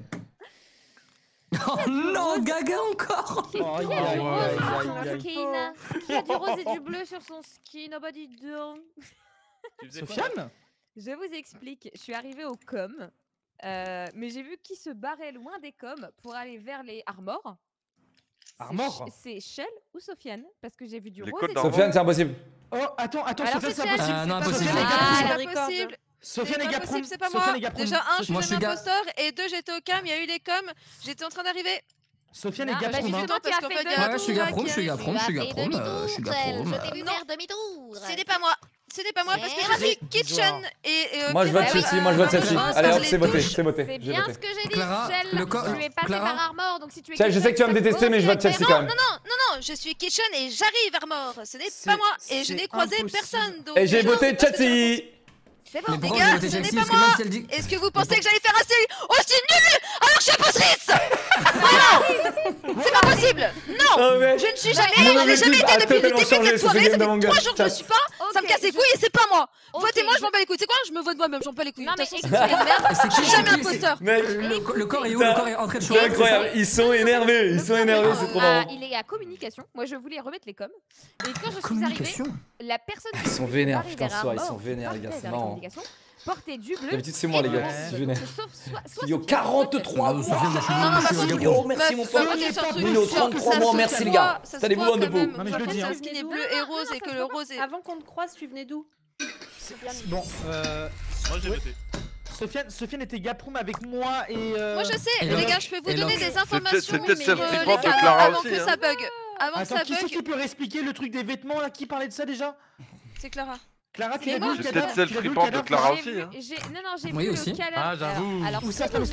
[SPEAKER 8] Oh non, Gaga encore.
[SPEAKER 4] Qui a du rose sur son skin? Qui a du rose et du bleu sur son skin? Nobody do.
[SPEAKER 11] Sofiane?
[SPEAKER 4] Je vous explique. Je suis arrivée au com, mais j'ai vu qui se barrait loin des coms pour aller vers les armors.
[SPEAKER 11] Armor?
[SPEAKER 4] C'est Shell ou Sofiane? Parce que j'ai vu du
[SPEAKER 5] Les
[SPEAKER 4] rose
[SPEAKER 5] codes
[SPEAKER 4] et du
[SPEAKER 5] d'armor.
[SPEAKER 1] Sofiane, c'est impossible.
[SPEAKER 11] Oh, attends,
[SPEAKER 4] Alors,
[SPEAKER 11] Sofiane, c'est impossible.
[SPEAKER 8] Non, impossible.
[SPEAKER 6] C'est pas possible.
[SPEAKER 11] Sofiane et Gaproum.
[SPEAKER 6] C'est pas moi. Déjà, un, je suis
[SPEAKER 8] Moi,
[SPEAKER 6] un
[SPEAKER 8] je suis
[SPEAKER 6] imposteur, et deux, j'étais au cam, il y a eu les coms, j'étais en train d'arriver.
[SPEAKER 11] Sofiane et
[SPEAKER 4] Non, bah,
[SPEAKER 11] Gaproum.
[SPEAKER 4] justement, tu as fait deux.
[SPEAKER 8] Ouais, je suis Gaproum, je suis Gaproum.
[SPEAKER 2] Je t'ai vu faire demi-tour.
[SPEAKER 6] Ce n'est pas moi. Ce n'est pas moi parce que je suis Kitchen et
[SPEAKER 1] Moi je vote Chelsea, moi je vote Chelsea. Allez hop, c'est voté, c'est voté.
[SPEAKER 2] C'est
[SPEAKER 1] J'ai
[SPEAKER 2] bien
[SPEAKER 1] voté.
[SPEAKER 2] ce que j'ai dit,
[SPEAKER 8] Clara,
[SPEAKER 2] Shell. Tu es passé par Armor, donc si tu es
[SPEAKER 1] Shell, je sais que tu vas me détester, mais je vote Chelsea quand même.
[SPEAKER 6] Non, je suis Kitchen et j'arrive Armor. Ce n'est pas moi et je n'ai croisé personne. Donc
[SPEAKER 1] Et j'ai voté Chelsea.
[SPEAKER 6] C'est
[SPEAKER 8] Mais
[SPEAKER 6] bon, les
[SPEAKER 8] pourquoi
[SPEAKER 6] gars,
[SPEAKER 8] vous votez
[SPEAKER 6] ce n'est
[SPEAKER 8] Chelsea?
[SPEAKER 6] pas
[SPEAKER 8] Parce que même
[SPEAKER 6] moi.
[SPEAKER 8] si elle dit.
[SPEAKER 6] Est-ce que vous pensez que j'allais faire aussi nul alors que je suis impostrice? Vraiment? C'est pas possible. Non, je ne suis jamais. Je n'ai jamais été depuis le début de cette soirée. Ça fait 3 jours que je ne suis pas. Ça me casse les couilles et c'est pas moi. Votez-moi, je m'en bats les couilles. C'est quoi? Je me vote moi-même, j'en bats les couilles.
[SPEAKER 2] Non, mais
[SPEAKER 6] De toute façon, c'est une merde.
[SPEAKER 8] C'est
[SPEAKER 6] Je suis jamais imposteur.
[SPEAKER 1] Mec,
[SPEAKER 8] Le corps est où? Le corps est en train de
[SPEAKER 1] c'est
[SPEAKER 8] changer.
[SPEAKER 1] incroyable, ils sont énervés, c'est trop marrant.
[SPEAKER 4] Il est à communication. Moi, je voulais remettre les coms. Et quand je suis arrivée, la personne qui
[SPEAKER 1] Ils sont vénères,
[SPEAKER 4] se
[SPEAKER 1] putain,
[SPEAKER 4] barrait
[SPEAKER 1] ce soir, ils
[SPEAKER 4] vers
[SPEAKER 1] sont
[SPEAKER 4] Armor,
[SPEAKER 1] vénères, les gars,
[SPEAKER 4] partait
[SPEAKER 1] c'est
[SPEAKER 4] vers la
[SPEAKER 1] marrant.
[SPEAKER 4] communication, portait du bleu.
[SPEAKER 1] D'habitude, c'est moi, les gars, c'est vénère.
[SPEAKER 4] Soit
[SPEAKER 1] Yo, 43 mois.
[SPEAKER 8] Yo,
[SPEAKER 1] merci mon pote.
[SPEAKER 6] Mino,
[SPEAKER 1] Mino, 33 mois, merci les gars. Allez, vous en de vous.
[SPEAKER 11] Non, mais je le dis, hein.
[SPEAKER 6] Ce qui est bleu et rose et que le rose est.
[SPEAKER 10] Avant qu'on te croise, tu venais d'où?
[SPEAKER 11] Bon,
[SPEAKER 3] Moi j'ai voté.
[SPEAKER 11] Sofiane était Gaproum avec moi et.
[SPEAKER 6] Moi je sais,
[SPEAKER 8] Et
[SPEAKER 6] les
[SPEAKER 8] Locke.
[SPEAKER 6] gars, je peux vous
[SPEAKER 8] Et
[SPEAKER 6] donner
[SPEAKER 8] Locke.
[SPEAKER 6] des informations
[SPEAKER 5] C'est peut-être
[SPEAKER 6] mais,
[SPEAKER 5] certifiant
[SPEAKER 6] les
[SPEAKER 5] de
[SPEAKER 6] gars,
[SPEAKER 5] Clara
[SPEAKER 6] avant
[SPEAKER 5] aussi,
[SPEAKER 6] que
[SPEAKER 5] hein.
[SPEAKER 6] ça bug. Avant que
[SPEAKER 11] Attends,
[SPEAKER 6] ça
[SPEAKER 11] qui c'est qui
[SPEAKER 6] bug,
[SPEAKER 11] peut réexpliquer le truc des vêtements là? Qui parlait de ça déjà?
[SPEAKER 6] c'est Clara.
[SPEAKER 11] Clara, tu
[SPEAKER 6] C'est
[SPEAKER 11] l'as
[SPEAKER 6] moi.
[SPEAKER 11] vu le
[SPEAKER 5] C'est
[SPEAKER 11] cadavre?
[SPEAKER 5] peut-être
[SPEAKER 11] Tu l'as vu le
[SPEAKER 5] self-report de
[SPEAKER 11] cadavre?
[SPEAKER 5] Clara
[SPEAKER 4] J'ai
[SPEAKER 5] aussi,
[SPEAKER 4] vu-
[SPEAKER 5] hein.
[SPEAKER 4] j'ai- Non, non, j'ai
[SPEAKER 8] Oui,
[SPEAKER 4] vu
[SPEAKER 8] aussi.
[SPEAKER 4] le cadavre.
[SPEAKER 7] Ah, j'avoue.
[SPEAKER 4] Alors,
[SPEAKER 11] Où ça,
[SPEAKER 4] si vous
[SPEAKER 11] s'il te plaît?
[SPEAKER 4] voulez,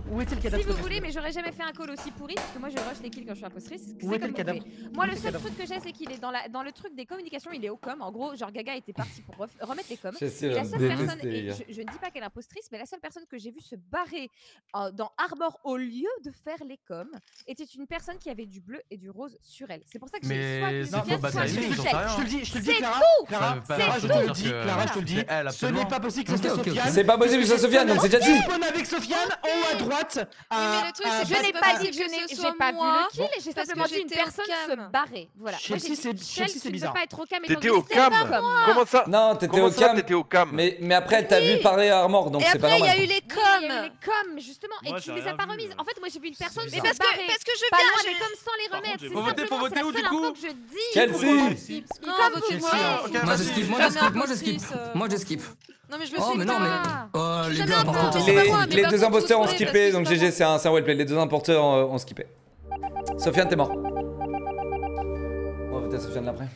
[SPEAKER 11] Où était le
[SPEAKER 2] Si
[SPEAKER 11] cadavre
[SPEAKER 2] vous voulez, mais j'aurais jamais fait un call aussi pourri parce que moi je rush les kills quand je suis impostrice.
[SPEAKER 11] Où
[SPEAKER 2] C'est
[SPEAKER 11] était
[SPEAKER 2] comme
[SPEAKER 11] le cadavre?
[SPEAKER 2] vous voulez. Moi, le seul truc que j'ai, c'est qu'il est dans le truc des communications, il est au com. En gros, genre Gaga était parti pour remettre les coms. Et la seule personne, et je ne dis pas qu'elle est impostrice, mais la seule personne que j'ai vue se barrer dans Arbor au lieu de faire les coms était une personne qui avait du bleu et du rose sur elle. C'est pour ça que j'ai soit
[SPEAKER 7] Mais
[SPEAKER 2] que
[SPEAKER 7] c'est faux, bah,
[SPEAKER 11] je te le dis, Clara. Clara, je te le dis, Clara, je te le dis. Ce n'est pas possible que ce soit Sofiane.
[SPEAKER 1] C'est pas possible que ce soit Sofiane, donc c'est déjà dit.
[SPEAKER 11] Spawn avec Sofiane en haut à droite.
[SPEAKER 6] Mais le truc, c'est que
[SPEAKER 2] je n'ai pas dit que j'ai pas vu le kill et j'ai
[SPEAKER 6] parce
[SPEAKER 2] simplement
[SPEAKER 6] que
[SPEAKER 2] dit une
[SPEAKER 6] j'étais au
[SPEAKER 2] personne
[SPEAKER 6] cam.
[SPEAKER 2] se barrer. Voilà.
[SPEAKER 11] Chelsea, c'est bizarre.
[SPEAKER 2] Tu peux pas être au cam et
[SPEAKER 5] T'étais au cam. Comment ça?
[SPEAKER 1] Non, t'étais au cam.
[SPEAKER 5] T'étais au cam.
[SPEAKER 1] Mais après, elle t'a vu parler à Armor, donc
[SPEAKER 6] Et
[SPEAKER 1] c'est pas
[SPEAKER 6] après, il y
[SPEAKER 1] normal.
[SPEAKER 6] a eu les
[SPEAKER 2] Il y a eu
[SPEAKER 6] coms.
[SPEAKER 2] les coms, justement,
[SPEAKER 3] Moi,
[SPEAKER 2] et tu
[SPEAKER 3] j'ai
[SPEAKER 2] les as
[SPEAKER 3] rien
[SPEAKER 2] pas
[SPEAKER 3] vu,
[SPEAKER 2] remises. En fait, moi j'ai vu une personne
[SPEAKER 6] Mais
[SPEAKER 2] se
[SPEAKER 6] parce
[SPEAKER 2] barrer.
[SPEAKER 6] que je
[SPEAKER 2] Pas
[SPEAKER 6] viens,
[SPEAKER 2] loin
[SPEAKER 6] je-
[SPEAKER 2] des coms sans les remettre.
[SPEAKER 3] contre,
[SPEAKER 2] C'est
[SPEAKER 3] faut
[SPEAKER 7] voter,
[SPEAKER 2] simplement,
[SPEAKER 7] faut voter
[SPEAKER 2] c'est la
[SPEAKER 7] où,
[SPEAKER 2] seule
[SPEAKER 7] du coup
[SPEAKER 2] info que je dis.
[SPEAKER 1] Chelsea.
[SPEAKER 6] Non, votez-moi.
[SPEAKER 8] Moi je skip. Moi je skip.
[SPEAKER 6] Non, mais je le
[SPEAKER 8] Oh
[SPEAKER 6] suis
[SPEAKER 8] mais non mais.
[SPEAKER 6] pas.
[SPEAKER 8] Oh les
[SPEAKER 6] Jamais
[SPEAKER 8] gars
[SPEAKER 6] un
[SPEAKER 8] par
[SPEAKER 6] peu,
[SPEAKER 8] contre.
[SPEAKER 6] mais c'est pas moi, mais
[SPEAKER 1] Les
[SPEAKER 6] par
[SPEAKER 1] deux
[SPEAKER 6] contre,
[SPEAKER 1] imposteurs ont
[SPEAKER 6] tous
[SPEAKER 1] skippé,
[SPEAKER 6] parce que
[SPEAKER 1] donc
[SPEAKER 6] c'est
[SPEAKER 1] GG,
[SPEAKER 6] pas
[SPEAKER 1] c'est un wellplay. Les deux imposteurs ont skippé. Sofiane, t'es mort. On va voter Sofiane l'après.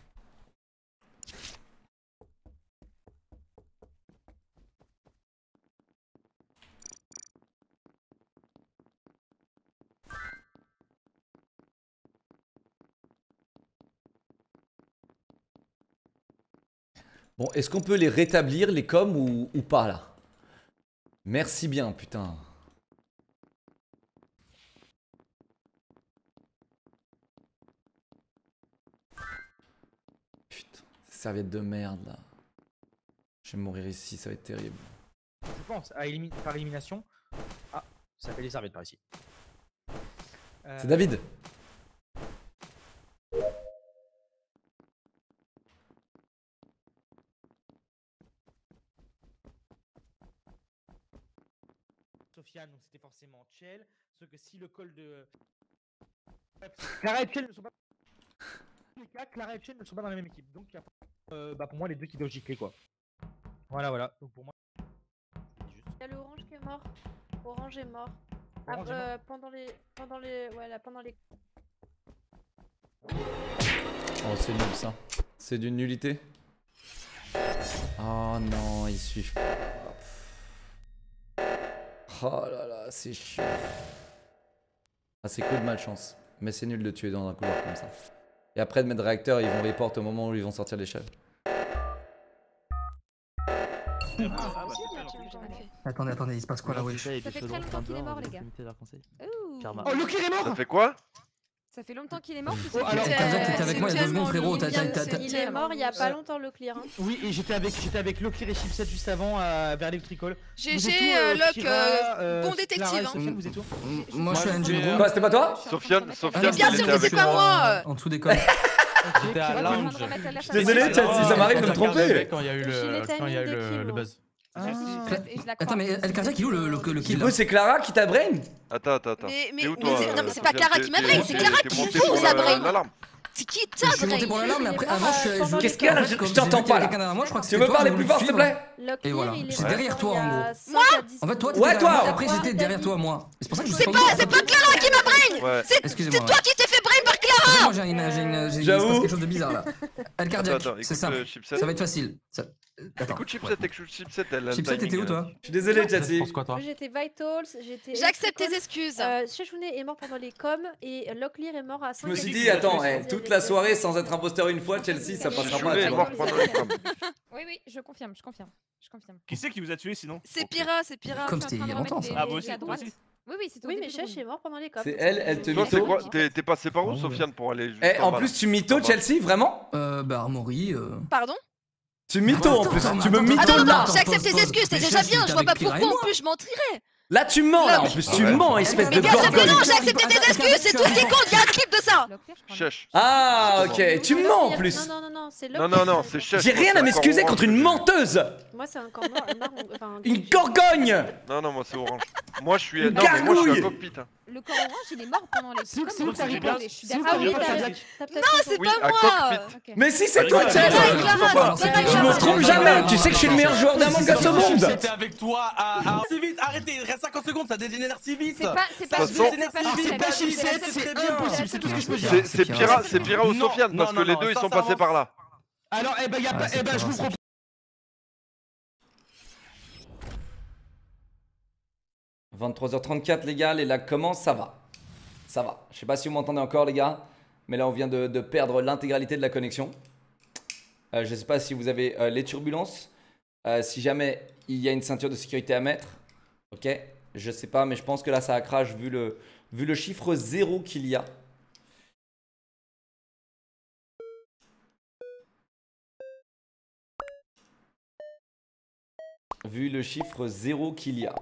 [SPEAKER 1] Bon, est-ce qu'on peut les rétablir, les coms, ou pas, là? Merci bien, putain. Putain, serviette de merde, là. Je vais mourir ici, ça va être terrible.
[SPEAKER 11] Je pense, par élimination. Ah, ça fait les serviettes par ici.
[SPEAKER 1] C'est David.
[SPEAKER 11] Sofiane, donc c'était forcément Chell. Sauf que si le call de. Clara et Chell ne sont pas. Clara et Chell ne sont pas dans la même équipe. Donc, bah pour moi, les deux qui doivent gicler quoi. Voilà. Donc pour moi.
[SPEAKER 10] Il y a le orange qui est mort. Orange est mort.
[SPEAKER 11] Orange est mort.
[SPEAKER 10] Pendant les.
[SPEAKER 1] Oh, c'est nul, ça. C'est d'une nullité. Oh non, ils suivent pas. Oh là là, c'est chiant. Ah, c'est que de malchance. Mais c'est nul de tuer dans un couloir comme ça. Et après de mettre réacteur, ils vont report au moment où ils vont sortir l'échelle.
[SPEAKER 8] Attendez, il se passe quoi là, wesh?
[SPEAKER 2] Ça fait très longtemps qu'il est mort, les gars.
[SPEAKER 11] Oh, Loki est mort.
[SPEAKER 5] Ça fait quoi?
[SPEAKER 2] Ça fait longtemps qu'il est mort.
[SPEAKER 8] Alors, Kazak, t'étais avec moi il y a 2 secondes, frérot.
[SPEAKER 10] Il est mort il y a pas longtemps, le clear.
[SPEAKER 11] Oui, et j'étais avec Loki et Chipset juste avant vers l'Electrical.
[SPEAKER 6] GG, Lock, bon détective.
[SPEAKER 8] Moi je suis un Angel.
[SPEAKER 1] Quoi, c'était pas toi?
[SPEAKER 5] Sofiane,
[SPEAKER 6] Bien sûr que c'est pas moi.
[SPEAKER 8] En dessous des cols.
[SPEAKER 7] J'étais à lounge.
[SPEAKER 1] Je suis désolé, Chelsea, ça m'arrive de me tromper.
[SPEAKER 7] Quand il y a eu le buzz.
[SPEAKER 8] Attends, mais El Kazak, il est où le kill
[SPEAKER 1] Du coup, c'est Clara qui t'a brain?
[SPEAKER 5] Attends.
[SPEAKER 6] Mais
[SPEAKER 5] T'es où, toi,
[SPEAKER 6] non, mais c'est pas Clara qui m'a brain, c'est Clara qui joue sa brain. C'est qui t'a
[SPEAKER 8] Je suis monté pour
[SPEAKER 6] brain?
[SPEAKER 8] l'alarme, mais après, avant, je.
[SPEAKER 1] Qu'est-ce qu'il y a là? Je t'entends pas là. Tu veux parler plus fort, s'il te plaît?
[SPEAKER 8] Et voilà, j'étais derrière toi en gros.
[SPEAKER 10] Moi
[SPEAKER 8] En fait, toi,
[SPEAKER 1] Ouais, toi.
[SPEAKER 8] après, j'étais derrière toi, moi. C'est pour ça que je
[SPEAKER 6] C'est pas Clara qui m'a brain! C'est
[SPEAKER 8] Excusez-moi.
[SPEAKER 6] toi qui t'es fait brain par Clara!
[SPEAKER 8] Moi, j'ai il se passe quelque chose de bizarre là. El Cardiac, c'est simple. Ça va être facile.
[SPEAKER 5] Écoute, Chipset, elle a le
[SPEAKER 8] Chipset, t'étais où toi?
[SPEAKER 1] Je suis désolé, Chelsea.
[SPEAKER 10] J'étais Vitals, j'étais.
[SPEAKER 6] J'accepte tes excuses.
[SPEAKER 10] Chechounet est mort pendant les coms et Locklear est mort à 5.
[SPEAKER 1] Je me suis dit, attends, toute la soirée sans être imposteur une fois, Chelsea, ça passera pas.
[SPEAKER 5] est mort pendant les coms.
[SPEAKER 2] Oui, je confirme.
[SPEAKER 3] Qui c'est qui vous a tué sinon?
[SPEAKER 6] C'est Pira.
[SPEAKER 8] Comme c'était il y a longtemps ça.
[SPEAKER 3] Ah, vous aussi?
[SPEAKER 2] Oui, c'est
[SPEAKER 10] Oui, mais Chech est mort pendant les coms.
[SPEAKER 1] C'est elle te
[SPEAKER 5] Toi, c'est
[SPEAKER 1] mytho.
[SPEAKER 5] quoi? T'es passé par où, Sofiane, pour aller juste
[SPEAKER 1] Eh, en plus, tu mytho, Chelsea, vraiment?
[SPEAKER 8] Bah, Armory.
[SPEAKER 6] Pardon?
[SPEAKER 1] Tu mytho en plus, tu me mytho
[SPEAKER 6] Ah non,
[SPEAKER 1] là.
[SPEAKER 6] j'accepte tes excuses, c'est déjà bien, je vois pas pourquoi en plus je mentirais.
[SPEAKER 1] Là, tu mens là, en plus, tu mens, espèce de
[SPEAKER 6] Mais bien sûr que
[SPEAKER 1] gorgone.
[SPEAKER 6] non, j'ai accepté tes excuses, c'est tout ce qui compte, y'a un clip de ça.
[SPEAKER 5] Chech.
[SPEAKER 1] Ah, ok, tu mens en plus.
[SPEAKER 10] Non, c'est
[SPEAKER 5] Non, c'est Chech.
[SPEAKER 1] J'ai rien à m'excuser contre une menteuse.
[SPEAKER 10] Moi, c'est un corps noir.
[SPEAKER 1] Une gorgogne.
[SPEAKER 5] Non, moi c'est orange. Moi je suis.
[SPEAKER 1] Une
[SPEAKER 5] Non, mais moi je suis
[SPEAKER 1] gargouille.
[SPEAKER 5] un cockpit.
[SPEAKER 2] Le corps orange, il est mort pendant les
[SPEAKER 11] C'est où
[SPEAKER 2] coms.
[SPEAKER 11] que t'arrives pas? C'est où que
[SPEAKER 10] Ah oui,
[SPEAKER 11] t'arrives pas?
[SPEAKER 6] Non, c'est
[SPEAKER 5] Oui,
[SPEAKER 6] pas
[SPEAKER 5] un
[SPEAKER 6] moi.
[SPEAKER 5] cockpit.
[SPEAKER 1] Mais si, c'est toi,
[SPEAKER 6] Clara,
[SPEAKER 1] Chelsea.
[SPEAKER 6] Clara,
[SPEAKER 1] Je me trompe jamais. Tu sais que je suis le meilleur joueur d'Among Us au monde.
[SPEAKER 7] J'étais avec toi si vite, arrêtez, il reste 50 secondes, ça dégénère si vite.
[SPEAKER 2] C'est pas
[SPEAKER 11] Chipset, c'est impossible, c'est tout ce que je peux dire.
[SPEAKER 5] C'est Pira ou Sofiane parce que les deux ils sont passés par là.
[SPEAKER 11] Alors, je vous propose.
[SPEAKER 1] 23h34 les gars, les lags commencent, ça va. Ça va. Je sais pas si vous m'entendez encore les gars, mais là on vient de perdre l'intégralité de la connexion. Je sais pas si vous avez les turbulences. Si jamais il y a une ceinture de sécurité à mettre. Ok, je sais pas, mais je pense que là ça a crash vu le chiffre 0 qu'il y a. Vu le chiffre 0 qu'il y a.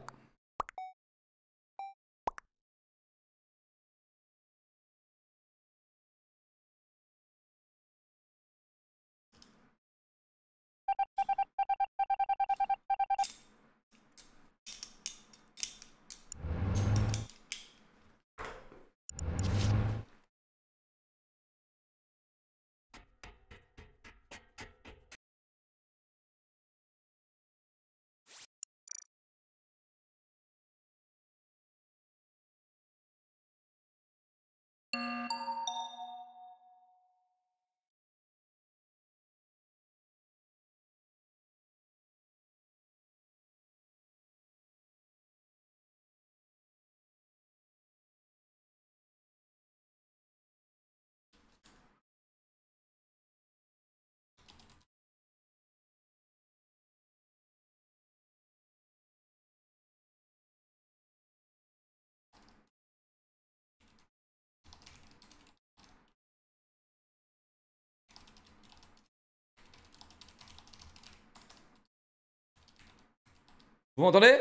[SPEAKER 1] Vous m'entendez?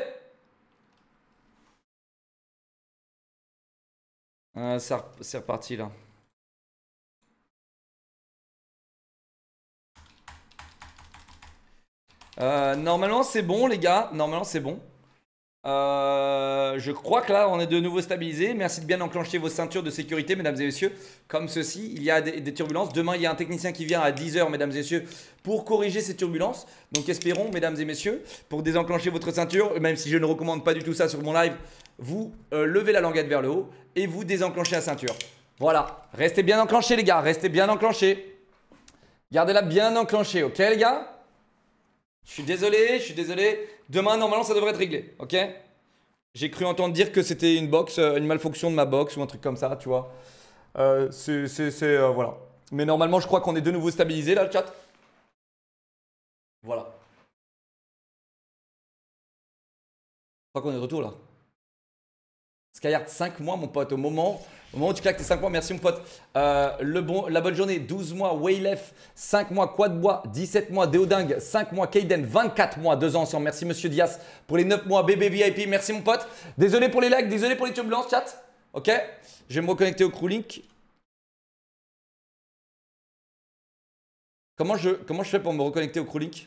[SPEAKER 1] C'est reparti là. Normalement c'est bon les gars, normalement c'est bon. Je crois que là on est de nouveau stabilisé. Merci de bien enclencher vos ceintures de sécurité mesdames et messieurs. Comme ceci, il y a des turbulences. Demain il y a un technicien qui vient à 10 h mesdames et messieurs pour corriger ces turbulences. Donc espérons mesdames et messieurs, pour désenclencher votre ceinture, même si je ne recommande pas du tout ça sur mon live, vous levez la languette vers le haut et vous désenclenchez la ceinture. Voilà, restez bien enclenchés les gars, restez bien enclenchés. Gardez-la bien enclenchée, ok les gars? Je suis désolé. Demain, normalement, ça devrait être réglé, ok? J'ai cru entendre dire que c'était une box, une malfonction de ma box ou un truc comme ça, tu vois. Voilà. Mais normalement, je crois qu'on est de nouveau stabilisé là, le chat. Voilà. Je crois qu'on est de retour là. Skyheart 5 mois, mon pote, au moment où tu claques tes 5 mois, merci mon pote. La bonne journée, 12 mois, Waylef, 5 mois, Quadbois, 17 mois, Deoding, 5 mois, Kaiden, 24 mois, 2 ans ensemble. Merci monsieur Dias pour les 9 mois, bébé VIP, merci mon pote. Désolé pour les lags, désolé pour les turbulences, chat. Ok, je vais me reconnecter au CrewLink. Comment je fais pour me reconnecter au CrewLink?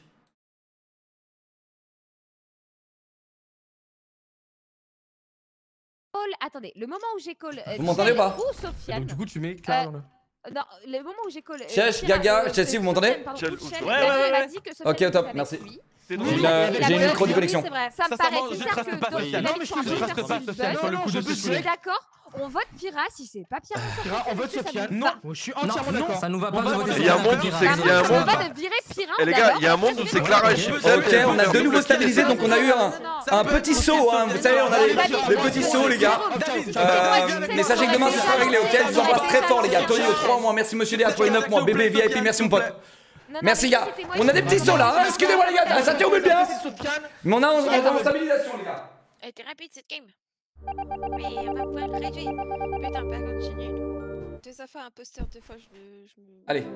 [SPEAKER 2] Attendez, le moment où j'ai call.
[SPEAKER 1] Vous m'entendez ou pas?
[SPEAKER 2] Ou Sofiane.
[SPEAKER 7] Donc du coup tu mets Clara dans le...
[SPEAKER 2] Non, le moment où j'ai call.
[SPEAKER 1] Chess, Gaga, Chelsea, vous m'entendez?
[SPEAKER 2] Ouais.
[SPEAKER 1] Ok, au top, merci. J'ai une micro de connexion.
[SPEAKER 2] C'est vrai, ça me paraît bizarre que
[SPEAKER 7] sur le coup de
[SPEAKER 2] je suis d'accord. On vote Pira si c'est pas Pira.
[SPEAKER 11] Pira, on vote Sofiane. Non, je suis entièrement d'accord.
[SPEAKER 8] Non, ça nous va pas de voter
[SPEAKER 5] Il y a un monde où c'est. Il y a un monde.
[SPEAKER 2] Et
[SPEAKER 5] les gars, il y a un monde où c'est Clara et Chipset.
[SPEAKER 1] Ok, on a de nouveau stabilisé, donc on a eu un petit saut. Hein. Vous savez, on a les petits sauts, les gars. Mais sachez que demain ce sera réglé, ok? Je vous embrasse très fort, les gars. Tony, aux 3 mois, merci monsieur Léa pour les 9 mois. Bébé VIP, merci mon pote. Merci gars. On a des petits sauts là. Excusez-moi, les gars, ça turbule bien. Mais on a en stabilisation, les gars.
[SPEAKER 6] Elle était rapide cette game. Mais on va pouvoir le réduire. Putain, par contre, c'est nul. Ça fait un poster, des fois je me...
[SPEAKER 1] Allez.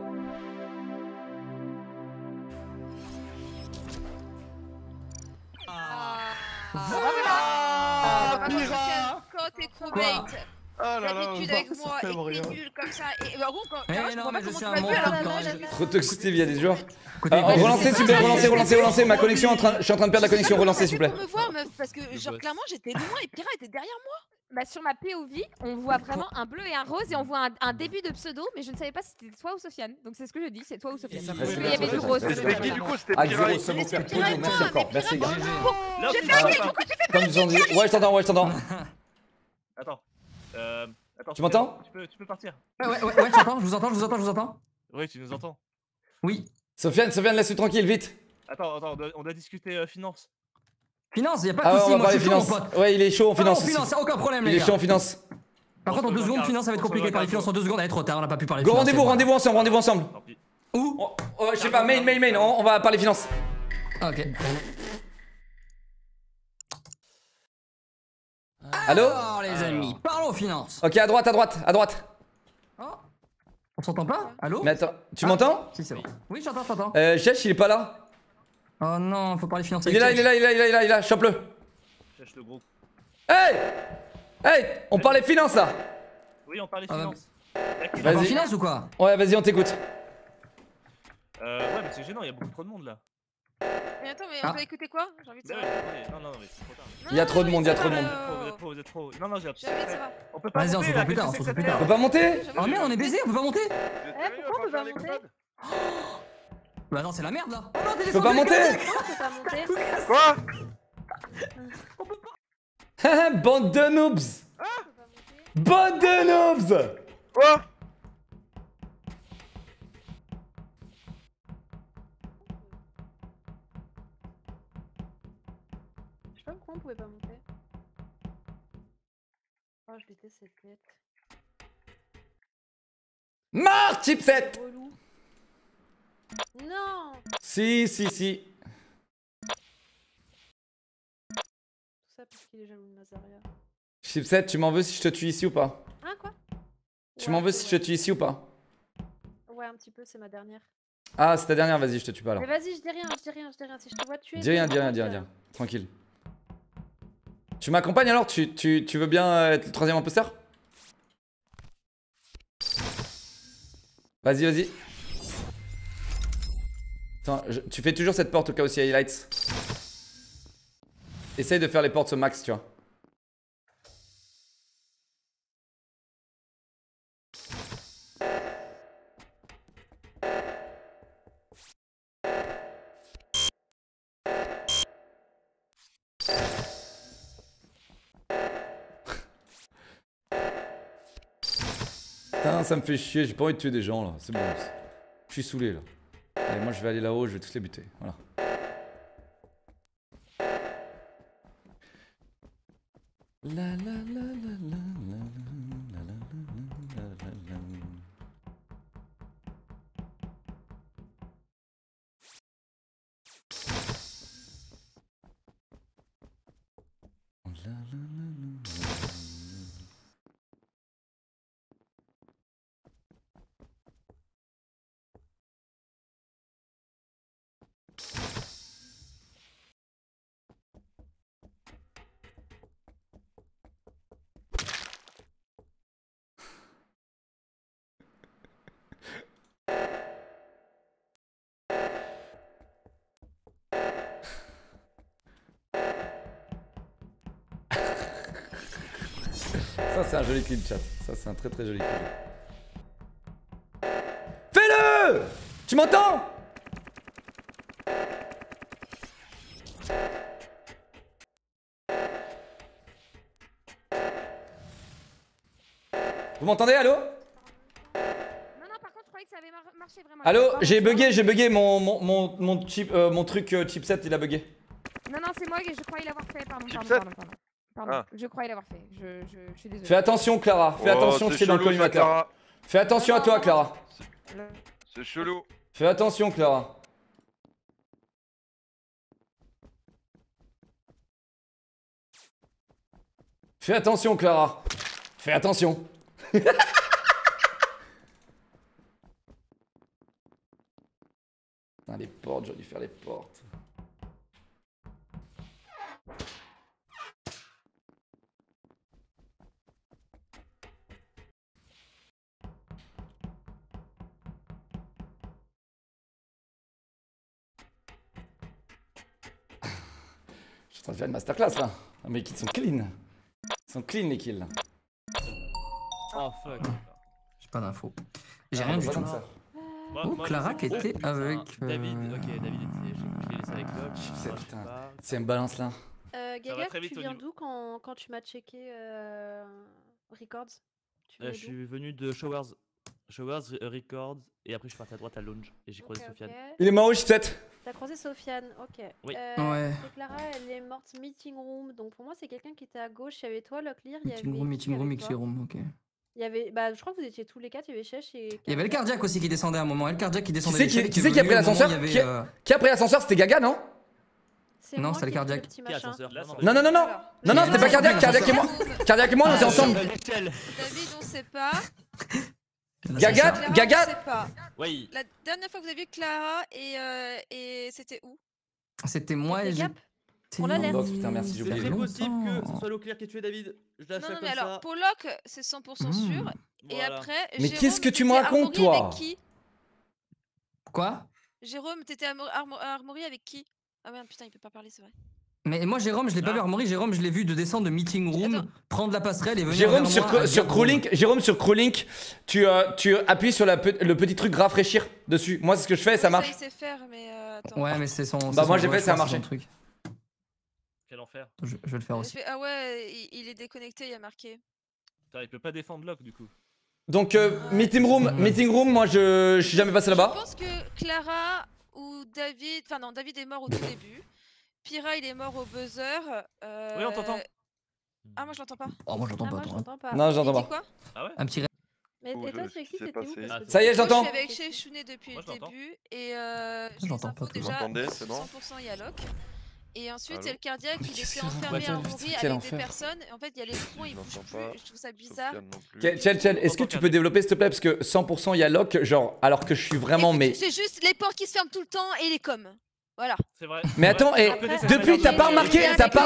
[SPEAKER 6] Voilà. Quand t'es crewmate.
[SPEAKER 7] Oh là là,
[SPEAKER 6] d'habitude avec moi et t'es nul comme ça. Et par contre, quand
[SPEAKER 8] non, mais je suis un monstre.
[SPEAKER 1] Trop toxicité, il y a des joueurs. Relancez s'il vous plaît, relancez. Ma connexion, je suis en train de perdre la connexion. Relancez s'il vous plaît.
[SPEAKER 6] Pour me voir, meuf, parce que genre clairement j'étais loin et Pira était derrière moi.
[SPEAKER 2] Bah sur ma POV, on voit vraiment un bleu et un rose et on voit un début de pseudo, mais je ne savais pas si c'était toi ou Sofiane. Donc c'est ce que je dis, c'est toi ou Sofiane. Parce qu'il y avait du rose.
[SPEAKER 5] C'était qui du coup? C'était Pira.
[SPEAKER 1] Merci encore, merci gars.
[SPEAKER 6] J'ai fait un pourquoi tu fais pas
[SPEAKER 1] Comme ils ont dit. Ouais, je t'entends.
[SPEAKER 3] Attends.
[SPEAKER 1] Tu m'entends?
[SPEAKER 3] Tu peux partir.
[SPEAKER 8] Ouais, je vous entends.
[SPEAKER 3] Oui, tu nous entends.
[SPEAKER 8] Oui.
[SPEAKER 1] Sofiane, laisse-le tranquille, vite.
[SPEAKER 3] Attends, on a discuté finance.
[SPEAKER 8] Finance, y a pas
[SPEAKER 1] Ah
[SPEAKER 8] de
[SPEAKER 1] ouais,
[SPEAKER 8] soucis,
[SPEAKER 1] on va
[SPEAKER 8] moi je
[SPEAKER 1] parler
[SPEAKER 8] suis chaud, mon
[SPEAKER 1] finance.
[SPEAKER 8] pote.
[SPEAKER 1] Ouais, il est chaud en finance.
[SPEAKER 8] En finance, aucun problème,
[SPEAKER 1] Il
[SPEAKER 8] les
[SPEAKER 1] est
[SPEAKER 8] gars.
[SPEAKER 1] chaud en finance.
[SPEAKER 8] Par contre, en 2 secondes, finance, ça va être compliqué de parler finance en 2 secondes. Elle est trop tard, on a pas pu parler
[SPEAKER 1] Go,
[SPEAKER 8] finance.
[SPEAKER 1] rendez-vous ensemble.
[SPEAKER 8] Où?
[SPEAKER 1] Je sais pas, main, on va parler finance.
[SPEAKER 8] Ok.
[SPEAKER 1] Allô?
[SPEAKER 8] Alors, les amis, parlons finance.
[SPEAKER 1] Ok, à droite.
[SPEAKER 8] Oh. On s'entend pas? Allô?
[SPEAKER 1] Mais attends, tu m'entends?
[SPEAKER 8] Si, c'est bon. Oui, j'entends.
[SPEAKER 1] Chech, il est pas là.
[SPEAKER 8] Oh non, faut parler finance.
[SPEAKER 1] Il est là, chope-le.
[SPEAKER 3] Chech le gros.
[SPEAKER 1] Hey, on parlait finance là.
[SPEAKER 3] Oui, on parlait finance.
[SPEAKER 8] Vas-y. Finance ou quoi?
[SPEAKER 1] Ouais, vas-y, on t'écoute.
[SPEAKER 3] Ouais, mais c'est gênant, il y a beaucoup trop de monde là.
[SPEAKER 6] Mais attends, mais on va écouter quoi? J'ai envie de savoir.
[SPEAKER 3] Non, mais c'est trop tard.
[SPEAKER 1] Il y a trop de monde,
[SPEAKER 3] Vous êtes trop. Non, j'ai
[SPEAKER 6] j'ai envie de savoir.
[SPEAKER 3] On peut pas
[SPEAKER 8] Vas-y, on se
[SPEAKER 3] monter,
[SPEAKER 8] retrouve
[SPEAKER 3] là,
[SPEAKER 8] plus tard,
[SPEAKER 1] On peut pas monter?
[SPEAKER 8] Oh merde, on est baisé, on peut pas monter?
[SPEAKER 10] Pourquoi on peut pas monter?
[SPEAKER 8] Bah non, c'est la merde là.
[SPEAKER 1] Je peux pas monter?
[SPEAKER 5] Quoi?
[SPEAKER 1] Bande de noobs. Bande de noobs.
[SPEAKER 5] Quoi?
[SPEAKER 10] Je sais pas pourquoi on pouvait pas monter. Oh, je déteste cette tête.
[SPEAKER 1] Marre, chipset.
[SPEAKER 10] Relou. Non.
[SPEAKER 1] Si.
[SPEAKER 10] Tout ça parce qu'il est jaloux de Nazaria.
[SPEAKER 1] Chipset, tu m'en veux si je te tue ici ou pas?
[SPEAKER 10] Hein, quoi?
[SPEAKER 1] Tu m'en veux si je te tue ici ou pas?
[SPEAKER 10] Ouais, un petit peu, c'est ma dernière.
[SPEAKER 1] Ah, c'est ta dernière, vas-y, je te tue pas alors.
[SPEAKER 10] Mais vas-y, je dis rien. Si je te vois tuer.
[SPEAKER 1] Dis rien. Tranquille. Tu m'accompagnes alors? Tu veux bien être le troisième imposteur? Vas-y. Attends, tu fais toujours cette porte au cas où il y a highlights. Essaye de faire les portes au max, tu vois. Putain, ça me fait chier, j'ai pas envie de tuer des gens là, c'est bon. Je suis saoulé là. Allez, moi je vais aller là-haut, je vais tous les buter. Voilà. Ça c'est un joli clip chat, ça c'est un très joli clip. Fais-le! Tu m'entends? Vous m'entendez, allô?
[SPEAKER 2] Non, par contre, je croyais que ça avait marché vraiment.
[SPEAKER 1] Allô, j'ai bugué mon truc chipset, il a bugué.
[SPEAKER 2] Non, c'est moi que je croyais l'avoir fait, pardon.
[SPEAKER 5] Ah.
[SPEAKER 2] Je croyais l'avoir fait, je suis désolée.
[SPEAKER 1] Fais attention, Clara, fais attention, je suis dans le collimateur. Fais attention à toi, Clara.
[SPEAKER 5] C'est chelou.
[SPEAKER 1] Fais attention, Clara. Fais attention, Clara. Fais attention. Putain, les portes, j'aurais dû faire les portes. Je suis en train de faire une masterclass là. Ah, mais les kills sont clean. Ils sont clean les kills.
[SPEAKER 9] Oh fuck.
[SPEAKER 8] J'ai pas d'infos. J'ai rien du tout. Oh, Clara qui était avec.
[SPEAKER 9] David, ok, David était. Je l'ai laissé avec Locke.
[SPEAKER 1] Putain, c'est une balance là.
[SPEAKER 10] Gaga, tu viens d'où quand tu m'as checké Records?
[SPEAKER 9] Je suis venu de Showers. Showers, Records, et après je suis parti à droite à Lounge et j'ai croisé Sofiane.
[SPEAKER 1] Il est mort où, Chipset?
[SPEAKER 10] T'as croisé Sofiane, ok.
[SPEAKER 9] Oui.
[SPEAKER 8] Ouais.
[SPEAKER 10] Clara, elle est morte meeting room, donc pour moi c'est quelqu'un qui était à gauche. Il y avait toi, Locklear,
[SPEAKER 8] Meeting room, ok.
[SPEAKER 10] Il y avait, bah je crois que vous étiez tous les 4, il y avait Chèche et...
[SPEAKER 8] Il y avait le cardiaque aussi qui descendait à un moment, et le cardiaque qui descendait.
[SPEAKER 1] Qui c'est qui a pris l'ascenseur? Qui a pris l'ascenseur? C'était Gaga, non?
[SPEAKER 8] Non, c'était le cardiaque.
[SPEAKER 1] Non, c'était pas cardiaque, cardiaque et moi. Cardiaque et moi, on était ensemble.
[SPEAKER 6] David, on sait pas.
[SPEAKER 1] Gaga.
[SPEAKER 6] On sait pas.
[SPEAKER 9] Oui.
[SPEAKER 6] La dernière fois que vous avez vu Clara et c'était où?
[SPEAKER 8] C'était moi et j'ai.
[SPEAKER 10] On l'a l'air.
[SPEAKER 1] Putain, merci, j'ai oublié.
[SPEAKER 9] C'est très possible que ce soit Leclerc qui ait tué David. Je lâche ça
[SPEAKER 6] Non,
[SPEAKER 9] comme
[SPEAKER 6] mais
[SPEAKER 9] ça.
[SPEAKER 6] alors, Pollock, c'est 100% sûr. Et
[SPEAKER 9] Voilà.
[SPEAKER 6] après,
[SPEAKER 1] Mais
[SPEAKER 6] Jérôme,
[SPEAKER 1] qu'est-ce que tu me
[SPEAKER 6] t'étais
[SPEAKER 1] racontes,
[SPEAKER 6] Armory
[SPEAKER 1] toi?
[SPEAKER 6] avec qui?
[SPEAKER 8] Quoi?
[SPEAKER 6] Jérôme, t'étais à Armory avec qui? Ah merde, putain, il peut pas parler, c'est vrai.
[SPEAKER 8] Mais moi, Jérôme, je l'ai pas vu Armory. Jérôme, je l'ai vu de descendre de meeting room, prendre la passerelle et venir.
[SPEAKER 1] Jérôme sur Crewlink, tu appuies sur le petit truc rafraîchir dessus. Moi, c'est ce que je fais, ça marche.
[SPEAKER 6] Ça, il sait faire, mais attends.
[SPEAKER 8] Ouais, mais c'est son.
[SPEAKER 1] Bah, moi, j'ai fait, ça a marché.
[SPEAKER 9] Quel enfer.
[SPEAKER 8] Je vais le faire aussi.
[SPEAKER 6] Ah ouais, il est déconnecté, il y a marqué.
[SPEAKER 3] Putain, il peut pas défendre Locke du coup.
[SPEAKER 1] Donc, meeting room, moi, je suis jamais passé là-bas.
[SPEAKER 6] Je pense que Clara ou David. Enfin, non, David est mort au tout début. Pira, il est mort au buzzer.
[SPEAKER 3] Oui, on t'entend.
[SPEAKER 6] Ah, moi je l'entends pas.
[SPEAKER 8] Oh, moi j'entends pas.
[SPEAKER 1] Non, j'entends pas.
[SPEAKER 6] Quoi?
[SPEAKER 3] Ah ouais?
[SPEAKER 8] Un petit.
[SPEAKER 10] Mais et toi, Trixie, c'était où?
[SPEAKER 1] Ça y est, j'entends.
[SPEAKER 6] Je suis avec chez Chounet depuis le début. Et
[SPEAKER 8] j'entends pas.
[SPEAKER 6] Déjà,
[SPEAKER 5] Vous m'entendez, c'est bon?
[SPEAKER 6] 100% il y a Locke. Et ensuite, il y a le cardiaque, il
[SPEAKER 1] qu'est-ce
[SPEAKER 6] était
[SPEAKER 1] que
[SPEAKER 6] enfermé
[SPEAKER 1] c'est
[SPEAKER 6] à
[SPEAKER 1] Putain,
[SPEAKER 6] Armory
[SPEAKER 1] quel
[SPEAKER 6] avec des
[SPEAKER 1] enfer.
[SPEAKER 6] personnes. Et en fait, il y a les troncs, ils bougent plus. Je trouve ça bizarre.
[SPEAKER 1] Chel, est-ce que tu peux développer s'il te plaît? Parce que 100% il y a lock, genre, alors que je suis vraiment. Mais
[SPEAKER 6] C'est juste les portes qui se ferment tout le temps et les coms. Voilà.
[SPEAKER 3] C'est vrai.
[SPEAKER 1] Mais attends, et depuis, t'as pas remarqué.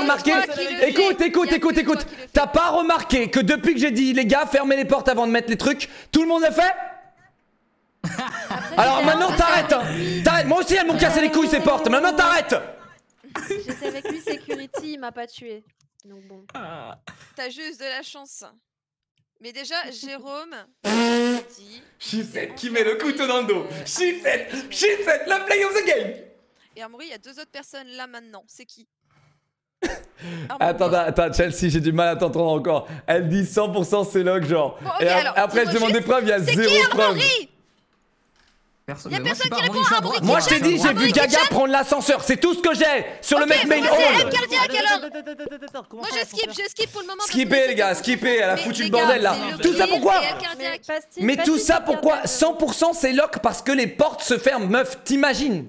[SPEAKER 1] Écoute. T'as pas remarqué que depuis que j'ai dit, les gars, fermez les portes avant de mettre les trucs, tout le monde l'a fait? Alors maintenant, t'arrêtes, hein. T'arrêtes. Moi aussi, elles m'ont cassé les couilles ces portes. Maintenant, t'arrêtes.
[SPEAKER 10] J'étais avec lui, security, il m'a pas tué. Donc bon.
[SPEAKER 6] T'as juste de la chance. Mais déjà, Jérôme.
[SPEAKER 1] Chipset qui met le couteau dans le dos. Chipset, le play of the game.
[SPEAKER 6] Et Armory, il y a 2 autres personnes là maintenant. C'est qui?
[SPEAKER 1] Attends, Chelsea, j'ai du mal à t'entendre encore. Elle dit 100% c'est log, genre.
[SPEAKER 6] Bon, okay,
[SPEAKER 1] et
[SPEAKER 6] alors,
[SPEAKER 1] après, je demande des preuves, il y a zéro preuve.
[SPEAKER 8] Personne.
[SPEAKER 6] Il y a personne qui répond à Armory.
[SPEAKER 1] Moi, je t'ai dit, j'ai vu Gaga prendre l'ascenseur. C'est tout ce que j'ai sur le mec main hall.
[SPEAKER 6] C'est cardiaque alors. Moi, je skip pour le moment.
[SPEAKER 1] Skippez, les gars, skippez. Elle a foutu le bordel là. Tout ça pourquoi? Mais tout ça pourquoi? 100% c'est lock parce que les portes se ferment, meuf, t'imagines?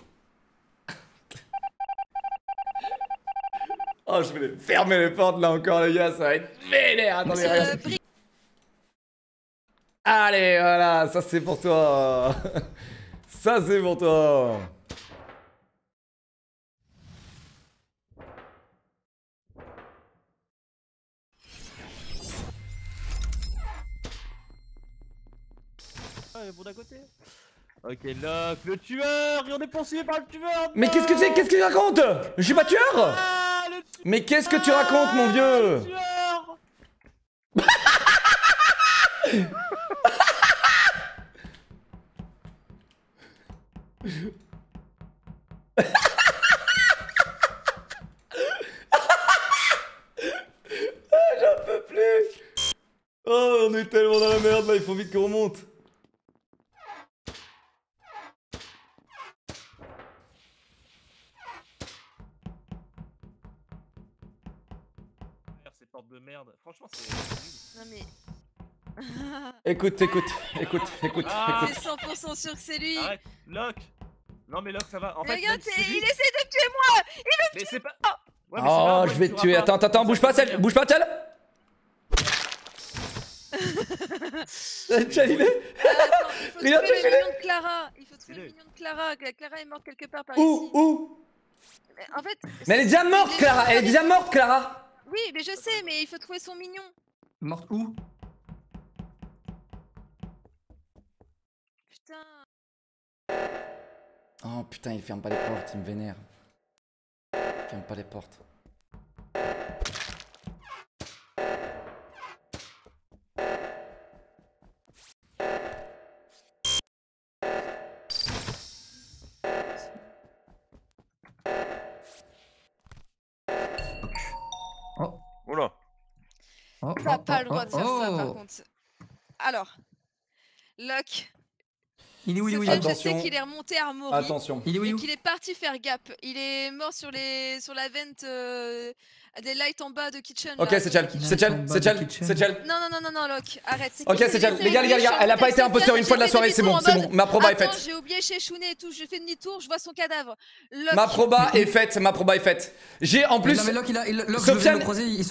[SPEAKER 1] Oh, je vais fermer les portes là encore, les gars, ça va être vénère. Attendez, regarde. Allez, voilà, ça c'est pour toi. Ça c'est pour toi.
[SPEAKER 9] Ah, il est bon d'à côté. Ok, Locke, le tueur, on est poursuivi par le tueur.
[SPEAKER 1] Mais qu'est-ce que tu racontes? Je suis pas tueur. Mais qu'est-ce que tu racontes, mon vieux? J'en peux plus. Oh, on est tellement dans la merde là, il faut vite qu'on remonte.
[SPEAKER 3] Ces portes de merde. Franchement, c'est.
[SPEAKER 6] Non mais.
[SPEAKER 1] Écoute.
[SPEAKER 6] C'est 100% sûr que c'est lui.
[SPEAKER 3] Arrête, Locke. Non mais Locke, ça va. En
[SPEAKER 6] Mais
[SPEAKER 3] fait,
[SPEAKER 6] regarde, il essaie de me tuer moi. Il veut me
[SPEAKER 3] mais
[SPEAKER 6] tuer.
[SPEAKER 3] c'est pas. Ouais, mais c'est pas
[SPEAKER 1] Oh,
[SPEAKER 3] moi
[SPEAKER 1] je
[SPEAKER 3] qui
[SPEAKER 1] vais te
[SPEAKER 3] tuera
[SPEAKER 1] tuer.
[SPEAKER 3] pas.
[SPEAKER 1] Attends, bouge pas, Chel.
[SPEAKER 3] Il
[SPEAKER 6] faut trouver le mignon de Clara. Il faut trouver le mignon de Clara. Clara est morte quelque part par ici.
[SPEAKER 1] Où?
[SPEAKER 6] En fait.
[SPEAKER 1] Mais elle est déjà morte, Clara. Elle est déjà morte, Clara.
[SPEAKER 6] Oui, mais je sais, mais il faut trouver son mignon.
[SPEAKER 8] Morte où?
[SPEAKER 6] Putain.
[SPEAKER 1] Oh putain, il ferme pas les portes, il me vénère. Il ferme pas les portes.
[SPEAKER 5] Oula.
[SPEAKER 6] T'as pas le droit de faire ça par contre. Alors, Lock.
[SPEAKER 8] Il est où,
[SPEAKER 6] Je sais qu'il est remonté à Armory.
[SPEAKER 1] Attention.
[SPEAKER 8] Il est où,
[SPEAKER 6] et qu'il est parti faire gap. Il est mort sur la vente des lights en bas de Kitchen.
[SPEAKER 1] Ok, c'est chill, c'est chill, c'est chill, c'est chill.
[SPEAKER 6] Non, Lock, arrête.
[SPEAKER 1] Ok, c'est chill. Les gars, elle a pas été imposteur une fois de la soirée, c'est bon, c'est bon. Ma proba est faite.
[SPEAKER 6] J'ai oublié chez Chounet et tout, j'ai fait demi-tour, je vois son cadavre.
[SPEAKER 1] Ma proba est faite, J'ai en plus. Sofiane,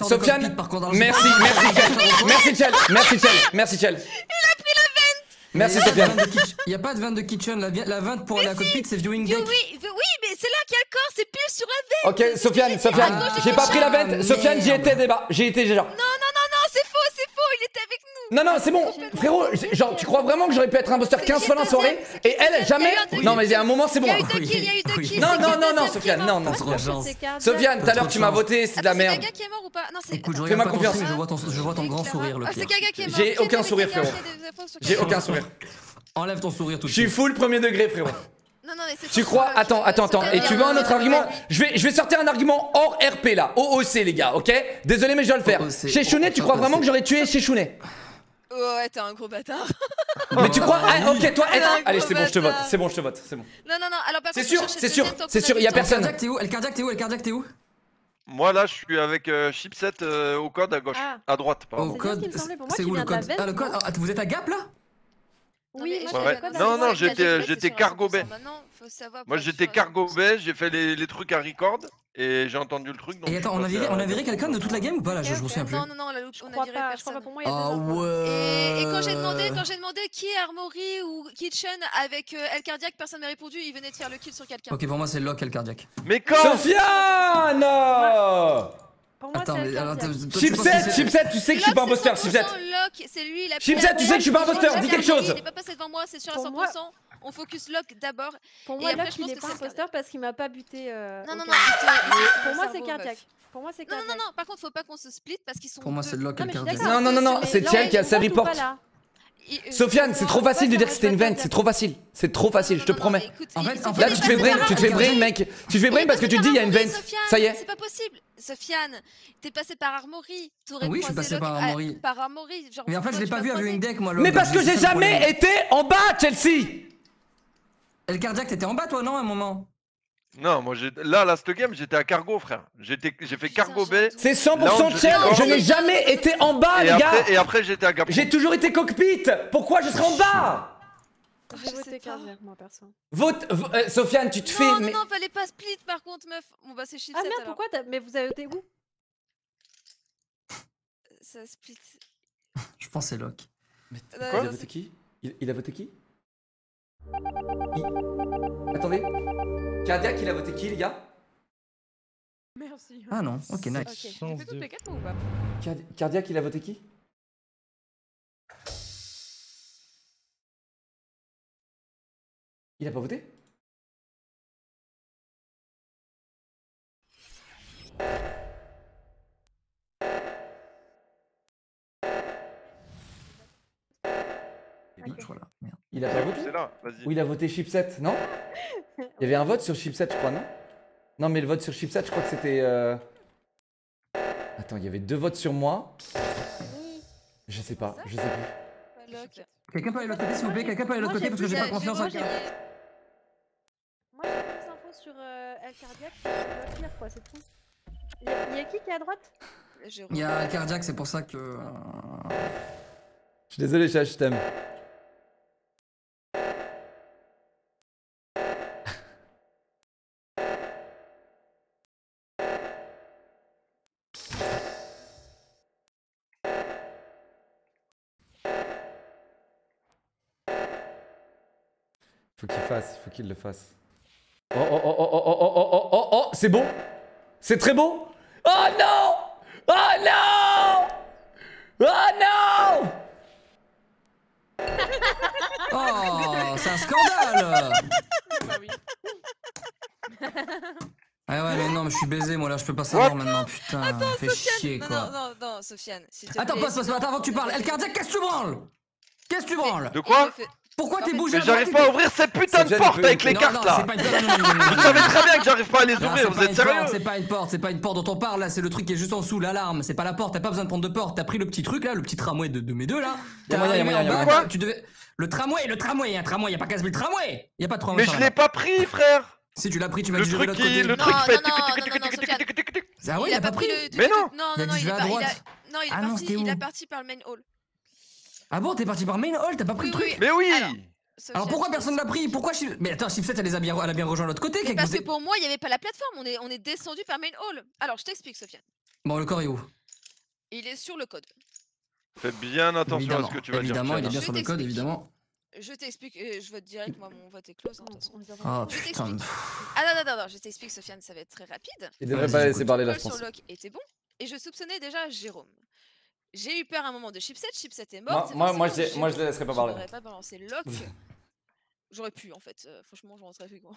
[SPEAKER 1] merci Chell.
[SPEAKER 6] Il a pris la vente.
[SPEAKER 1] Merci Sofiane.
[SPEAKER 8] Il y a pas de vente de kitchen, la vente pour la cockpit c'est viewing deck.
[SPEAKER 6] Oui, mais c'est là qu'il y a le corps, c'est pile sur la vente.
[SPEAKER 1] Ok, Sofiane, j'ai pas pris la vente. Sofiane, j'y étais j'y étais déjà.
[SPEAKER 6] Non, c'est faux, il était avec nous.
[SPEAKER 1] Non, c'est bon, frérot. Genre, tu crois vraiment que j'aurais pu être imposteur 15 fois dans la soirée et elle jamais? Non, mais il y a un moment, c'est bon.
[SPEAKER 6] Il y a eu 2 kills.
[SPEAKER 1] Non, Sofiane, non. Sofiane, tout à l'heure, tu m'as voté, c'est de la merde.
[SPEAKER 6] C'est Gaga qui est mort ou pas? Non, c'est.
[SPEAKER 8] Écoute, je
[SPEAKER 1] Fais-moi confiance.
[SPEAKER 8] je vois ton grand sourire, le pire.
[SPEAKER 6] C'est Gaga qui est mort.
[SPEAKER 1] J'ai aucun sourire, frérot. J'ai aucun sourire.
[SPEAKER 8] Enlève ton sourire tout de
[SPEAKER 1] suite. Je suis full premier degré, frérot.
[SPEAKER 6] Non, mais c'est.
[SPEAKER 1] Tu crois? Attends. Et tu veux un autre argument? Je vais sortir un argument hors RP là. OOC, les gars, ok? Désolé, mais je dois le faire. Chez Chounet, tu crois vraiment que j'aurais tué chez Chounet?
[SPEAKER 6] Ouais, t'es un gros bâtard.
[SPEAKER 1] Mais tu crois? Ok, toi, allez, c'est bon, je te vote. C'est bon.
[SPEAKER 6] Non, alors par contre,
[SPEAKER 1] c'est sûr, y a personne.
[SPEAKER 8] El Cardiac, t'es où?
[SPEAKER 5] Moi là, je suis avec Chipset au code à gauche, à droite, pardon.
[SPEAKER 8] Au code, c'est où le code? Le code, vous êtes à Gap là?
[SPEAKER 10] Oui,
[SPEAKER 5] non, j'étais Cargo Bay. Moi j'étais Cargo Bay, j'ai fait les trucs à record et j'ai entendu le truc.
[SPEAKER 8] Et attends, on a viré quelqu'un de toute la game ou pas là? Je me souviens plus.
[SPEAKER 6] Non, on a viré personne.
[SPEAKER 10] Je crois pas, pour moi il y a
[SPEAKER 8] Ah ouais.
[SPEAKER 6] Et quand j'ai demandé qui est Armory ou Kitchen avec El Cardiac, personne m'a répondu, il venait de faire le kill sur quelqu'un.
[SPEAKER 8] Ok, pour moi c'est Lock El Cardiac.
[SPEAKER 5] Mais quand?
[SPEAKER 1] Sofiane!
[SPEAKER 10] Pour moi,
[SPEAKER 1] Chipset, tu sais que je suis pas imposteur, Chipset. Chipset, tu sais que je suis pas imposteur, dis quelque chose.
[SPEAKER 6] Il est pas passé devant moi, c'est sûr à 100%. On focus Lock d'abord.
[SPEAKER 10] Pour moi, Lock il est pas imposteur parce qu'il m'a pas buté.
[SPEAKER 6] Non.
[SPEAKER 10] Pour moi, c'est Cardiac. Pour moi, c'est Cardiac.
[SPEAKER 6] Non, par contre, faut pas qu'on se split parce qu'ils sont.
[SPEAKER 8] Pour moi, c'est Lock El Cardiac.
[SPEAKER 1] Non, c'est Chell qui a sa report. Sofiane, c'est trop facile de dire que c'était une vente, c'est trop facile, je te promets. Là, tu te fais brain, mec. Tu te fais brain parce que tu te dis il y a une vente. Ça y est.
[SPEAKER 6] C'est pas possible. Sofiane, t'es passé par Armory.
[SPEAKER 8] Oui, je suis passé par Armory. Mais en fait, je l'ai pas vu à viewing deck, moi.
[SPEAKER 1] Mais parce que j'ai jamais été en bas, Chelsea.
[SPEAKER 8] El Cardiac, t'étais en bas, toi, non, à un moment?
[SPEAKER 5] Non, moi là, cette game, j'étais à Cargo, frère. J'ai fait Cargo Bay.
[SPEAKER 1] C'est 100% Chell, je n'ai jamais été en bas, les gars.
[SPEAKER 5] Et après, j'étais à Gap.
[SPEAKER 1] J'ai toujours été cockpit. Pourquoi je serais en bas?
[SPEAKER 10] J'ai voté Cardiac, moi, perso.
[SPEAKER 1] Sofiane, tu te fais.
[SPEAKER 6] Non, fallait pas split, par contre, meuf. Bon, bah, c'est Chipset.
[SPEAKER 10] Ah merde, pourquoi mais vous avez voté où?
[SPEAKER 6] Ça split.
[SPEAKER 8] Je pense c'est Lock.
[SPEAKER 1] Mais il a voté qui? Il a voté qui? Attendez. Cardiac, il a voté qui, les gars?
[SPEAKER 2] Merci.
[SPEAKER 8] Ah non, ok, nice.
[SPEAKER 2] J'ai fait toutes les 4 ou pas?
[SPEAKER 1] Cardiac, il a voté qui? Il a pas voté? Il a pas voté? Ou il a voté Chipset, non? Il y avait un vote sur Chipset, je crois, non? Non, mais le vote sur Chipset, je crois que c'était... Attends, il y avait 2 votes sur moi. Je sais pas, je sais plus.
[SPEAKER 8] Quelqu'un peut aller de l'autre côté, s'il vous plaît? Quelqu'un peut aller de l'autre côté parce que j'ai pas confiance en
[SPEAKER 10] Moi, j'ai plus d'infos sur El Cardiac que sur le pire, quoi, c'est tout. Il y a qui est à droite?
[SPEAKER 8] Il y a El Cardiac, c'est pour ça que...
[SPEAKER 1] Je suis désolé, Chach, je t'aime. Faut qu'il fasse, faut qu'il le fasse. Oh, c'est beau. C'est très beau. Oh non. Oh non. Oh non.
[SPEAKER 8] Oh, c'est un scandale. Ah ouais, mais non, mais je suis baisé, moi là, je peux pas savoir maintenant, putain.
[SPEAKER 6] Attends,
[SPEAKER 8] fait chier, quoi.
[SPEAKER 6] Non, Sofiane.
[SPEAKER 8] Attends, passe, avant que tu parles. El Cardiac, qu'est-ce que tu branles? Qu'est-ce que tu branles?
[SPEAKER 5] De quoi?
[SPEAKER 8] Pourquoi t'es bougé?
[SPEAKER 5] J'arrive pas à ouvrir ces putains de portes avec les cartes là. Vous savez très bien que j'arrive pas à les ouvrir, vous êtes sérieux?
[SPEAKER 8] C'est pas une porte dont on parle là, c'est le truc qui est juste en dessous, l'alarme. C'est pas la porte, t'as pas besoin de prendre de porte. T'as pris le petit truc là, le petit tramway de mes deux là.
[SPEAKER 1] Y'a moyen.
[SPEAKER 8] Tu devais. Le tramway, y'a pas 15 000 tramways. Y'a pas de tramway.
[SPEAKER 5] Mais je l'ai pas pris, frère.
[SPEAKER 8] Si tu l'as pris, tu m'as dit de l'autre côté.
[SPEAKER 5] Le truc fait.
[SPEAKER 8] Ah ouais, il a pas pris.
[SPEAKER 5] Mais non.
[SPEAKER 6] Non, il est parti par le main hall.
[SPEAKER 8] Ah bon, t'es parti par main hall, t'as pas pris le truc?
[SPEAKER 5] Mais oui.
[SPEAKER 8] Alors pourquoi personne l'a pris? Pourquoi Mais attends, Chipset elle a bien rejoint l'autre côté.
[SPEAKER 6] Parce que pour moi il y avait pas la plateforme, on est descendu par main hall. Alors je t'explique Sofiane.
[SPEAKER 8] Bon, le corps est où?
[SPEAKER 6] Il est sur le code.
[SPEAKER 5] Fais bien attention à ce que tu vas dire.
[SPEAKER 8] Évidemment, il est bien sur le code, évidemment.
[SPEAKER 6] Je t'explique, je vote direct, moi mon vote est close.
[SPEAKER 8] Oh putain.
[SPEAKER 6] Ah non, je t'explique Sofiane, ça va être très rapide.
[SPEAKER 1] Il devrait pas laisser parler là, je
[SPEAKER 6] pense.
[SPEAKER 1] pense.
[SPEAKER 6] Sur Locke était bon, et je soupçonnais déjà Jérôme. J'ai eu peur à un moment de Chipset est mort.
[SPEAKER 1] Moi je les laisserai pas parler.
[SPEAKER 6] J'aurais pas balancé Locke. J'aurais pu en fait, franchement j'en serais fait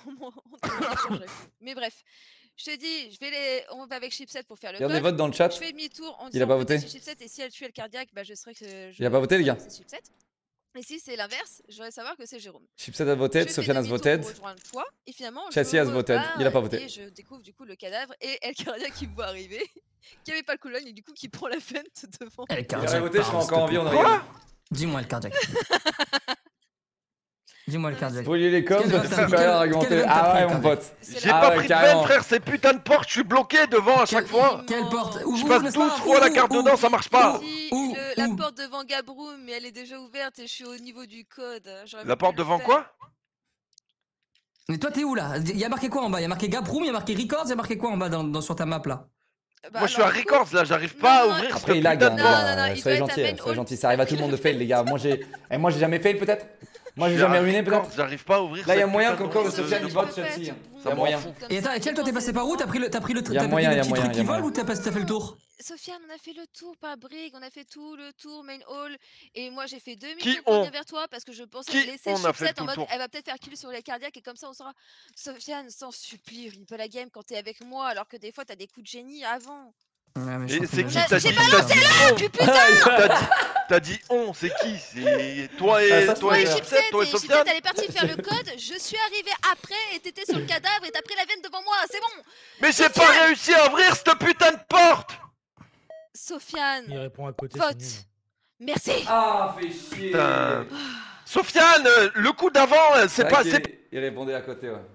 [SPEAKER 6] mais bref, je te dis, on va avec Chipset pour faire le code.
[SPEAKER 1] Il y a des votes dans le chat.
[SPEAKER 6] Je fais demi-tour en
[SPEAKER 1] Il a pas voté.
[SPEAKER 6] Chipset, et si elle tue le cardiaque, bah je serais que
[SPEAKER 1] il a pas voté les gars.
[SPEAKER 6] Et si c'est l'inverse, je voudrais savoir que c'est Jérôme.
[SPEAKER 1] Chipset a voté, Sofiane a voté.
[SPEAKER 6] Et finalement,
[SPEAKER 1] Chassis a voté, il a pas voté.
[SPEAKER 6] Et je découvre du coup le cadavre et El Cardiaque qui me voit arriver, qui avait pas le coulon et du coup qui prend la fente devant.
[SPEAKER 8] El
[SPEAKER 1] Cardiaque. Il a voté, je serais encore en vie, on
[SPEAKER 5] Quoi?
[SPEAKER 8] Dis-moi El Cardiaque. Dis-moi le cardiaque.
[SPEAKER 1] Brûler les coms, supérieur argumenté. Ah ouais, mon pote.
[SPEAKER 5] J'ai pas pris de peine, frère, ces putains de portes, je suis bloqué devant à chaque fois.
[SPEAKER 8] Quelle porte?
[SPEAKER 5] Je passe 12 fois la carte dedans, ça marche pas.
[SPEAKER 6] La porte devant Gabroom, mais elle est déjà ouverte et je suis au niveau du code.
[SPEAKER 5] La porte devant quoi?
[SPEAKER 8] Mais toi, t'es où là? Y'a marqué quoi en bas? Y'a marqué Gabroom, y'a marqué Records, y'a marqué quoi en bas sur ta map là?
[SPEAKER 5] Moi je suis à Records là, j'arrive pas à ouvrir.
[SPEAKER 1] Après il lag, soyez gentils, ça arrive à tout le monde de fail les gars. Moi j'ai jamais fail peut-être? Moi j'ai jamais ruiné peut-être?
[SPEAKER 5] J'arrive pas à ouvrir.
[SPEAKER 1] Là y'a moyen qu'encore le Sofiane il vote Chelsea. Y'a moyen.
[SPEAKER 8] Et attends, Etienne, toi t'es passé par où? T'as pris le petit truc qui vole ou t'as fait le tour?
[SPEAKER 6] Sofiane, on a fait le tour par Brig, on a fait tout le tour main hall et moi j'ai fait demi-tour pour venir vers toi parce que je pensais laisser Chipset en mode elle va peut-être faire kill sur les cardiaques et comme ça on saura. Sofiane, sans supplie, il peut la game quand t'es avec moi alors que des fois t'as des coups de génie avant.
[SPEAKER 5] Et c'est qui t'as dit?
[SPEAKER 6] J'ai balancé là, putain!
[SPEAKER 5] T'as dit on, c'est qui? C'est toi et Chipset, toi et Sofiane?
[SPEAKER 6] Elle est partie faire le code, je suis arrivé après et t'étais sur le cadavre et t'as pris la veine devant moi, c'est bon!
[SPEAKER 5] Mais j'ai pas réussi à ouvrir cette putain de porte!
[SPEAKER 6] Sofiane,
[SPEAKER 11] il répond à côté,
[SPEAKER 6] vote. Merci.
[SPEAKER 1] Ah, fais chier.
[SPEAKER 5] Sofiane, le coup d'avant, c'est pas.
[SPEAKER 1] Il répondait à côté, ouais.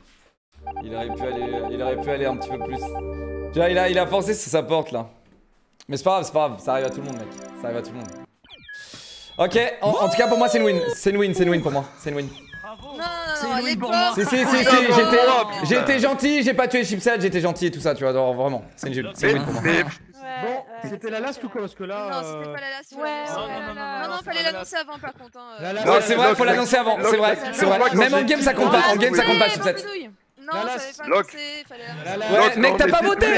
[SPEAKER 1] Il aurait pu aller un petit peu plus. Tu vois, il a forcé sur sa porte là. Mais c'est pas grave, ça arrive à tout le monde, mec. Ça arrive à tout le monde. Ok, en tout cas pour moi c'est une win. C'est une win pour moi. C'est une win.
[SPEAKER 6] Non, les portes.
[SPEAKER 1] Si, j'ai été gentil, j'ai pas tué Chipset, j'ai été gentil et tout ça, tu vois, vraiment. C'est une win pour moi.
[SPEAKER 11] Bon, c'était la last ou quoi? Parce que là.
[SPEAKER 6] Non, c'était pas la last. Non, fallait l'annoncer avant par contre.
[SPEAKER 1] Non, c'est vrai, faut l'annoncer avant, c'est vrai. Même en game ça compte pas, Chipset.
[SPEAKER 6] Non, ça avait pas annoncé, fallait l'annoncer.
[SPEAKER 1] Ouais, mec, t'as pas voté!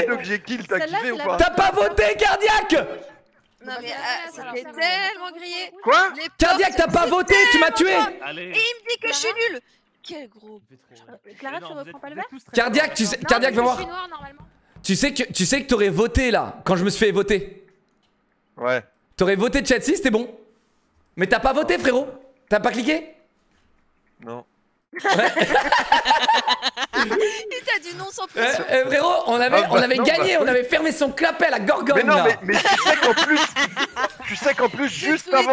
[SPEAKER 1] T'as pas voté, cardiaque!
[SPEAKER 6] Non mais c'était tellement grillé.
[SPEAKER 5] Quoi?
[SPEAKER 1] Cardiaque, t'as pas voté, tu m'as tué!
[SPEAKER 6] Et il me dit que je suis nul. Quel gros.
[SPEAKER 10] Clara, tu reprends pas le verre?
[SPEAKER 1] Cardiaque, Cardiaque, viens voir. Tu sais que t'aurais voté là, quand je me suis fait voter.
[SPEAKER 5] Ouais.
[SPEAKER 1] T'aurais voté Chelsea, c'était bon. Mais t'as pas voté, frérot. T'as pas cliqué?
[SPEAKER 5] Non.
[SPEAKER 1] Ouais.
[SPEAKER 6] Il t'a dit non sans pression.
[SPEAKER 1] Frérot, on avait gagné, on avait fermé son clapet à la gorgone.
[SPEAKER 5] Mais non, mais tu sais qu'en plus, juste avant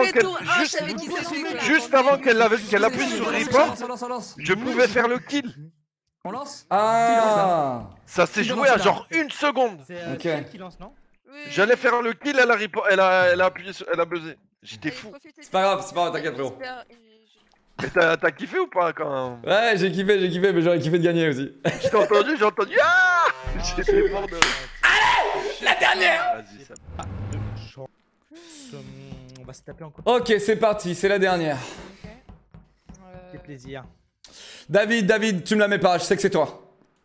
[SPEAKER 5] qu'elle appuie sur report, je pouvais faire le kill.
[SPEAKER 8] On lance?
[SPEAKER 1] Ah.
[SPEAKER 5] Ça s'est joué à genre 1 seconde.
[SPEAKER 11] C'est qui lance, non?
[SPEAKER 5] J'allais faire le kill, elle a appuyé, elle a buzzé. J'étais fou.
[SPEAKER 1] C'est pas grave, t'inquiète, frérot.
[SPEAKER 5] Mais t'as kiffé ou pas quand?
[SPEAKER 1] Ouais, j'ai kiffé, mais j'aurais kiffé de gagner aussi.
[SPEAKER 5] J'ai entendu. Ah! J'étais mort de.
[SPEAKER 1] Allez! La dernière!
[SPEAKER 5] Vas-y, ça.
[SPEAKER 11] On va se taper encore.
[SPEAKER 1] Ok, c'est parti, c'est la dernière.
[SPEAKER 11] C'est plaisir.
[SPEAKER 1] David, tu me la mets pas, je sais que c'est toi.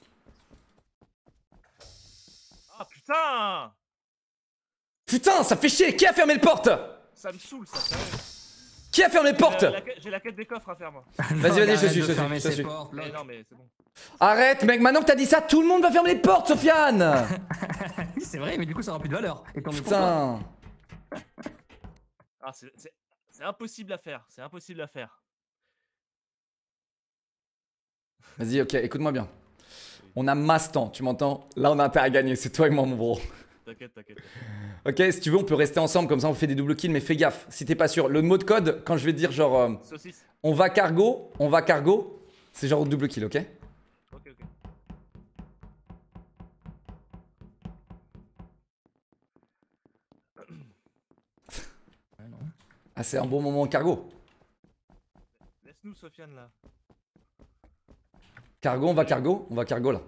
[SPEAKER 3] Ah putain!
[SPEAKER 1] Putain, ça fait chier, qui a fermé les portes?
[SPEAKER 3] Ça me saoule ça, sérieux.
[SPEAKER 1] Qui a fermé les portes?
[SPEAKER 3] J'ai la quête des coffres à faire moi.
[SPEAKER 1] Vas-y, je te suis.
[SPEAKER 3] Mais non mais c'est bon.
[SPEAKER 1] Arrête mec, maintenant que t'as dit ça, tout le monde va fermer les portes, Sofiane.
[SPEAKER 8] C'est vrai, mais du coup ça aura plus de valeur.
[SPEAKER 1] Putain.
[SPEAKER 3] Ah, c'est impossible à faire,
[SPEAKER 1] Vas-y, ok, écoute-moi bien. On a masse temps, tu m'entends? Là, on a intérêt à gagner, c'est toi et moi, mon bro.
[SPEAKER 3] T'inquiète, t'inquiète.
[SPEAKER 1] Ok, si tu veux, on peut rester ensemble, comme ça on fait des double kills, mais fais gaffe, si t'es pas sûr. Le mot de code, quand je vais te dire genre on va cargo, c'est genre double kill, ok?
[SPEAKER 3] Ok.
[SPEAKER 1] Ah, c'est un bon moment cargo.
[SPEAKER 3] Laisse-nous Sofiane là.
[SPEAKER 1] Cargo, on va cargo là.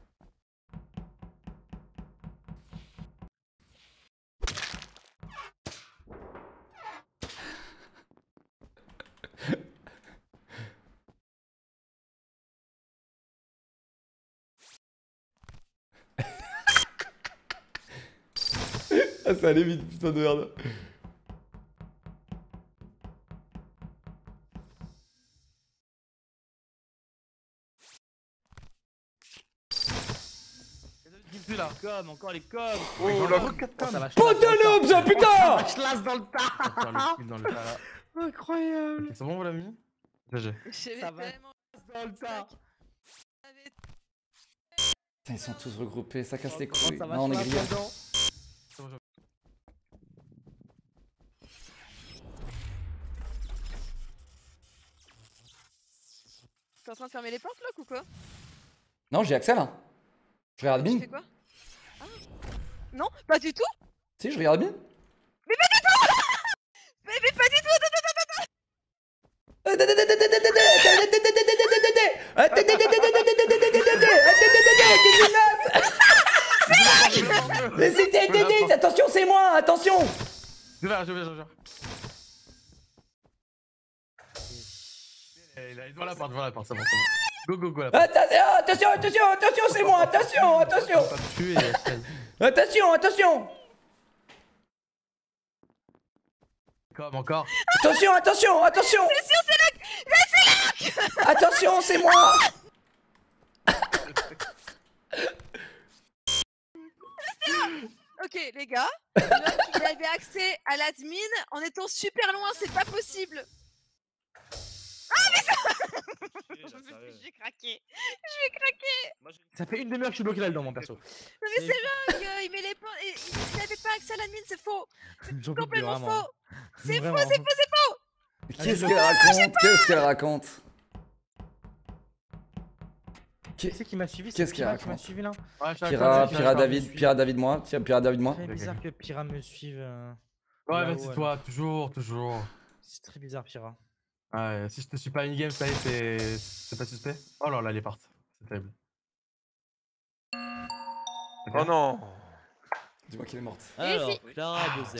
[SPEAKER 1] Ah, ça allait vite, putain de merde.
[SPEAKER 9] Là. Encore les coms.
[SPEAKER 5] Oh la
[SPEAKER 1] Potonobs, putain.
[SPEAKER 11] Vache dans le tas. Incroyable.
[SPEAKER 7] C'est bon, vous l'avez mis? GG.
[SPEAKER 11] Ça va dans le tas.
[SPEAKER 1] Putain, ils sont tous regroupés, ça casse les couilles. Non, on est grillé.
[SPEAKER 6] T'es en train de fermer les portes, Locke, ou quoi?
[SPEAKER 1] Non, j'ai accès là. Je regarde
[SPEAKER 6] Tu
[SPEAKER 1] admin.
[SPEAKER 6] fais quoi? Ah. Non, pas du tout.
[SPEAKER 1] Si, je regarde admin.
[SPEAKER 6] Mais pas du tout. Mais pas du tout.
[SPEAKER 1] Mais c'était attention, c'est moi, attention.
[SPEAKER 7] Je vais. Il est devant la porte, c'est bon. Go, la porte.
[SPEAKER 1] Attention, c'est moi, attention. Attention.
[SPEAKER 7] Comme encore.
[SPEAKER 1] Attention.
[SPEAKER 6] C'est sûr, c'est Locke. Mais c'est Locke.
[SPEAKER 1] Attention, c'est moi.
[SPEAKER 6] Ok, les gars, Locke, il avait accès à l'admin en étant super loin, c'est pas possible. Ah mais ça... J'ai craqué.
[SPEAKER 11] Ça fait une demi-heure que je suis bloqué là-dedans, mon perso.
[SPEAKER 6] Non mais c'est Locke, il met les points et il n'avait pas accès à l'admin, c'est faux. C'est complètement faux. C'est faux.
[SPEAKER 1] Qu'est-ce qu'elle raconte?
[SPEAKER 11] Qui c'est qui m'a suivi?
[SPEAKER 1] Qu'est-ce qu'il raconte?
[SPEAKER 11] Qui m'a suivi là?
[SPEAKER 1] Pira David, moi. Tiens, Pira David, moi.
[SPEAKER 11] C'est bizarre que Pira me suive.
[SPEAKER 7] Ouais, vas-y, toi, toujours.
[SPEAKER 11] C'est très bizarre, Pira.
[SPEAKER 7] Ouais, si je te suis pas in-game, ça y est, c'est pas suspect? Oh là là, elle est partie. C'est terrible.
[SPEAKER 5] Oh non.
[SPEAKER 1] Dis-moi qu'elle est morte.
[SPEAKER 9] Alors, Clara Bozet.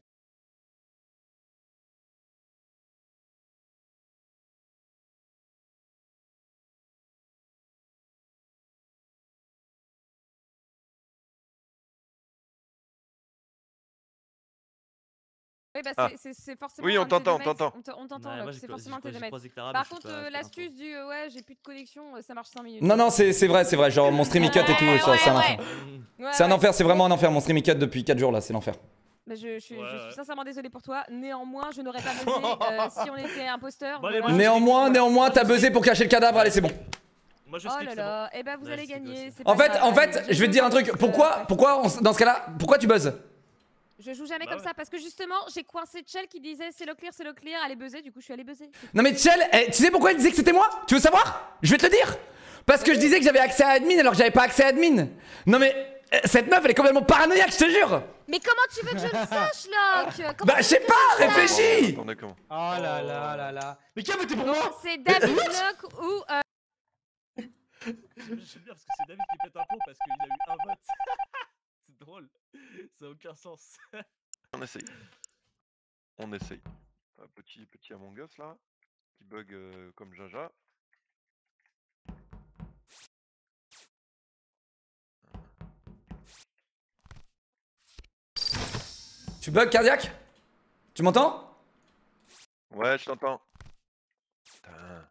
[SPEAKER 2] Oui, bah c'est forcément.
[SPEAKER 5] Oui, on t'entend,
[SPEAKER 2] on t'entend. C'est forcément un TDM. Par contre, l'astuce du ouais, j'ai plus de connexion, ça marche 5 minutes.
[SPEAKER 1] Non, c'est vrai. Genre mon streaming cut et tout, c'est un enfer. C'est un enfer, c'est vraiment un enfer. Mon streaming cut depuis 4 jours là, c'est l'enfer.
[SPEAKER 2] Bah, je suis sincèrement désolé pour toi. Néanmoins, je n'aurais pas buzzé si on était imposteur.
[SPEAKER 1] Néanmoins, t'as buzzé pour cacher le cadavre, allez, c'est bon.
[SPEAKER 3] Moi, je
[SPEAKER 2] oh là là, et bah vous allez gagner.
[SPEAKER 1] En fait, je vais te dire un truc. Pourquoi dans ce cas-là, pourquoi tu buzzes?
[SPEAKER 2] Je joue jamais comme ça parce que justement j'ai coincé Chell qui disait c'est le clear, elle est buzzée, du coup je suis allée buzzer.
[SPEAKER 1] Non mais Chell, tu sais pourquoi elle disait que c'était moi? Tu veux savoir? Je vais te le dire. Parce que je disais que j'avais accès à admin alors que j'avais pas accès à admin. Non mais cette meuf elle est complètement paranoïaque, je te jure.
[SPEAKER 2] Mais comment tu veux que je le sache Locke?
[SPEAKER 1] Bah je sais pas, réfléchis.
[SPEAKER 5] On est comment?
[SPEAKER 11] Oh là là. Mais qui a voté pour moi?
[SPEAKER 2] C'est David Locke ou
[SPEAKER 3] J'aime bien parce que c'est David qui pète un plomb parce qu'il a eu un vote. C'est drôle, ça n'a aucun sens.
[SPEAKER 5] On essaye. Un petit Among Us là, qui bug comme Jaja.
[SPEAKER 1] Tu bugs cardiaque? Tu m'entends?
[SPEAKER 5] Ouais, je t'entends. Putain.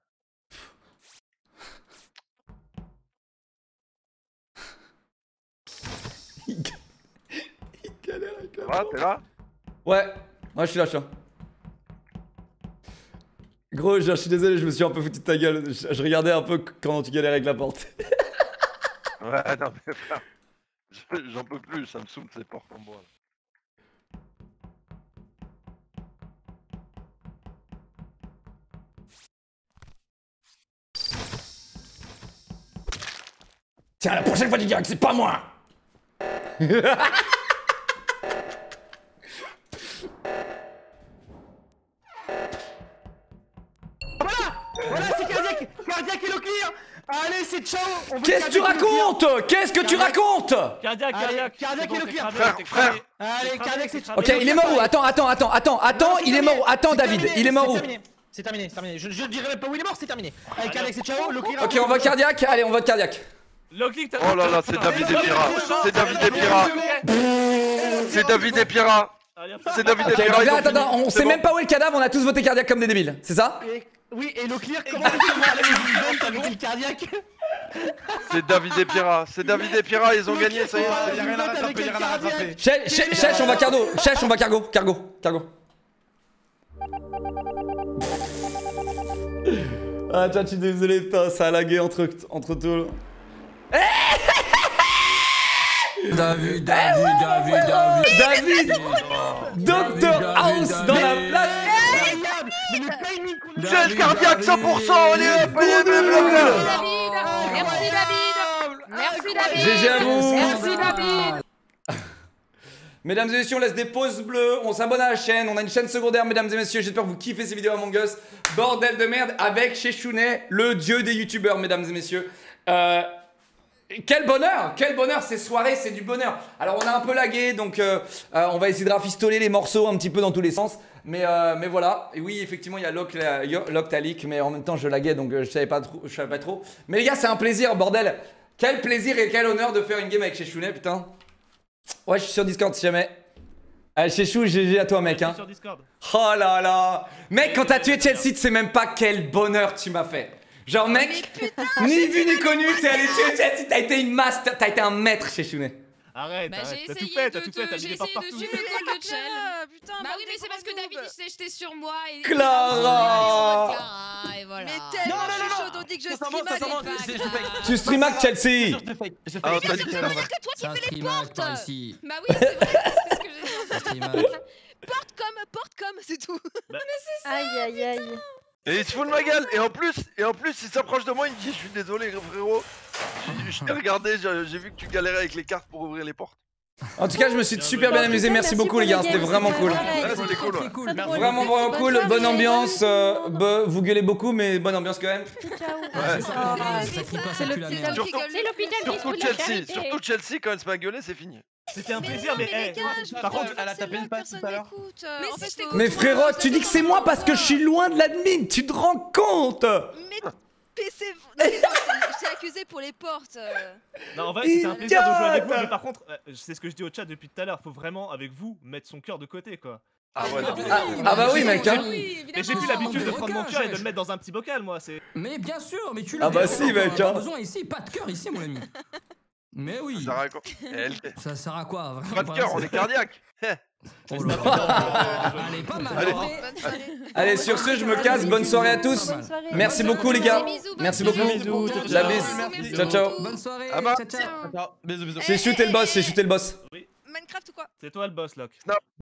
[SPEAKER 1] Il galère avec la
[SPEAKER 5] t'es là?
[SPEAKER 1] Ouais, je suis là. Gros, je suis désolé, je me suis un peu foutu de ta gueule. Je regardais un peu quand tu galérais avec la porte.
[SPEAKER 5] Ouais, non, mais frère, j'en peux plus, ça me saoule ces portes en bois.
[SPEAKER 1] Tiens, la prochaine fois tu diras que c'est pas moi.
[SPEAKER 11] Voilà, c'est cardiaque. Cardiaque et le clear. Allez, c'est ciao.
[SPEAKER 1] Qu'est-ce que tu racontes? Qu'est-ce que tu racontes?
[SPEAKER 3] Cardiaque
[SPEAKER 11] et le clear.
[SPEAKER 5] Frère.
[SPEAKER 11] Allez, cardiaque, c'est ciao.
[SPEAKER 1] Ok, il est mort où? Attends, il est mort où? Attends, David, il est mort où?
[SPEAKER 11] C'est terminé. Je ne dirais même pas où il est mort, c'est terminé. Allez, cardiaque, c'est ciao. Le clear.
[SPEAKER 1] Ok, on vote cardiaque. Allez, on vote cardiaque.
[SPEAKER 5] Oh là là, c'est David et Pira. C'est David et Pira. C'est David et Pira. C'est David et Pira.
[SPEAKER 1] Attends, on sait même pas où est le cadavre, on a tous voté cardiaque comme des débiles, c'est ça?
[SPEAKER 11] Oui, et le clear, comment t'as voté le cardiaque?
[SPEAKER 5] C'est David et Pira. C'est David et Pira, ils ont gagné, ça y est.
[SPEAKER 11] Y'a rien à rattraper,
[SPEAKER 1] Chèche, on va cargo. Chèche, on va cargo. Ah, tiens, je suis désolé, putain, ça a lagué entre tout.
[SPEAKER 8] David.
[SPEAKER 1] Dr House dans la place.
[SPEAKER 5] Geste cardiaque 100%, allez hop,
[SPEAKER 2] Merci David.
[SPEAKER 1] GG à vous.
[SPEAKER 2] Merci David.
[SPEAKER 1] Mesdames et messieurs, on laisse des pouces bleus, on s'abonne à la chaîne, on a une chaîne secondaire, mesdames et messieurs, j'espère que vous kiffez ces vidéos Among Us. Bordel de merde avec Chechounet, le dieu des youtubeurs, mesdames et messieurs. Quel bonheur, ces soirées, c'est du bonheur. Alors on a un peu lagué, donc on va essayer de rafistoler les morceaux un petit peu dans tous les sens. Mais voilà, et oui, effectivement, il y a Loctalic, mais en même temps, je laguais, donc je savais pas trop. Mais les gars, c'est un plaisir, bordel. Quel plaisir et quel honneur de faire une game avec Chechounet, putain. Ouais, je suis sur Discord si jamais. Allez, Chechou, GG à toi, mec. Hein.
[SPEAKER 3] Sur Discord.
[SPEAKER 1] Oh là là. Mec, quand t'as tué Chelsea, tu sais même pas quel bonheur tu m'as fait. Genre, mec, ni vu ni connu, t'es allé tuer Chelsea, t'as été une master, t'as été un maître, Chechounet.
[SPEAKER 3] Arrête,
[SPEAKER 2] bah,
[SPEAKER 3] t'as tout fait, t'as mis des portes
[SPEAKER 2] partout.
[SPEAKER 3] partout.
[SPEAKER 2] J'ai essayé de suivre le call de Chell.
[SPEAKER 6] Putain,
[SPEAKER 2] bah oui, mais c'est parce que David il s'est jeté sur moi et...
[SPEAKER 1] Clara.
[SPEAKER 2] Et voilà.
[SPEAKER 6] Mais tellement chaud, on dit que je stream.
[SPEAKER 1] Tu streamac Chelsea.
[SPEAKER 2] Ah, c'est que toi qui fais les portes. Bah oui, c'est vrai, c'est ce que j'ai dit. Porte comme, c'est tout.
[SPEAKER 10] Mais c'est ça. Aïe.
[SPEAKER 5] Et il se fout de ma gueule. Et en plus, il s'approche de moi, il me dit je suis désolé frérot. Je t'ai regardé, j'ai vu que tu galérais avec les cartes pour ouvrir les portes.
[SPEAKER 1] En tout cas, je me suis super bien amusé. Merci beaucoup, les gars. C'était vraiment cool.
[SPEAKER 5] C'était cool.
[SPEAKER 1] Vraiment cool. Bonne ambiance. Vous gueulez beaucoup, mais bonne ambiance quand même.
[SPEAKER 5] Surtout Chelsea, quand elle se met à gueuler, c'est fini.
[SPEAKER 3] C'était un plaisir, mais
[SPEAKER 11] par contre, elle a tapé une passe tout à l'heure.
[SPEAKER 1] Mais frérot, tu dis que c'est moi parce que je suis loin de l'admin. Tu te rends compte?
[SPEAKER 6] Mais PC, je t'ai accusé pour les portes.
[SPEAKER 3] Non, en vrai, c'était un plaisir de jouer avec vous, mais par contre, c'est ce que je dis au chat depuis tout à l'heure, faut vraiment, avec vous, mettre son cœur de côté, quoi.
[SPEAKER 5] Ah ouais,
[SPEAKER 1] ah bah oui, mec, hein.
[SPEAKER 3] Mais j'ai plus l'habitude de prendre mon cœur et de le mettre dans un petit bocal, moi, c'est...
[SPEAKER 8] Mais bien sûr, mais tu l'as.
[SPEAKER 1] Ah bah si, mec, hein.
[SPEAKER 8] Besoin ici, pas de cœur ici, mon ami. Mais oui.
[SPEAKER 5] Ça sert à quoi?
[SPEAKER 8] Ça sert à quoi?
[SPEAKER 5] Pas de cœur, on est cardiaque.
[SPEAKER 8] Oh là là. Allez, pas mal.
[SPEAKER 1] Allez, sur ce, je me casse. Bonne soirée à tous. Merci beaucoup, les gars. Merci beaucoup. La bise. Ciao, ciao.
[SPEAKER 8] Bonne soirée.
[SPEAKER 5] Ciao.
[SPEAKER 11] Bisous.
[SPEAKER 1] J'ai shooté le boss.
[SPEAKER 6] Minecraft ou quoi?
[SPEAKER 3] C'est toi le boss, Locke.